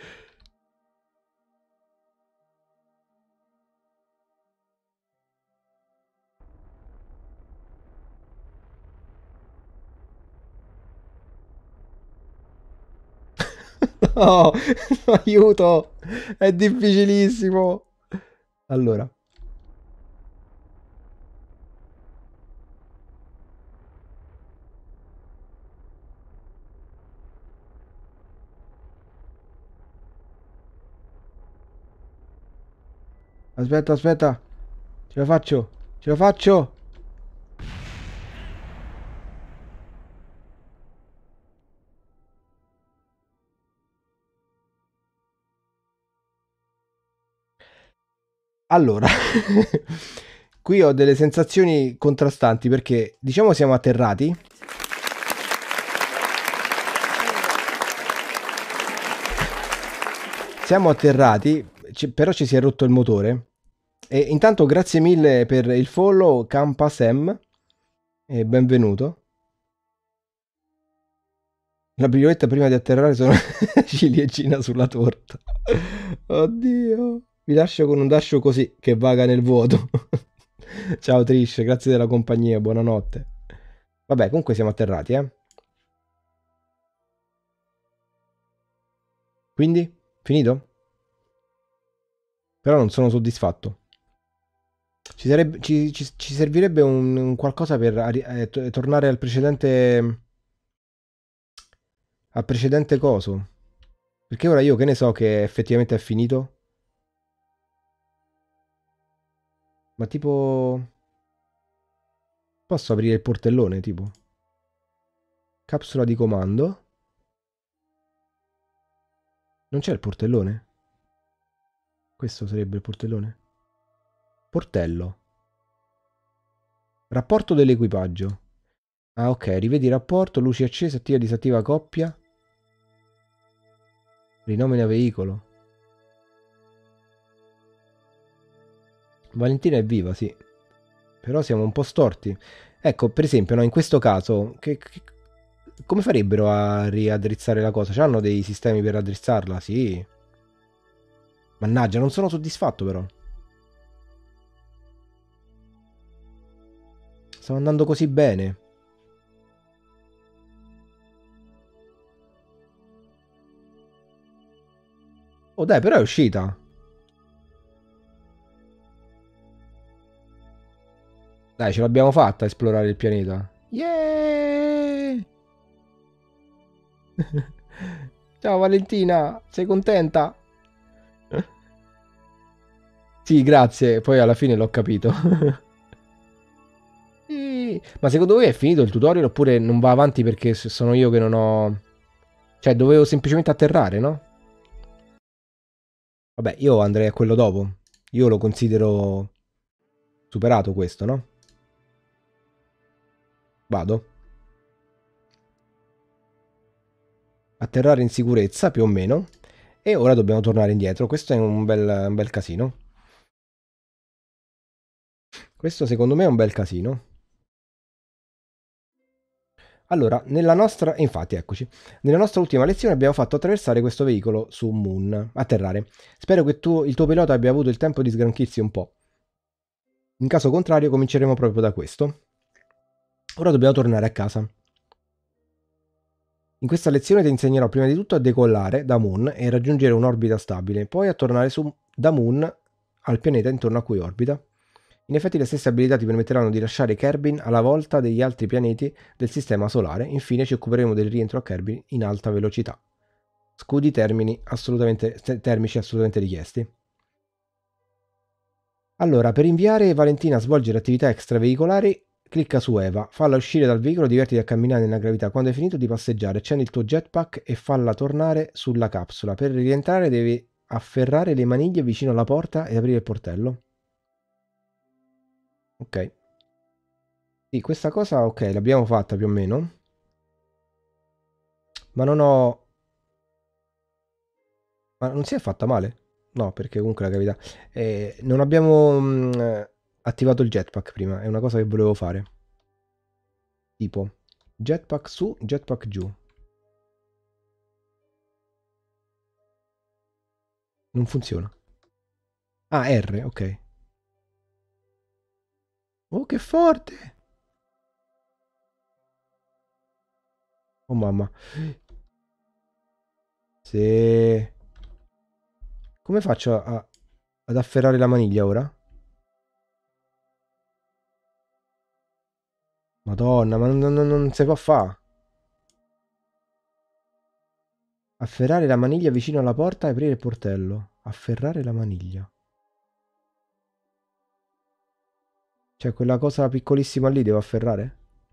No, aiuto, è difficilissimo. Allora, aspetta, aspetta. Ce la faccio, ce la faccio. Allora, qui ho delle sensazioni contrastanti perché diciamo siamo atterrati. siamo atterrati, ci- però ci si è rotto il motore. E intanto grazie mille per il follow, Campa Sam, e benvenuto. La brioletta prima di atterrare sono ciliegina sulla torta. Oddio. Vi lascio con un dascio così che vaga nel vuoto. Ciao Trish, grazie della compagnia, buonanotte. Vabbè, comunque siamo atterrati, eh. Quindi, finito? Però non sono soddisfatto. Ci, sarebbe- ci- ci- ci servirebbe un, un qualcosa per arri- eh, to- tornare al precedente, al precedente coso. Perché ora io che ne so che effettivamente è finito? Ma tipo... Posso aprire il portellone, tipo? Capsula di comando? Non c'è il portellone? Questo sarebbe il portellone? Portello. Rapporto dell'equipaggio. Ah, ok. Rivedi il rapporto, luci accese, attiva e disattiva coppia. Rinomina veicolo. Valentina è viva, sì. Però siamo un po' storti. Ecco, per esempio, no, in questo caso, che, che- come farebbero a riaddrizzare la cosa? C'hanno dei sistemi per raddrizzarla? Sì. Mannaggia, non sono soddisfatto però. Stavo andando così bene. Oh dai, però è uscita. Dai, ce l'abbiamo fatta a esplorare il pianeta. Yeah! Ciao Valentina, sei contenta? Sì, grazie. Poi alla fine l'ho capito. Sì. Ma secondo voi è finito il tutorial oppure non va avanti perché s- sono io che non ho... Cioè, dovevo semplicemente atterrare, no? Vabbè, io andrei a quello dopo. Io lo considero superato questo, no? Vado. Atterrare in sicurezza, più o meno. E ora dobbiamo tornare indietro. Questo è un bel, un bel casino. Questo secondo me è un bel casino. Allora, nella nostra... Infatti, eccoci. Nella nostra ultima lezione abbiamo fatto attraversare questo veicolo su Moon. Atterrare. Spero che tu, il tuo pilota abbia avuto il tempo di sgranchirsi un po'. In caso contrario cominceremo proprio da questo. Ora dobbiamo tornare a casa. In questa lezione ti insegnerò prima di tutto a decollare da Moon e raggiungere un'orbita stabile, poi a tornare su da Moon al pianeta intorno a cui orbita. In effetti le stesse abilità ti permetteranno di lasciare Kerbin alla volta degli altri pianeti del sistema solare. Infine ci occuperemo del rientro a Kerbin in alta velocità. Scudi termini assolutamente, termici assolutamente richiesti. Allora, per inviare Valentina a svolgere attività extraveicolari, clicca su Eva, falla uscire dal veicolo, divertiti a camminare nella gravità. Quando hai finito di passeggiare, accendi il tuo jetpack e falla tornare sulla capsula. Per rientrare devi afferrare le maniglie vicino alla porta e aprire il portello. Ok. Sì, questa cosa, ok, l'abbiamo fatta più o meno. Ma non ho... Ma non si è fatta male? No, perché comunque la gravità... Eh, non abbiamo mh, attivato il jetpack prima, è una cosa che volevo fare. Tipo, jetpack su, jetpack giù. Non funziona. Ah, R, ok. Oh, che forte! Oh, mamma. Se... Come faccio a- ad afferrare la maniglia ora? Madonna, ma non, non- non si può fare. Afferrare la maniglia vicino alla porta e aprire il portello. Afferrare la maniglia. Cioè, quella cosa piccolissima lì devo afferrare?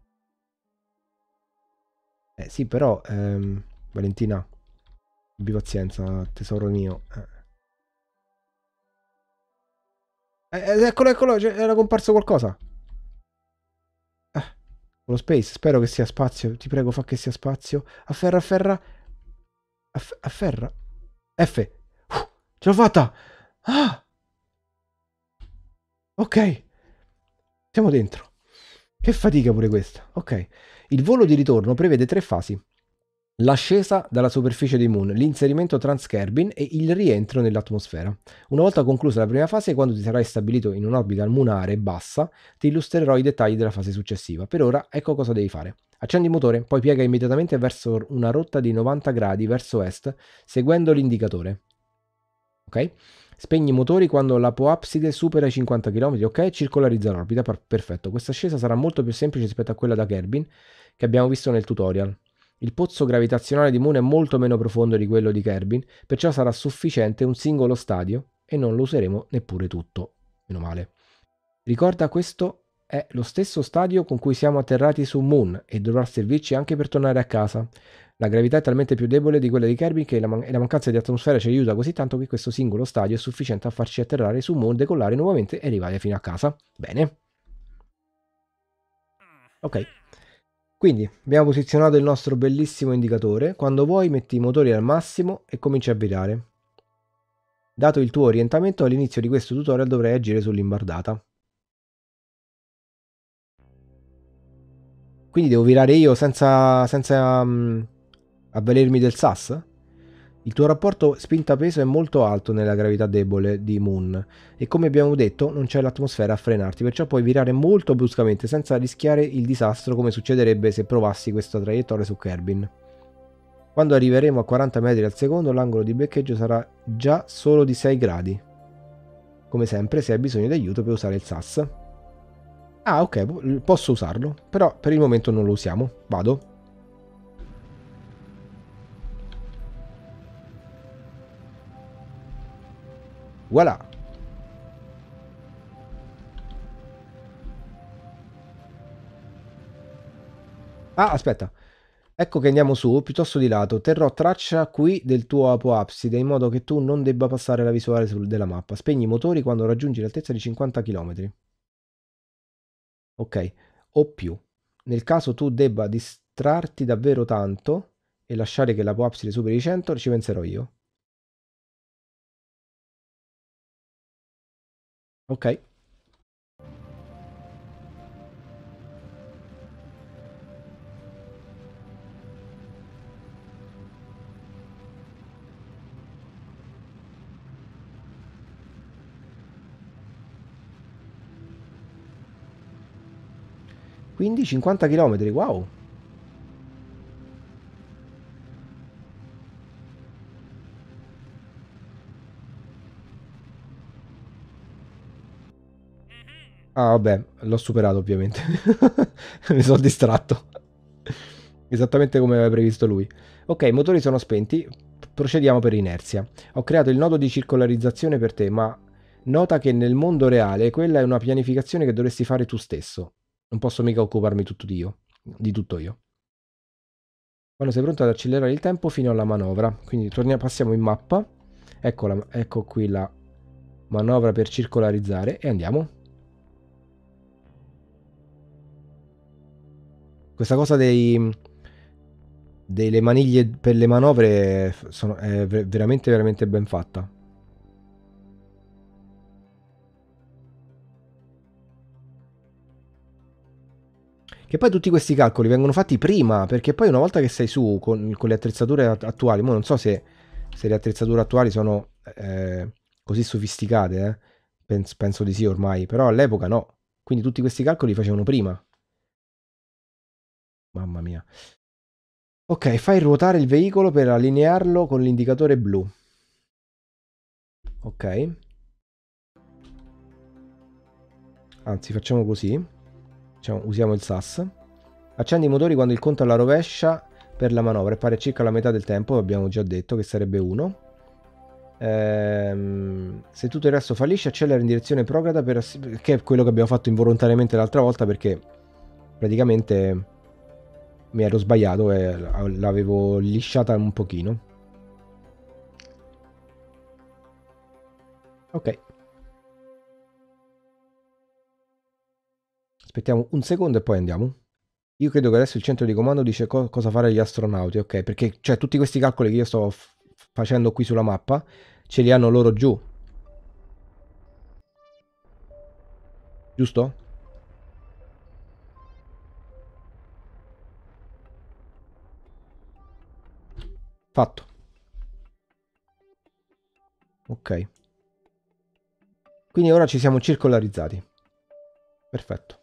Eh sì, però... ehm, Valentina, abbi pazienza, tesoro mio. Eh, eh, eccolo, eccolo, cioè, era comparso qualcosa. Eh, lo space, spero che sia spazio. Ti prego, fa che sia spazio. Afferra, afferra. Aff- afferra. F. Ce l'ho fatta! Ah! Ok. Siamo dentro. Che fatica pure questa. Ok. Il volo di ritorno prevede tre fasi. L'ascesa dalla superficie di Moon, l'inserimento trans-Kerbin e il rientro nell'atmosfera. Una volta conclusa la prima fase, quando ti sarai stabilito in un'orbita lunare bassa, ti illustrerò i dettagli della fase successiva. Per ora, ecco cosa devi fare. Accendi il motore, poi piega immediatamente verso una rotta di novanta gradi verso est, seguendo l'indicatore. Ok? Spegni i motori quando l'apoapside supera i cinquanta chilometri, ok? Circolarizza l'orbita, perfetto. Questa ascesa sarà molto più semplice rispetto a quella da Kerbin che abbiamo visto nel tutorial. Il pozzo gravitazionale di Moon è molto meno profondo di quello di Kerbin, perciò sarà sufficiente un singolo stadio e non lo useremo neppure tutto. Meno male. Ricorda, questo è lo stesso stadio con cui siamo atterrati su Moon e dovrà servirci anche per tornare a casa. La gravità è talmente più debole di quella di Kerbin che la man- e la mancanza di atmosfera ci aiuta così tanto che questo singolo stadio è sufficiente a farci atterrare su Moon, decollare nuovamente e arrivare fino a casa. Bene. Ok. Quindi abbiamo posizionato il nostro bellissimo indicatore. Quando vuoi metti i motori al massimo e cominci a virare. Dato il tuo orientamento, all'inizio di questo tutorial dovrai agire sull'imbardata. Quindi devo virare io senza, senza um, avvalermi del S A S? Il tuo rapporto spinta-peso è molto alto nella gravità debole di Moon e, come abbiamo detto, non c'è l'atmosfera a frenarti, perciò puoi virare molto bruscamente senza rischiare il disastro come succederebbe se provassi questa traiettoria su Kerbin. Quando arriveremo a quaranta metri al secondo, l'angolo di beccheggio sarà già solo di sei gradi. Come sempre, se hai bisogno di aiuto puoi usare il S A S. Ah, ok, posso usarlo, però per il momento non lo usiamo. Vado. Voilà. Ah, aspetta. Ecco che andiamo su, piuttosto di lato. Terrò traccia qui del tuo apoapside in modo che tu non debba passare la visuale sul, della mappa. Spegni i motori quando raggiungi l'altezza di cinquanta chilometri. Ok, o più. Nel caso tu debba distrarti davvero tanto e lasciare che l'apoapside superi i cento, ci penserò io. Ok. Quindi cinquanta chilometri, wow. Ah, vabbè, l'ho superato ovviamente. Mi sono distratto. Esattamente come aveva previsto lui. Ok, i motori sono spenti. Procediamo per inerzia. Ho creato il nodo di circolarizzazione per te, ma nota che nel mondo reale quella è una pianificazione che dovresti fare tu stesso. Non posso mica occuparmi tutto di io, di tutto io. Quando sei pronto ad accelerare il tempo fino alla manovra. Quindi torniamo, passiamo in mappa. Ecco, la, ecco qui la manovra per circolarizzare e andiamo. Questa cosa dei, delle maniglie per le manovre sono, è veramente veramente ben fatta. Che poi tutti questi calcoli vengono fatti prima, perché poi una volta che sei su con, con le attrezzature attuali, mo non so se, se le attrezzature attuali sono eh, così sofisticate, eh? Penso, penso di sì ormai, però all'epoca no. Quindi tutti questi calcoli li facevano prima. Mamma mia. Ok, fai ruotare il veicolo per allinearlo con l'indicatore blu. Ok. Anzi, facciamo così. Diciamo, usiamo il S A S. Accendi i motori quando il conto alla rovescia per la manovra e pare circa la metà del tempo, abbiamo già detto che sarebbe uno. Ehm, se tutto il resto fallisce, accelera in direzione prograda, per, che è quello che abbiamo fatto involontariamente l'altra volta perché praticamente mi ero sbagliato e l'avevo lisciata un pochino. Ok. Aspettiamo un secondo e poi andiamo. Io credo che adesso il centro di comando dice co- cosa fare agli astronauti, ok? Perché cioè tutti questi calcoli che io sto f- facendo qui sulla mappa ce li hanno loro giù. Giusto? Fatto. Ok. Quindi ora ci siamo circolarizzati. Perfetto.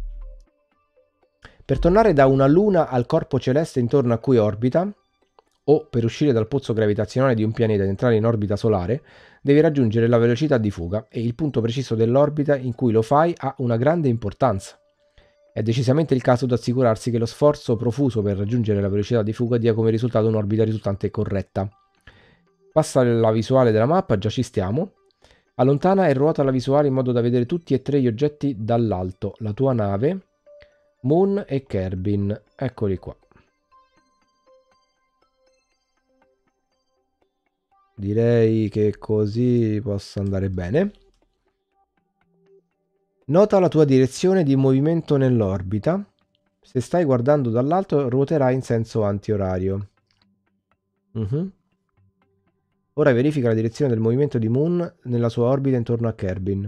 Per tornare da una luna al corpo celeste intorno a cui orbita, o per uscire dal pozzo gravitazionale di un pianeta ed entrare in orbita solare, devi raggiungere la velocità di fuga e il punto preciso dell'orbita in cui lo fai ha una grande importanza. È decisamente il caso di assicurarsi che lo sforzo profuso per raggiungere la velocità di fuga dia come risultato un'orbita risultante corretta. Passa la visuale della mappa, già ci stiamo. Allontana e ruota la visuale in modo da vedere tutti e tre gli oggetti dall'alto. La tua nave, Moon e Kerbin. Eccoli qua. Direi che così possa andare bene. Nota la tua direzione di movimento nell'orbita. Se stai guardando dall'alto, ruoterai in senso antiorario. Uh-huh. Ora verifica la direzione del movimento di Moon nella sua orbita intorno a Kerbin.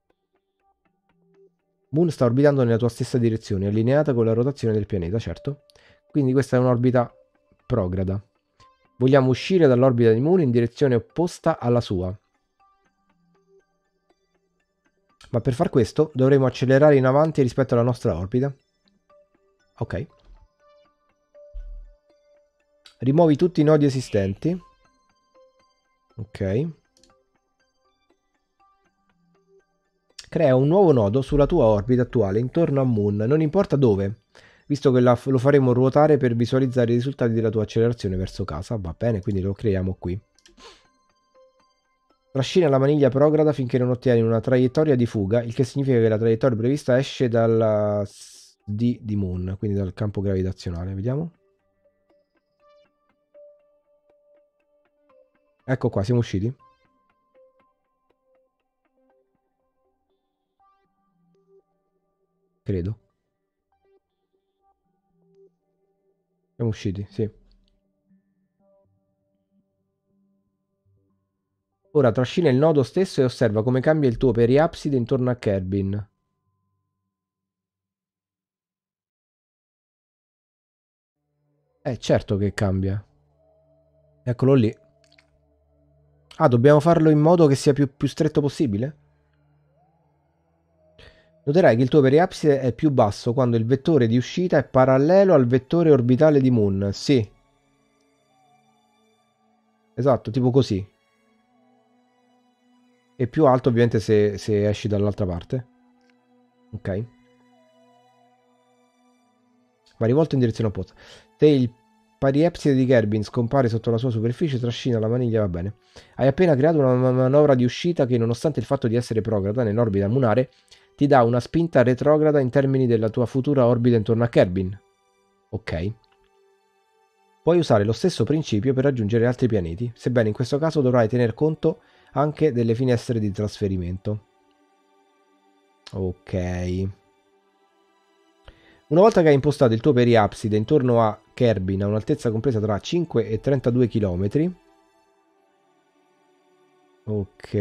Moon sta orbitando nella tua stessa direzione, allineata con la rotazione del pianeta, certo. Quindi questa è un'orbita prograda. Vogliamo uscire dall'orbita di Moon in direzione opposta alla sua. Ma per far questo dovremo accelerare in avanti rispetto alla nostra orbita. Ok. Rimuovi tutti i nodi esistenti. Ok. Crea un nuovo nodo sulla tua orbita attuale intorno a Moon, non importa dove, visto che la, lo faremo ruotare per visualizzare i risultati della tua accelerazione verso casa. Va bene, quindi lo creiamo qui. Trascina la maniglia prograda finché non ottieni una traiettoria di fuga, il che significa che la traiettoria prevista esce dalla D di Moon, quindi dal campo gravitazionale. Vediamo. Ecco qua, siamo usciti. Credo. Siamo usciti, sì. Ora trascina il nodo stesso e osserva come cambia il tuo periapside intorno a Kerbin. Eh, certo che cambia. Eccolo lì. Ah, dobbiamo farlo in modo che sia più, più stretto possibile? Noterai che il tuo periapside è più basso quando il vettore di uscita è parallelo al vettore orbitale di Moon. Sì. Esatto, tipo così. E più alto ovviamente se, se esci dall'altra parte. Ok. Va rivolto in direzione opposta. Se il pariepside di Kerbin scompare sotto la sua superficie, trascina la maniglia, va bene. Hai appena creato una manovra di uscita che, nonostante il fatto di essere prograda nell'orbita lunare, ti dà una spinta retrograda in termini della tua futura orbita intorno a Kerbin. Ok. Puoi usare lo stesso principio per raggiungere altri pianeti, sebbene in questo caso dovrai tener conto anche delle finestre di trasferimento. Ok. Una volta che hai impostato il tuo periapside intorno a Kerbin a un'altezza compresa tra cinque e trentadue chilometri. Ok.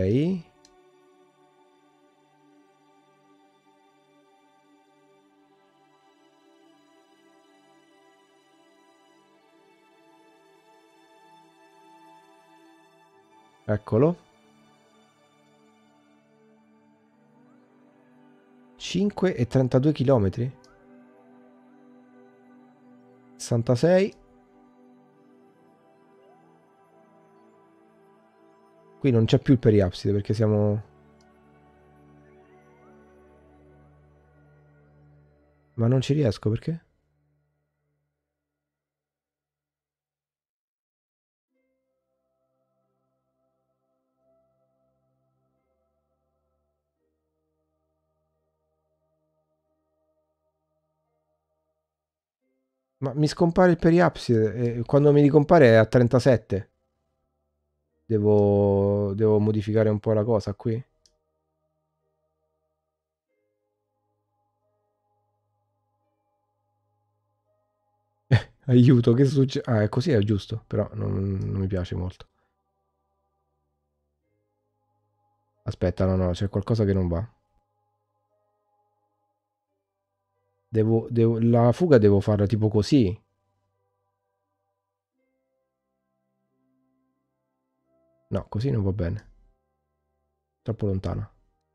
Eccolo. cinque e trentadue chilometri. sessantasei. Qui non c'è più il periapside perché siamo... Ma non ci riesco perché? Ma mi scompare il periapside e quando mi ricompare è a trentasette. Devo, devo modificare un po' la cosa qui. Aiuto, che succede? Ah, è così, è giusto, però non, non mi piace molto. Aspetta, no, no, c'è qualcosa che non va. Devo, devo, la fuga devo farla tipo così. No, così non va bene. Troppo lontana.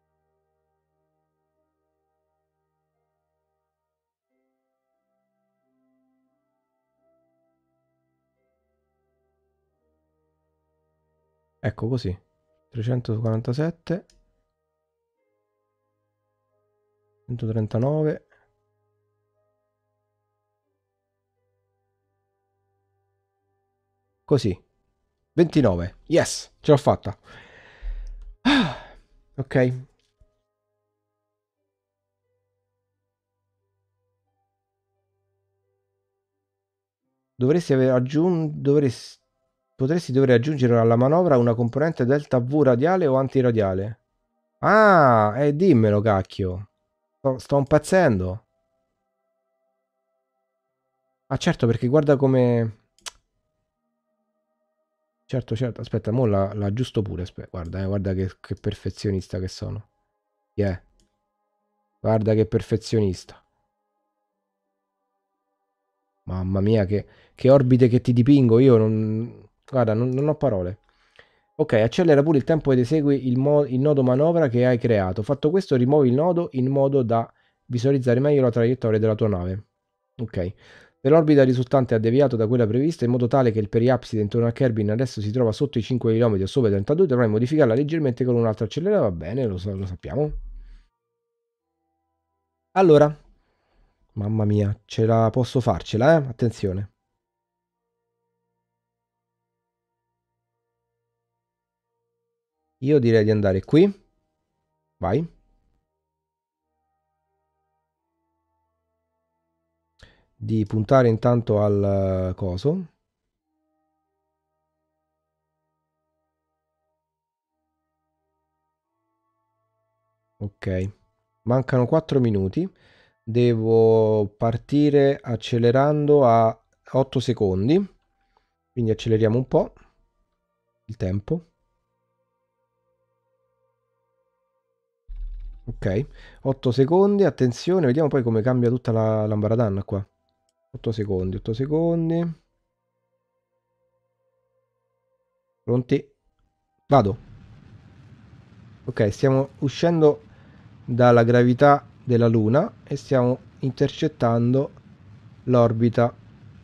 Ecco così. trecentoquarantasette. centotrentanove. Così. ventinove. Yes, ce l'ho fatta. Ah, ok. Dovresti aver aggiunto... Dovresti... Potresti dover aggiungere alla manovra una componente delta V radiale o antiradiale. Ah, e eh, dimmelo, cacchio. Sto, sto impazzendo. Ah, certo, perché guarda come... Certo, certo. Aspetta, mo la, la aggiusto pure. Aspetta, guarda, eh, guarda che, che perfezionista che sono. Yeah. Guarda che perfezionista. Mamma mia, che, che orbite che ti dipingo. Io non... Guarda, non, non ho parole. Ok, accelera pure il tempo ed esegui il, mo- il nodo manovra che hai creato. Fatto questo, rimuovi il nodo in modo da visualizzare meglio la traiettoria della tua nave. Ok. Se l'orbita risultante ha deviato da quella prevista in modo tale che il periapside intorno a Kerbin adesso si trova sotto i cinque chilometri o sopra i trentadue, dovrai modificarla leggermente con un altro acceleratore. Va bene, lo, so- lo sappiamo. Allora, mamma mia, ce la posso farcela, eh? Attenzione. Io direi di andare qui. Vai. Di puntare intanto al eh, coso. Ok. Mancano quattro minuti. Devo partire accelerando a otto secondi. Quindi acceleriamo un po' il tempo. Ok. otto secondi. Attenzione, vediamo poi come cambia tutta la l'ambaradan qua. otto secondi, otto secondi. Pronti? Vado. Ok, stiamo uscendo dalla gravità della Luna e stiamo intercettando l'orbita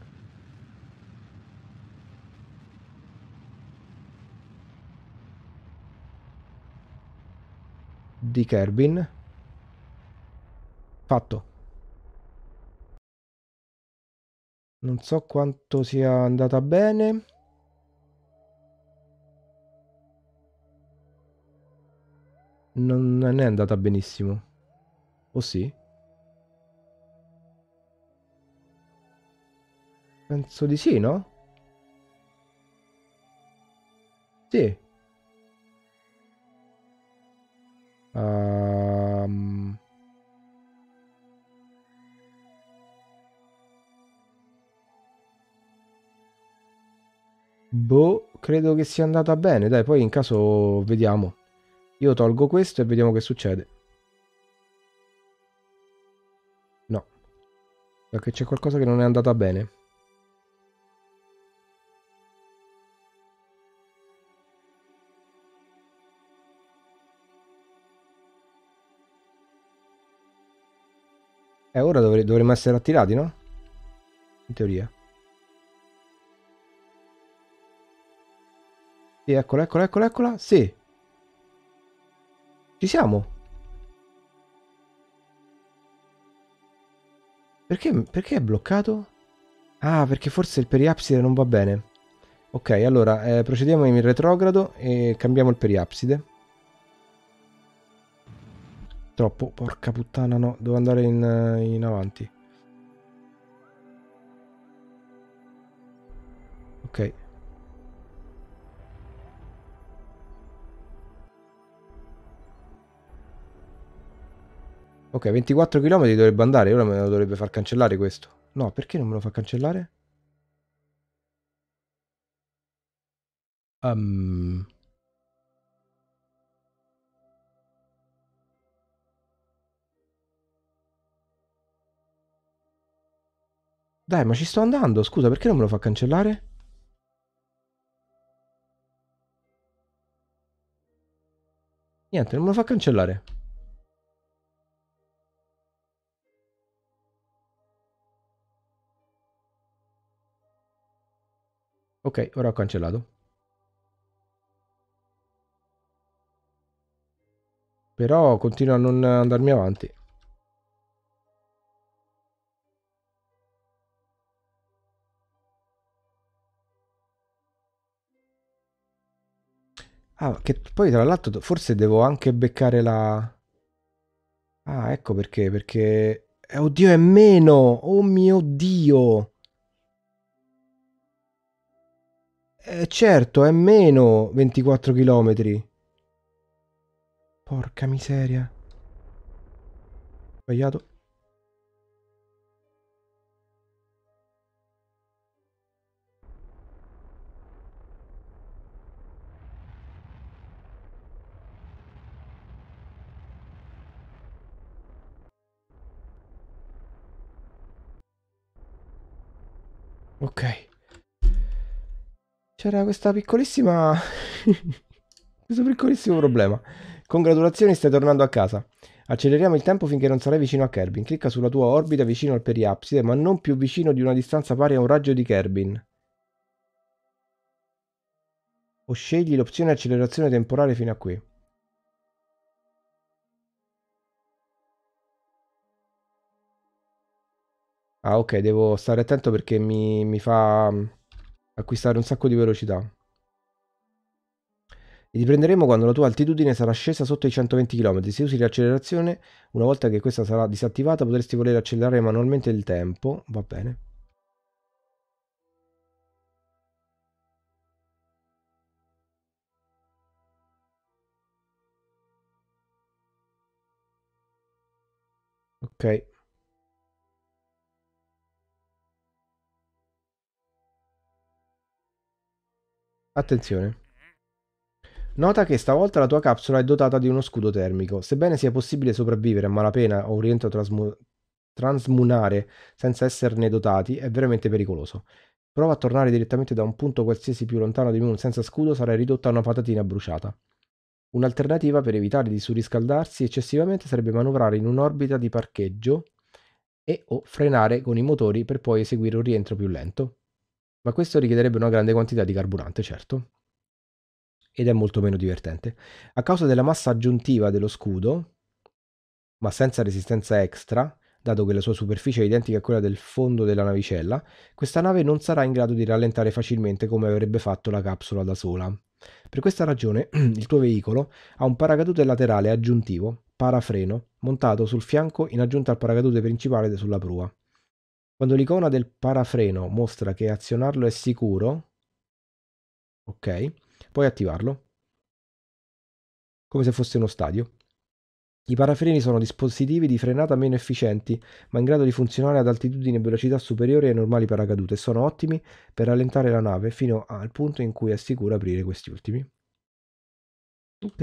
di Kerbin. Fatto. Non so quanto sia andata bene. Non è andata benissimo. O sì? Penso di sì, no? Sì. Ehm, boh, credo che sia andata bene. Dai, poi in caso vediamo. Io tolgo questo e vediamo che succede. No, perché c'è qualcosa che non è andata bene. E ora dovre- dovremmo essere attirati, no? In teoria. Sì, eccola, eccola, eccola, eccola. Sì, ci siamo. Perché, perché è bloccato? Ah, perché forse il periapside non va bene. Ok, allora eh, procediamo in retrogrado e cambiamo il periapside. Troppo, porca puttana, no, devo andare in, eh, in avanti. Ok, ok, ventiquattro chilometri dovrebbe andare, ora me lo dovrebbe far cancellare questo. No, perché non me lo fa cancellare? Um, Dai, ma ci sto andando, scusa, perché non me lo fa cancellare? Niente, non me lo fa cancellare. Ok, ora ho cancellato. Però continua a non andarmi avanti. Ah, che poi tra l'altro forse devo anche beccare la... Ah, ecco perché, perché... Eh, oddio, è meno! Oh mio Dio! Eh, certo, è meno ventiquattro chilometri. Porca miseria. Sbagliato. Ok. C'era questa piccolissima... questo piccolissimo problema. Congratulazioni, stai tornando a casa. Acceleriamo il tempo finché non sarai vicino a Kerbin. Clicca sulla tua orbita vicino al periapside, ma non più vicino di una distanza pari a un raggio di Kerbin. O scegli l'opzione accelerazione temporale fino a qui. Ah, ok, devo stare attento perché mi, mi fa mm, acquistare un sacco di velocità. E ti prenderemo quando la tua altitudine sarà scesa sotto i centoventi chilometri. Se usi l'accelerazione, una volta che questa sarà disattivata, potresti voler accelerare manualmente il tempo. Va bene. Ok, attenzione. Nota che stavolta la tua capsula è dotata di uno scudo termico. Sebbene sia possibile sopravvivere a malapena o un rientro trasmu- transmunare senza esserne dotati, è veramente pericoloso. Prova a tornare direttamente da un punto qualsiasi più lontano di Moon senza scudo, sarai ridotta a una patatina bruciata. Un'alternativa per evitare di surriscaldarsi eccessivamente sarebbe manovrare in un'orbita di parcheggio e o frenare con i motori per poi eseguire un rientro più lento. Ma questo richiederebbe una grande quantità di carburante, certo, ed è molto meno divertente. A causa della massa aggiuntiva dello scudo, ma senza resistenza extra, dato che la sua superficie è identica a quella del fondo della navicella, questa nave non sarà in grado di rallentare facilmente come avrebbe fatto la capsula da sola. Per questa ragione, il tuo veicolo ha un paracadute laterale aggiuntivo, parafreno, montato sul fianco in aggiunta al paracadute principale sulla prua. Quando l'icona del parafreno mostra che azionarlo è sicuro, ok, puoi attivarlo, come se fosse uno stadio. I parafreni sono dispositivi di frenata meno efficienti, ma in grado di funzionare ad altitudini e velocità superiori ai normali paracadute e sono ottimi per rallentare la nave fino al punto in cui è sicuro aprire questi ultimi. Ok.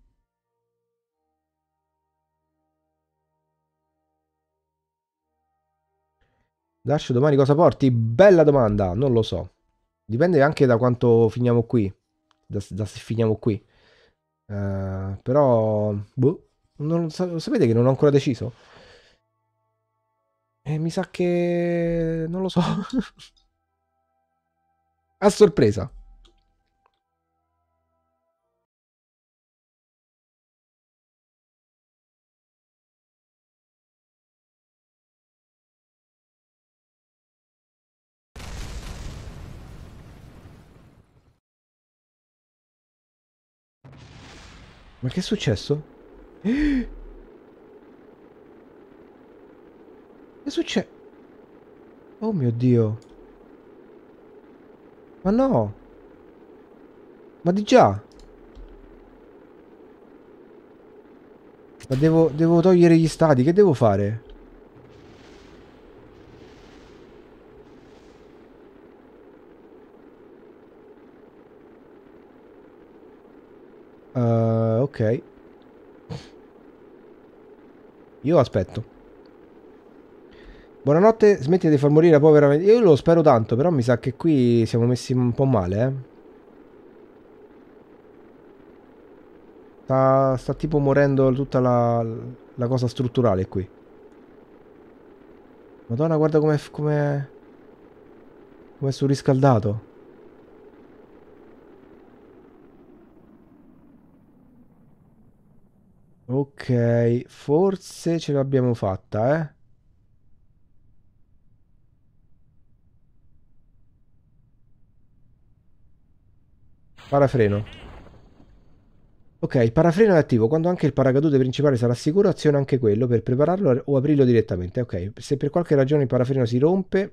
Dash, domani cosa porti? Bella domanda, non lo so. Dipende anche da quanto finiamo qui, da, da se finiamo qui. Eh, però, boh, non, sa- sapete che non ho ancora deciso? E mi sa che... non lo so. A sorpresa. Ma che è successo? Che è successo? Oh mio Dio. Ma no. Ma di già. Ma devo, devo togliere gli stati. Che devo fare? Uh, ok. Io aspetto. Buonanotte, smetti di far morire la povera... Io lo spero tanto, però mi sa che qui siamo messi un po' male, eh. Sta, sta tipo morendo tutta la, la cosa strutturale qui. Madonna, guarda com'è com'è com'è surriscaldato. Ok, forse ce l'abbiamo fatta, eh. Parafreno. Ok, il parafreno è attivo. Quando anche il paracadute principale sarà sicuro, aziona anche quello per prepararlo o aprirlo direttamente. Ok, se per qualche ragione il parafreno si rompe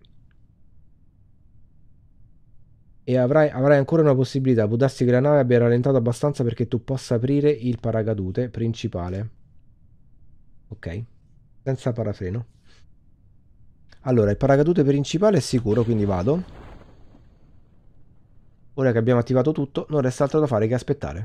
e avrai, avrai ancora una possibilità, può darsi che la nave abbia rallentato abbastanza perché tu possa aprire il paracadute principale. Ok, senza parafreno. Allora, il paracadute principale è sicuro, quindi vado. Ora che abbiamo attivato tutto, non resta altro da fare che aspettare.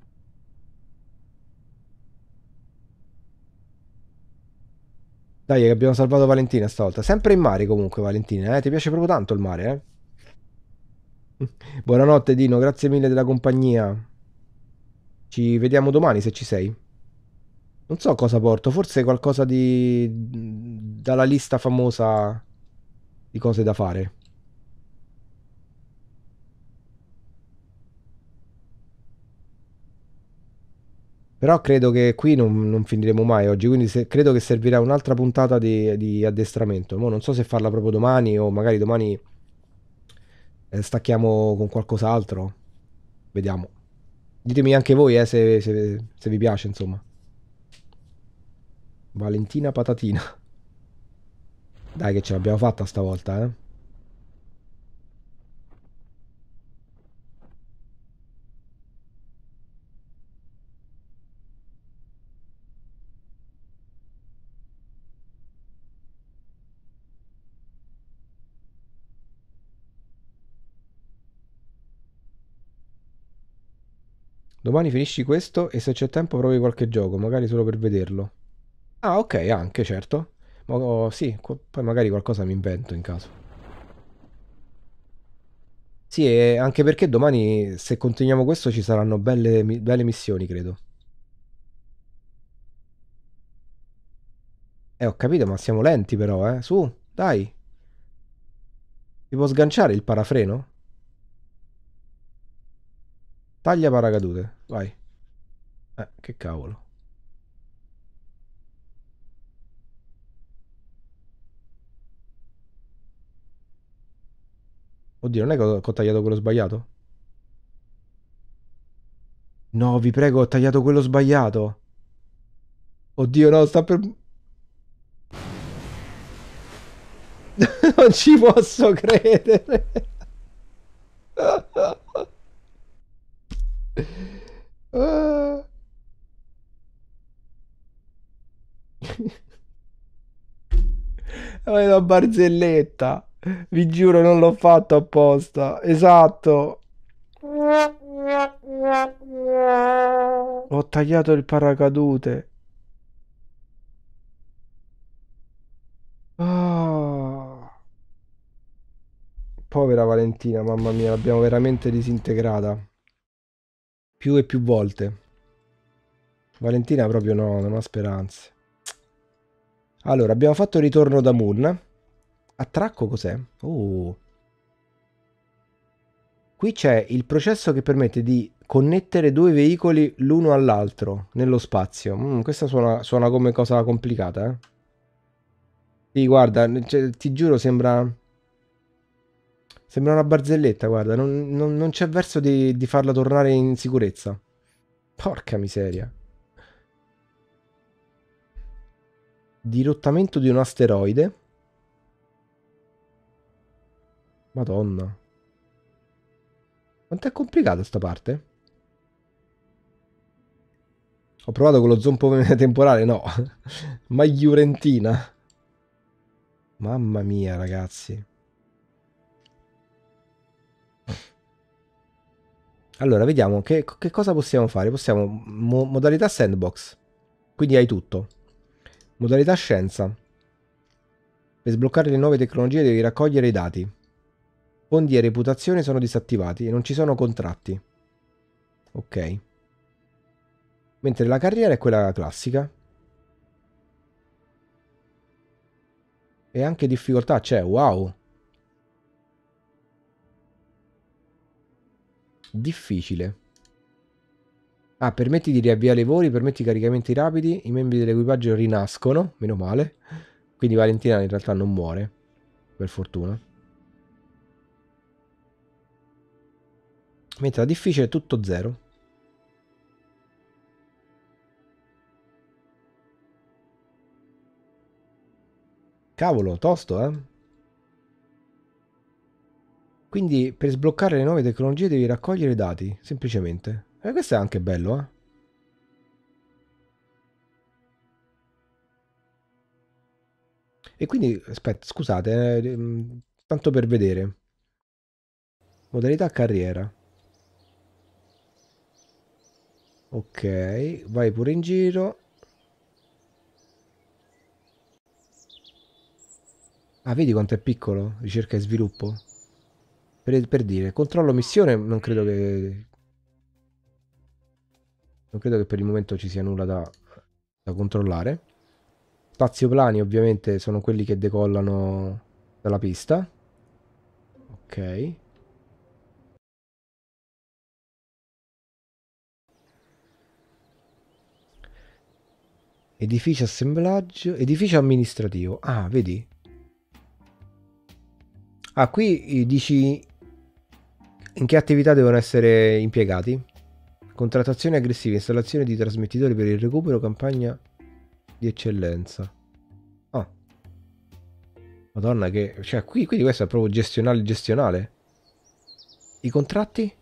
Dai, che abbiamo salvato Valentina stavolta. Sempre in mare comunque, Valentina, eh? Ti piace proprio tanto il mare, eh? Buonanotte Dino, grazie mille della compagnia. Ci vediamo domani se ci sei. Non so cosa porto, forse qualcosa di... dalla lista famosa di cose da fare. Però credo che qui non, non finiremo mai oggi, quindi se- credo che servirà un'altra puntata di, di addestramento. Mo non so se farla proprio domani o magari domani eh, stacchiamo con qualcos'altro. Vediamo. Ditemi anche voi eh, se, se- se vi piace, insomma. Valentina Patatina. Dai che ce l'abbiamo fatta stavolta, eh. Domani finisci questo e se c'è tempo provi qualche gioco, magari solo per vederlo. Ah, ok, anche, certo. Ma oh, sì, qu- poi magari qualcosa mi invento in caso. Sì, e anche perché domani, se continuiamo questo, ci saranno belle, mi- belle missioni, credo. Eh, ho capito, ma siamo lenti però, eh. Su, dai. Si può sganciare il parafreno? Taglia paracadute, vai. Eh, che cavolo. Oddio, non è che ho, che ho tagliato quello sbagliato? No, vi prego, ho tagliato quello sbagliato. Oddio, no, sta per... Non ci posso credere. Ah. È una barzelletta. Vi giuro, non l'ho fatto apposta. Esatto. Ho tagliato il paracadute. Ah. Povera Valentina, mamma mia, l'abbiamo veramente disintegrata. Più e più volte. Valentina proprio no, non ha speranze. Allora, abbiamo fatto il ritorno da Moon. Attracco cos'è? Oh. Qui c'è il processo che permette di connettere due veicoli l'uno all'altro nello spazio. Mm, questa suona, suona come cosa complicata, eh? Sì, guarda, cioè, ti giuro, sembra, sembra una barzelletta, guarda, non, non- non c'è verso di, di farla tornare in sicurezza. Porca miseria. Dirottamento di un asteroide. Madonna. Quanto è complicata sta parte? Ho provato con lo zompo temporale, no. Magliurentina. Mamma mia, ragazzi. Allora, vediamo che, che cosa possiamo fare. Possiamo... mo- modalità sandbox. Quindi hai tutto. Modalità scienza. Per sbloccare le nuove tecnologie devi raccogliere i dati. Fondi e reputazione sono disattivati e non ci sono contratti. Ok. Mentre la carriera è quella classica. E anche difficoltà c'è, wow. Difficile. Ah, permetti di riavviare i voli, permetti caricamenti rapidi, i membri dell'equipaggio rinascono, meno male. Quindi Valentina in realtà non muore, per fortuna. Mentre la difficile è tutto zero. Cavolo, tosto, eh? Quindi per sbloccare le nuove tecnologie devi raccogliere i dati, semplicemente. E questo è anche bello, eh? E quindi, aspetta, scusate, eh, mm, tanto per vedere. Modalità carriera. Ok, vai pure in giro. Ah, vedi quanto è piccolo? Ricerca e sviluppo. Per, per dire, controllo missione, non credo che... Non credo che per il momento ci sia nulla da, da controllare. Spazioplani ovviamente sono quelli che decollano dalla pista. Ok. Edificio assemblaggio, edificio amministrativo. Ah, vedi? Ah, qui dici in che attività devono essere impiegati? Contrattazione aggressiva, installazione di trasmettitori per il recupero, campagna di eccellenza. Ah, Madonna che... Cioè, qui, quindi questo è proprio gestionale gestionale. I contratti?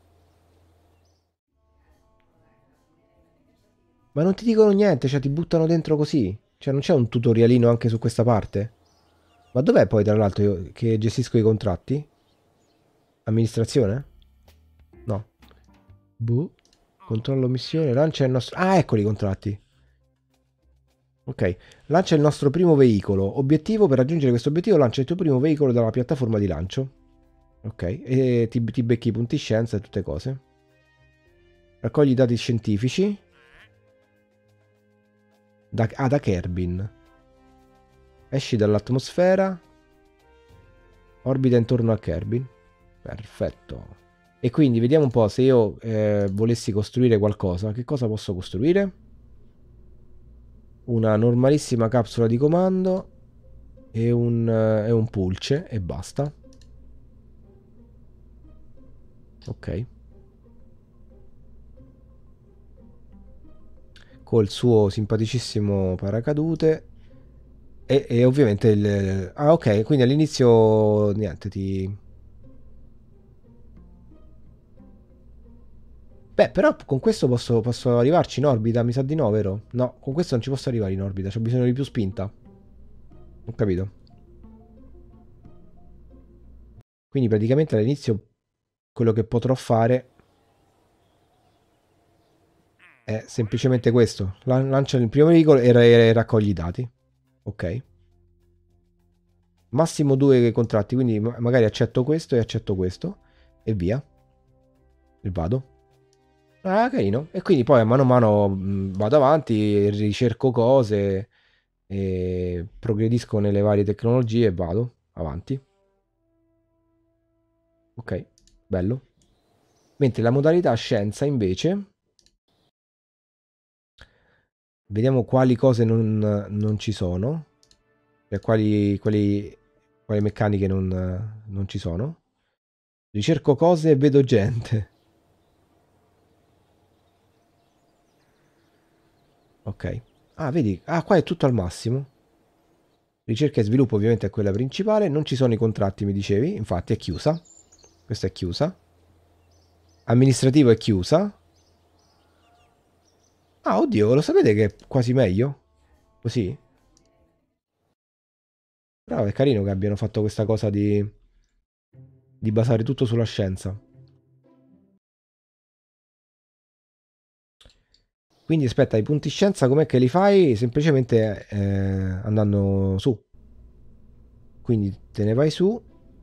Ma non ti dicono niente, cioè ti buttano dentro così. Cioè non c'è un tutorialino anche su questa parte? Ma dov'è poi tra l'altro io che gestisco i contratti? Amministrazione? No. Boh. Controllo missione, lancia il nostro... Ah, eccoli i contratti. Ok. Lancia il nostro primo veicolo. Obiettivo: per raggiungere questo obiettivo lancia il tuo primo veicolo dalla piattaforma di lancio. Ok. E ti, ti becchi i punti scienza e tutte cose. Raccogli i dati scientifici. Da, ah, da Kerbin. Esci dall'atmosfera. Orbita intorno a Kerbin. Perfetto. E quindi vediamo un po' se io eh, volessi costruire qualcosa. Che cosa posso costruire? Una normalissima capsula di comando e un, eh, e un pulce e basta. Ok. Col suo simpaticissimo paracadute. E, e ovviamente il... Ah, ok, quindi all'inizio niente, ti... Beh, però con questo posso, posso arrivarci in orbita, mi sa di no, vero? No, con questo non ci posso arrivare in orbita, c'ho bisogno di più spinta. Ho capito. Quindi praticamente all'inizio quello che potrò fare è semplicemente questo. Lan- lancia il primo veicolo e, ra- e raccogli i dati. Ok. Massimo due contratti, quindi ma- magari accetto questo e accetto questo. E via. E vado. Ah, carino. E quindi poi mano a mano mh, vado avanti, ricerco cose, e progredisco nelle varie tecnologie e vado avanti. Ok, bello. Mentre la modalità scienza invece, vediamo quali cose non, non ci sono, cioè quali, quali, quali meccaniche non, non ci sono. Ricerco cose e vedo gente. Ok. Ah, vedi? Ah, qua è tutto al massimo. Ricerca e sviluppo ovviamente è quella principale. Non ci sono i contratti, mi dicevi. Infatti è chiusa. Questa è chiusa. Amministrativo è chiusa. Ah, oddio, lo sapete che è quasi meglio? Così? Però è carino che abbiano fatto questa cosa di, di basare tutto sulla scienza. Quindi aspetta, i punti scienza com'è che li fai? Semplicemente eh, andando su. quindi te ne vai su,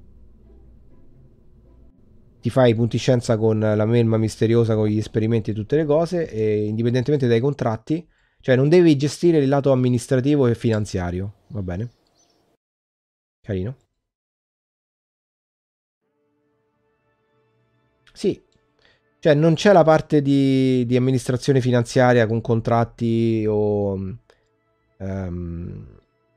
ti fai i punti scienza con la melma misteriosa, con gli esperimenti e tutte le cose, e indipendentemente dai contratti, cioè non devi gestire il lato amministrativo e finanziario, va bene? Carino. Sì, cioè non c'è la parte di, di amministrazione finanziaria con contratti o ehm,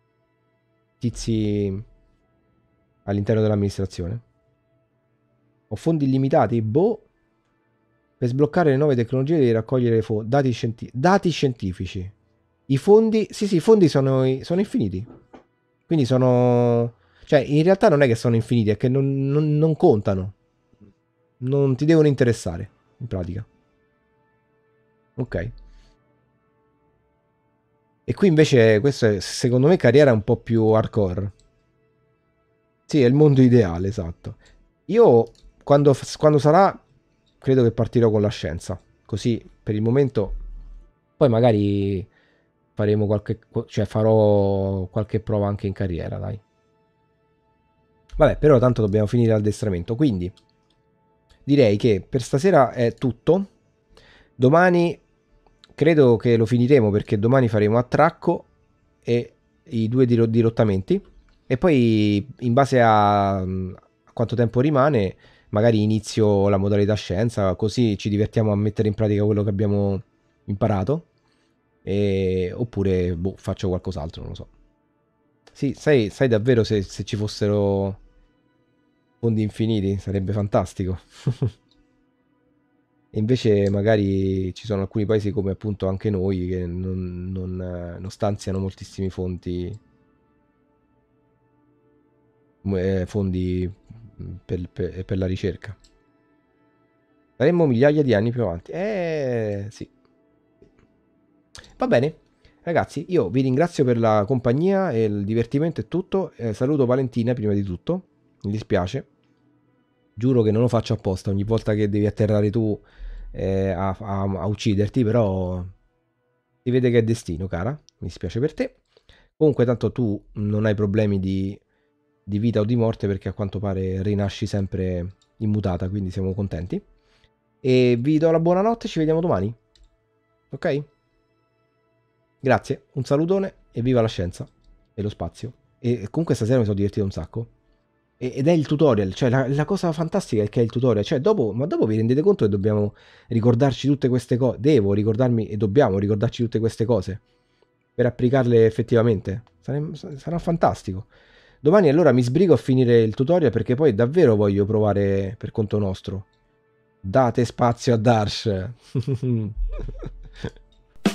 tizi all'interno dell'amministrazione. Ho fondi illimitati? Boh. Per sbloccare le nuove tecnologie devi raccogliere fo- dati, scienti- dati scientifici. I fondi, sì, sì, i fondi sono, sono infiniti. Quindi sono... Cioè, in realtà non è che sono infiniti, è che non, non- non contano. Non ti devono interessare, in pratica. Ok. E qui invece, questo è, secondo me, carriera un po' più hardcore. Sì, è il mondo ideale, esatto. Io, quando, quando sarà, credo che partirò con la scienza. Così, per il momento, poi magari faremo qualche, cioè farò qualche prova anche in carriera, dai. Vabbè, però tanto dobbiamo finire l'addestramento, quindi direi che per stasera è tutto. Domani credo che lo finiremo perché domani faremo attracco e i due diro- dirottamenti e poi in base a, a quanto tempo rimane magari inizio la modalità scienza, così ci divertiamo a mettere in pratica quello che abbiamo imparato e, oppure boh, faccio qualcos'altro, non lo so. Sì, sai, sai davvero se, se ci fossero fondi infiniti? Sarebbe fantastico. E invece magari ci sono alcuni paesi come appunto anche noi che non, non, eh, non stanziano moltissimi fondi, eh, fondi per, per- per la ricerca. Saremmo migliaia di anni più avanti. Eh sì. Va bene. Ragazzi, io vi ringrazio per la compagnia e il divertimento e tutto. Eh, saluto Valentina prima di tutto. Mi dispiace. Giuro che non lo faccio apposta ogni volta che devi atterrare tu eh, a, a- a ucciderti, però si vede che è destino, cara. Mi dispiace per te. Comunque, tanto tu non hai problemi di, di vita o di morte perché a quanto pare rinasci sempre immutata, quindi siamo contenti. E vi do la buonanotte, ci vediamo domani. Ok? Grazie, un salutone e viva la scienza e lo spazio. E comunque stasera mi sono divertito un sacco. E- Ed è il tutorial, cioè la, la cosa fantastica è che è il tutorial, cioè dopo, ma dopo vi rendete conto che dobbiamo ricordarci tutte queste cose, devo ricordarmi e dobbiamo ricordarci tutte queste cose per applicarle effettivamente. Sare- sarà fantastico. Domani allora mi sbrigo a finire il tutorial perché poi davvero voglio provare per conto nostro. Date spazio a Darsh.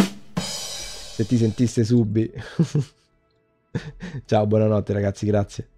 Se ti sentisse Subi. Ciao, buonanotte ragazzi, grazie.